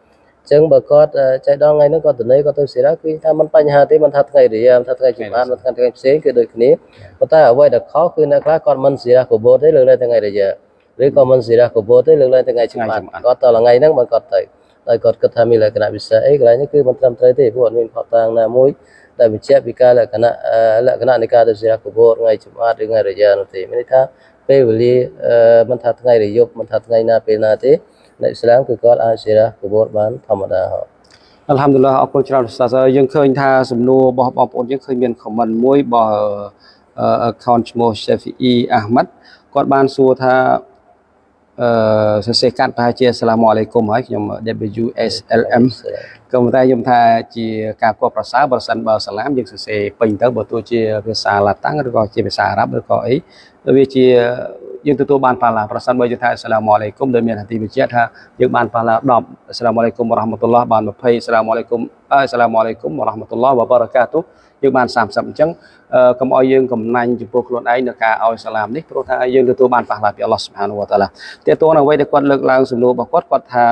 ចឹងបើគាត់ចៃដងថ្ងៃហ្នឹងគាត់ទៅនេះគាត់ទៅសេរាគឺថាมันបញ្ហាទេมันថាថ្ងៃរៀមថាថ្ងៃជំអានมันថ្ងៃផ្សេងគឺដូចគ្នាប៉ុន្តែអ្វីដែលខុសគឺអ្នកខ្លះគាត់មិនសេរាកបោទេលើកឡើងថ្ងៃរៀមឬក៏មិនសេរាកបោទេលើកឡើងថ្ងៃជំអានគាត់តថ្ងៃហ្នឹងបើគាត់ទៅហើយគាត់គិតថាមានលក្ខណៈពិសេសអីកន្លែងនេះគឺមិនត្រឹមត្រូវទេព្រោះអត់មានផតតាំងណាមួយដែលបញ្ជាក់ពីការលក្ខណៈនៃការទៅសេរាកបោថ្ងៃជំអានឬថ្ងៃរៀមនោះទេមានន័យថាពេលវេលាមិនថាថ្ងៃរយប់មិនថាថ្ងៃណាពេលណាទេនៅអ៊ីស្លាមគឺគាត់អាចសេរាកបោបានធម្មតាហ៎អល់ហាំឌុលឡាហ៍អរគុណច្រើនustazយើងឃើញថាសំណួររបស់បងប្អូនយើងឃើញមាន comment មួយរបស់ account ឈ្មោះ Shafi'i Ahmad គាត់បានសួរថាសរសេរកាត់ប្រហែលជាអស្សាឡាមអាឡៃគុំហើយខ្ញុំ WSLM ក៏តែខ្ញុំថាជាការគួរប្រសើរបើសិនបើសាឡាមយើងសរសេរពេញទៅបើទោះជាភាសាឡាតាំងឬក៏ជាភាសាអារ៉ាប់ឬក៏អីវាជាយើងទទួលបានប៉ាឡាប្រសិនបើយើងថាអស្សាឡាមអាឡៃគុំដោយមានហទីបញ្ជាក់ថាយើងបានប៉ាឡា10អស្សាឡាមអាឡៃគុំវ៉ារ៉ាហ្មាតុលឡាហ៍បាន20អស្សាឡាមអាឡៃគុំវ៉ារ៉ាហ្មាតុលឡាហ៍វ៉ាបារកាតុយើងបាន30អញ្ចឹងកុំឲ្យយើងកំណាញ់ចំពោះខ្លួនឯងនៅការឲ្យសាឡាមនេះព្រោះថាយើងទទួលបានប៉ះឡាពីអល់ឡោះស៊ុបហានូវតាឡាតើតើអ្វីដែលគាត់លើកឡើងសំណួររបស់គាត់ថា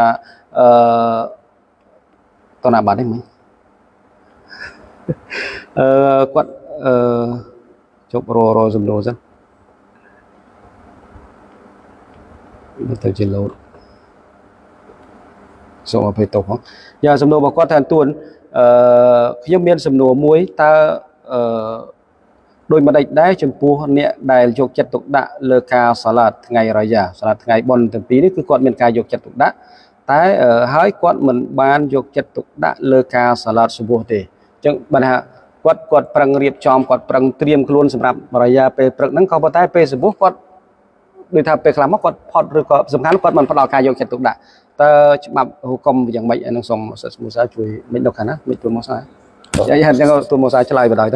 តើណាបាត់នេះមិញគាត់ជប់រសំណួរសិនទៅជាលោតសូមអភ័យទោសផងយ៉ាងសំណួររបស់គាត់ថាទួនខ្ញុំមានសំណួរមួយតើដោយមិនដេចដែរចំពោះអ្នកដែលយកចិត្តទុកដាក់លើការសាឡាតថ្ងៃរយ៉ាសាឡាតថ្ងៃបុណ្យទាំងពីរនេះគឺគាត់មានការយកចិត្តទុកដាក់តែហើយគាត់មិនបានយកចិត្តទុកដាក់លើការសាឡាតសុបហ៍ទេអញ្ចឹងបានថាគាត់ប្រឹងរៀបចំគាត់ប្រឹងត្រៀមខ្លួនសម្រាប់រយ៉ាពេលព្រឹកហ្នឹងក៏ប៉ុន្តែពេលសុបហ៍គាត់ដូចថាពេលខ្លះមកគាត់ផត់ឬក៏សំខាន់គាត់មិនផ្ដល់ការយកចិត្តទុកដាក់តើច្បាប់ហុគមយ៉ាងម៉េចហ្នឹងសូមសិស្សមូសាជួយមិនដល់ខាងណាមិនទូមកសាយ៉ាងហ្នឹងទូមកសាឆ្លើយបណ្ដោយទៅ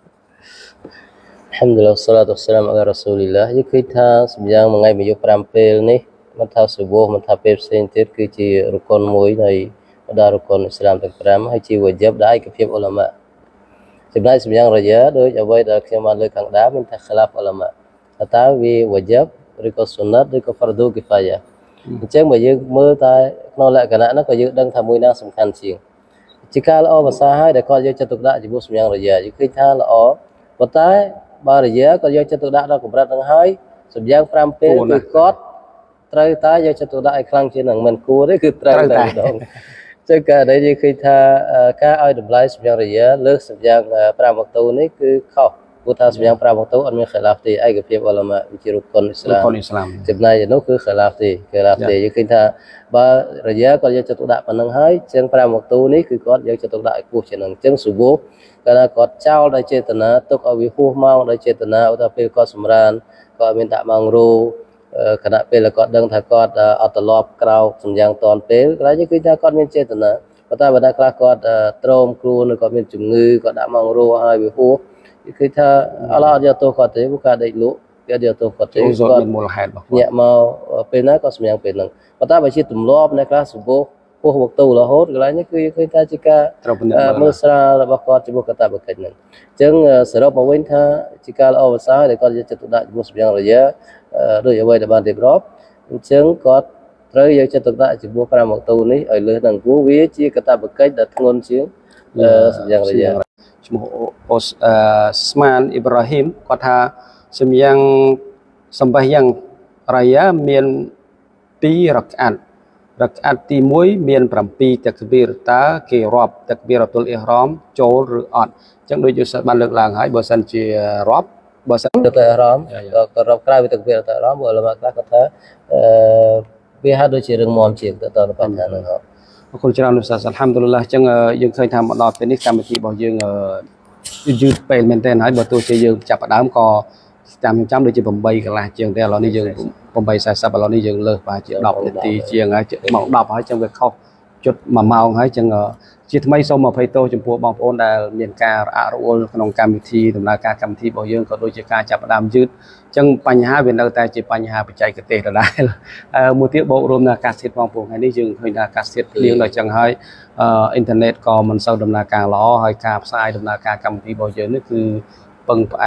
Alhamdulillah salatu wassalamu ala rasulillah យើងឃើញថាសម្យ៉ាងមួយថ្ងៃមួយយប់5ពេលនេះមិនថាសុបហ៍មិនថាពេលផ្សេងទៀតគឺជារុកុនមួយនៃបដារុកុនអ៊ីស្លាមទាំង5ហើយជាវ៉ាជីបដែលឯកភាពអ៊ុលាម៉ាចំណែកសម្យ៉ាងរយ៉ាដោយអ្វីដែលខ្ញុំបានលើកខាងដើមមានថាខ្លាហ្វអ៊ុលាម៉ាតើវាវ៉ាជីបឬក៏សុណាត់ឬក៏ហ្វារឌូគីហ្វាយ៉ាអញ្ចឹងបើយើងមើលតែក្នុងលក្ខណៈហ្នឹងក៏យើងដឹងថាមួយណាសំខាន់ជាងជាការល្អភាសាហើយដែលគាត់យកចិត្តទុកដាក់ចំពោះសម្យ៉ាងរយ៉ាយើងឃើញថាល្អប៉ុន្តែបើរយ៉ាក៏យកចិត្តទុកដាក់ដល់កម្រិតហ្នឹងហើយសម្យ៉ាង5ពេលគឺគាត់ត្រូវតែយកចិត្តទុកដាក់ឲ្យខ្លាំងជាងហ្នឹងមិនគួរទេគឺត្រូវតែម្ដងចឹងការដែលយើងឃើញថាការឲ្យតម្លៃសម្យ៉ាងរយ៉ាលើសសម្យ៉ាង5វក្តូនេះគឺខុសព្រោះថាសម្យ៉ាង5វក្តូអត់មានខិលាហ្វទេឯកភាពអ៊ុលាម៉ាវិជារុកុនអ៊ីស្លាមចំណែកនោះគឺខិលាហ្វទេយើងឃើញថាបើរយ៉ាគាត់យកចិត្តទុកដាក់ប៉ុណ្ណឹងហើយចឹង5វក្តូនេះគឺគាត់យកចិត្តទុកដាក់ឲ្យខ្ពស់ជាងហ្នឹងចឹងសុបហ៍កាលណាគាត់ចោលដោយចេតនាទុកឲ្យវាហួសម៉ោងដោយចេតនាឧទាហរណ៍ពេលគាត់សម្រានគាត់មានដាក់ម៉ោងរោខណៈពេលគាត់ដឹងថាគាត់អត់ត្រឡប់ក្រោកសម្យ៉ាងតាន់ពេលកន្លែងនេះគឺថាគាត់មានចេតនាប៉ុន្តែបើអ្នកខ្លះគាត់ទ្រាំខ្លួនឬគាត់មានជំងឺគាត់ដាក់ម៉ោងរោហើយវាហួសគឺថាអល់ឡោះអត់យកទោសគាត់ទេព្រោះការដេកលក់វាអត់យកទោសគាត់ទេគាត់មានមូលហេតុរបស់គាត់ញាក់មកពេលណាក៏សម្យ៉ាងពេលហ្នឹងប៉ុន្តែបើជាទម្លាប់អ្នកខ្លះសុបហ៍ពោះវក្តូរហូតកន្លែងនេះគឺឃើញថាជាការមើលស្រាលរបស់គាត់ចំពោះកតាបកិច្ចហ្នឹងអញ្ចឹងសរុបមកវិញថាជាការល្អប្រសើរដែលគាត់យកចិត្តទុកដាក់ចំពោះសម្យ៉ាងរយ៉ាដោយអ្វីដែលបានរៀបរាប់អញ្ចឹងគាត់ត្រូវយកចិត្តទុកដាក់ចំពោះ5វក្តូនេះឲ្យលើសនឹងព្រោះវាជាកតាបកិច្ចដែលធ្ងន់ជាងសម្យ៉ាងរយ៉ាឈ្មោះស្មានអ៊ីប្រាហ៊ីមគាត់ថាសម្យ៉ាងសម្បះយ៉ាងរយ៉ាមាន2រកអាត់ទី1មាន7តាក្បៀរតើគេរាប់តាក្បៀរតុលអ៊ីហ្រាមចូលឬអត់អញ្ចឹងដូចយើងបានលើកឡើងហើយបើសិនជារាប់បើសិនទៅអារម្មណ៍ក៏រាប់ក្រៅពីតាក្បៀរទៅអារម្មណ៍ព្រោះអ៊ុលាម៉ាខ្លះគាត់ថាវាហាក់ដូចជារឿងមមជាងទៅដល់បញ្ហាហ្នឹងហ៎អរគុណច្រើនលោកសាស្ត្រអល់ហាំឌុលឡាហ៍អញ្ចឹងយើងឃើញថាមកដល់ពេលនេះកម្មវិធីរបស់យើងយឺតពេលមែនទែនហើយបើទោះជាយើងចាប់ផ្ដើមក៏ចាំដូចជា8កន្លះជាងតែឥឡូវនេះយើង8:40ឥឡូវនេះយើងលើសប្រហែលជា10នាទីជាងហើយម៉ោង10ហើយចឹងវាខុសជិត1ម៉ោងហើយចឹងជាថ្មីសូមអភ័យទោសចំពោះបងប្អូនដែលមានការរអាក់រអួលក្នុងកម្មវិធីដំណើរការកម្មវិធីរបស់យើងក៏ដូចជាការចាប់ផ្ដើមយឺតចឹងបញ្ហាវានៅតែជាបញ្ហាបច្ចេកទេសដដែលមួយទៀតបូករួមនៅអាកាសធាតុផងព្រោះថ្ងៃនេះយើងឃើញថាអាកាសធាតុភ្លៀងដល់ចឹងហើយអ៊ីនធឺណិតក៏មិនសូវដំណើរការល្អហើយការផ្សាយដំណើរការកម្មវិធីរបស់យើងនេះគឺពឹងផ្អែក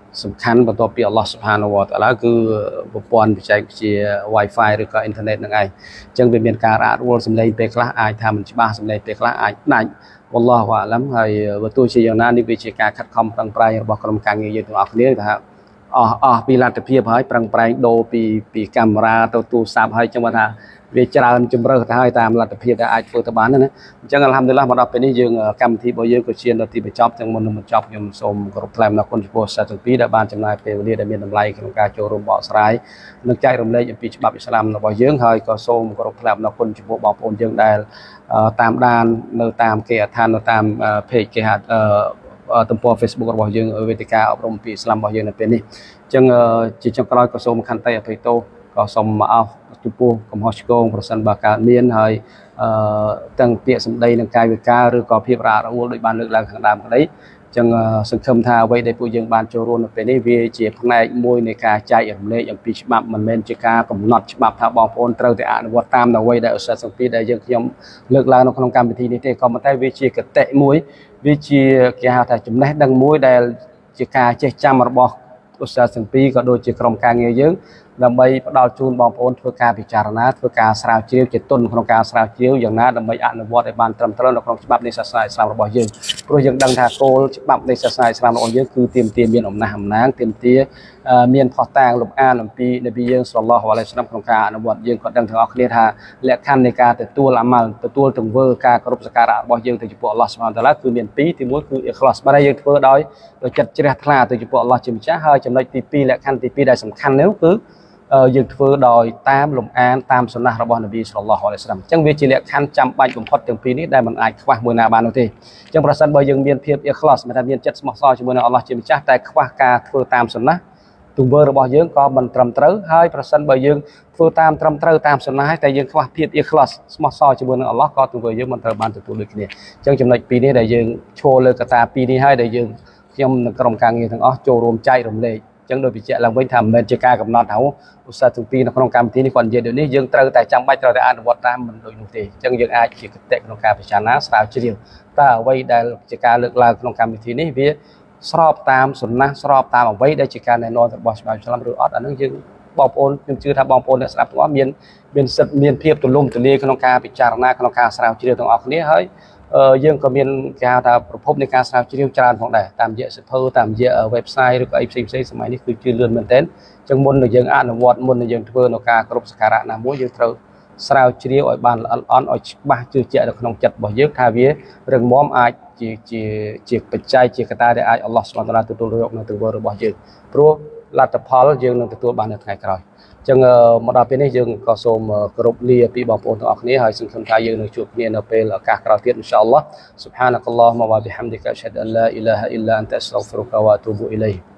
សំខាន់បន្ទាប់ពីអល់ឡោះស៊ុបហានវតាឡាគឺប្រព័ន្ធបច្ចេកវិទ្យា Wi-Fi ឬក៏អ៊ីនធឺណិតហ្នឹងឯងអញ្ចឹងវាមានការរអាក់រអួលសំឡេងពេលខ្លះអាចថាមិនច្បាស់សំឡេងពេលខ្លះអាចដាច់វ៉ាឡោះវ៉ាអាឡាំហើយបើទោះជាយ៉ាងណានេះវាជាការខិតខំប្រឹងប្រែងរបស់ក្រុមការងារយើងទាំងអស់គ្នាថាអស់ពីលទ្ធភាពហើយប្រឹងប្រែងដូរពីកាមេរ៉ាទៅទូរស័ព្ទហើយចឹងបើថាវាច្រើនជំរើសទៅហើយតាមលទ្ធភាពដែលអាចធ្វើទៅបានណាអញ្ចឹងអាល់ហាំឌុលឡាមកដល់ពេលនេះយើងកម្មវិធីរបស់យើងក៏ជាដល់ទីបញ្ចប់ទាំងមុននឹងបញ្ចប់ខ្ញុំសូមគោរពថ្លែងអំណរគុណចំពោះសិស្សទាំងពីរដែលបានចំណាយពេលវេលាដែលមានតម្លៃក្នុងការចូលរួមបកស្រាយនិងចែករំលែកអំពីច្បាប់អ៊ីស្លាមរបស់យើងហើយក៏សូមគោរពថ្លែងអំណរគុណចំពោះបងប្អូនយើងដែលតាមដាននៅតាមគេហដ្ឋាននៅតាម page គេហៅទំព័រ Facebook របស់យើងវេទិកាអប់រំពីអ៊ីស្លាមរបស់យើងនៅពេលនេះអញ្ចឹងជាចុងក្រោយក៏សូមខន្តីអភ័យទោសក៏សូមអោបចំពោះកំហុសឆ្គងប្រសិនបើកើតមានហើយទាំងពាក្យសម្ដីនិងកាយវិការឬក៏ភាពរអាក់រអួលដោយបានលើកឡើងខាងដើមក្តីអញ្ចឹងសង្ឃឹមថាអ្វីដែលពួកយើងបានចូលរួមនៅពេលនេះវាជាផ្នែកមួយនៃការចែករំលែកអំពីច្បាប់មិនមែនជាការកំណត់ច្បាប់ថាបងប្អូនត្រូវតែអនុវត្តតាមអ្វីដែលឧស្សាហ៍ទាំងពីរដែលយើងខ្ញុំលើកឡើងនៅក្នុងកម្មវិធីនេះទេក៏ប៉ុន្តែវាជាគតិមួយវាជាគេហៅថាចំណេះដឹងមួយដែលជាការចេះចាំរបស់ឧស្សាហ៍ទាំងពីរក៏ដូចជាក្រុមការងារយើងដើម្បីផ្ដល់ជូនបងប្អូនធ្វើការពិចារណាធ្វើការស្រាវជ្រាវជាទុនក្នុងការស្រាវជ្រាវយ៉ាងណាដើម្បីអនុវត្តឲ្យបានត្រឹមត្រូវនៅក្នុងច្បាប់នៃសាសនាអ៊ីស្លាមរបស់យើងព្រោះយើងដឹងថាគោលច្បាប់នៃសាសនាអ៊ីស្លាមរបស់យើងគឺទាមទារមានអំណះអំណាងទាមទារមានផុសតាងលំអានអំពីនប៊ីយើងសល្លឡោះអាឡៃហ៊ីវសល្លាមក្នុងការអនុវត្តយើងក៏ដឹងទាំងអស់គ្នាថាលក្ខខណ្ឌនៃការទទួលអាម៉ាល់ទទួលទង្វើការគោរពសក្ការៈរបស់យើងទៅចំពោះអល់ឡោះស៊ុបហានតាឡាគឺមាន2ទី1គឺអ៊ីខ្លាសបើយើងធ្វើដោយចិត្តជ្រះថ្លាទៅចំពោះអល់ឡោះជាម្ចាស់ហើយចំណុចទី2លក្ខខណ្ឌទី2ដែលសំខាន់នោះគឺយើងធ្វើដោយតាមលំអានតាមសុណាស់របស់នប៊ីសល្លឡោះអាឡៃហ៊ីវសល្លាមអញ្ចឹងវាជាលក្ខខណ្ឌចាំបាច់បំផុតទាំងពីរនេះដែលមិនអាចខ្វះមួយណាបាននោះទេអញ្ចឹងប្រសិនបើយើងមានភាពអ៊ីខ្លាសមានថាមានចិត្តស្មោះសរជាមួយនឹងអល់ឡោះជាម្ចាស់តែខ្វះការធ្វើតាមសុណាស់ទង្វើរបស់យើងក៏មិនត្រឹមត្រូវហើយប្រសិនបើយើងធ្វើតាមត្រឹមត្រូវតាមសុណាស់តែយើងខ្វះភាពអ៊ីខ្លាសស្មោះសរជាមួយនឹងអល់ឡោះក៏ទង្វើយើងមិនត្រូវបានទទួលដូចគ្នាអញ្ចឹងចំណុចពីរនេះដែលយើងឈរលើកត្តាពីរនេះហើយដែលយើងខ្ញុំនិងក្រុមការងារទាំងអស់ចូលរួមចែករំលែកចឹងដោយបញ្ជាក់ឡើងវិញថាមិនមែនជាការកំណត់ថាឧស្សាហ៍ទាំងពីរនៅក្នុងកម្មវិធីនេះគាត់និយាយដូចនេះយើងត្រូវតែចាំបាច់ត្រូវតែអនុវត្តតាមមិនដូចនោះទេអញ្ចឹងយើងអាចជាគតិក្នុងការពិចារណាស្រាវជ្រាវតើអ្វីដែលជាការលើកឡើងក្នុងកម្មវិធីនេះវាស្របតាមសុណាស់ស្របតាមអ្វីដែលជាការណែនាំរបស់ច្បាប់អ៊ីស្លាមឬអត់អានឹងយើងបងប្អូនខ្ញុំជឿថាបងប្អូនអ្នកស្ដាប់ទាំងអស់មានសិទ្ធិមានភាពទូលំទូលាយក្នុងការពិចារណាក្នុងការស្រាវជ្រាវទាំងអស់គ្នាហើយយើងក៏មានគេហៅថាប្រភពនៃការស្រាវជ្រាវច្រើនផងដែរតាមរយៈសិភៅតាមរយៈ website ឬក៏អីផ្សេងៗសម័យនេះគឺជឿលឿនមែនទែនអញ្ចឹងមុននឹងយើងអនុវត្តមុននឹងយើងធ្វើនៅការគ្រប់សក្ការៈណាមួយយើងត្រូវស្រាវជ្រាវឲ្យបានល្អិតល្អន់ឲ្យច្បាស់ជឿជាក់នៅក្នុងចិត្តរបស់យើងថាវារឹងមាំអាចជាបច្ច័យជាកត្តាដែលអាចអល់ឡោះស៊ុបហានតាឡាទទួលយកនៅទង្វើរបស់យើងព្រោះលទ្ធផលយើងនឹងទទួលបាននៅថ្ងៃក្រោយអញ្ចឹងមកដល់ពេលនេះយើងក៏សូមគោរពលាពីបងប្អូនទាំងអស់គ្នាហើយសង្ឃឹមថាយើងនឹងជួបគ្នានៅពេលឱកាសក្រោយទៀតអ៊ីនសាអល់ឡោះស៊ុបហានកឡោះម៉ាវ៉ាប៊ីហាំឌីកាអ៊ាស្ហាឌុអនឡាអ៊ីឡាហអ៊ីឡាអនតាអស្តហ្វិរុកវ៉ាអទូប៊ូអ៊ីឡៃហ៍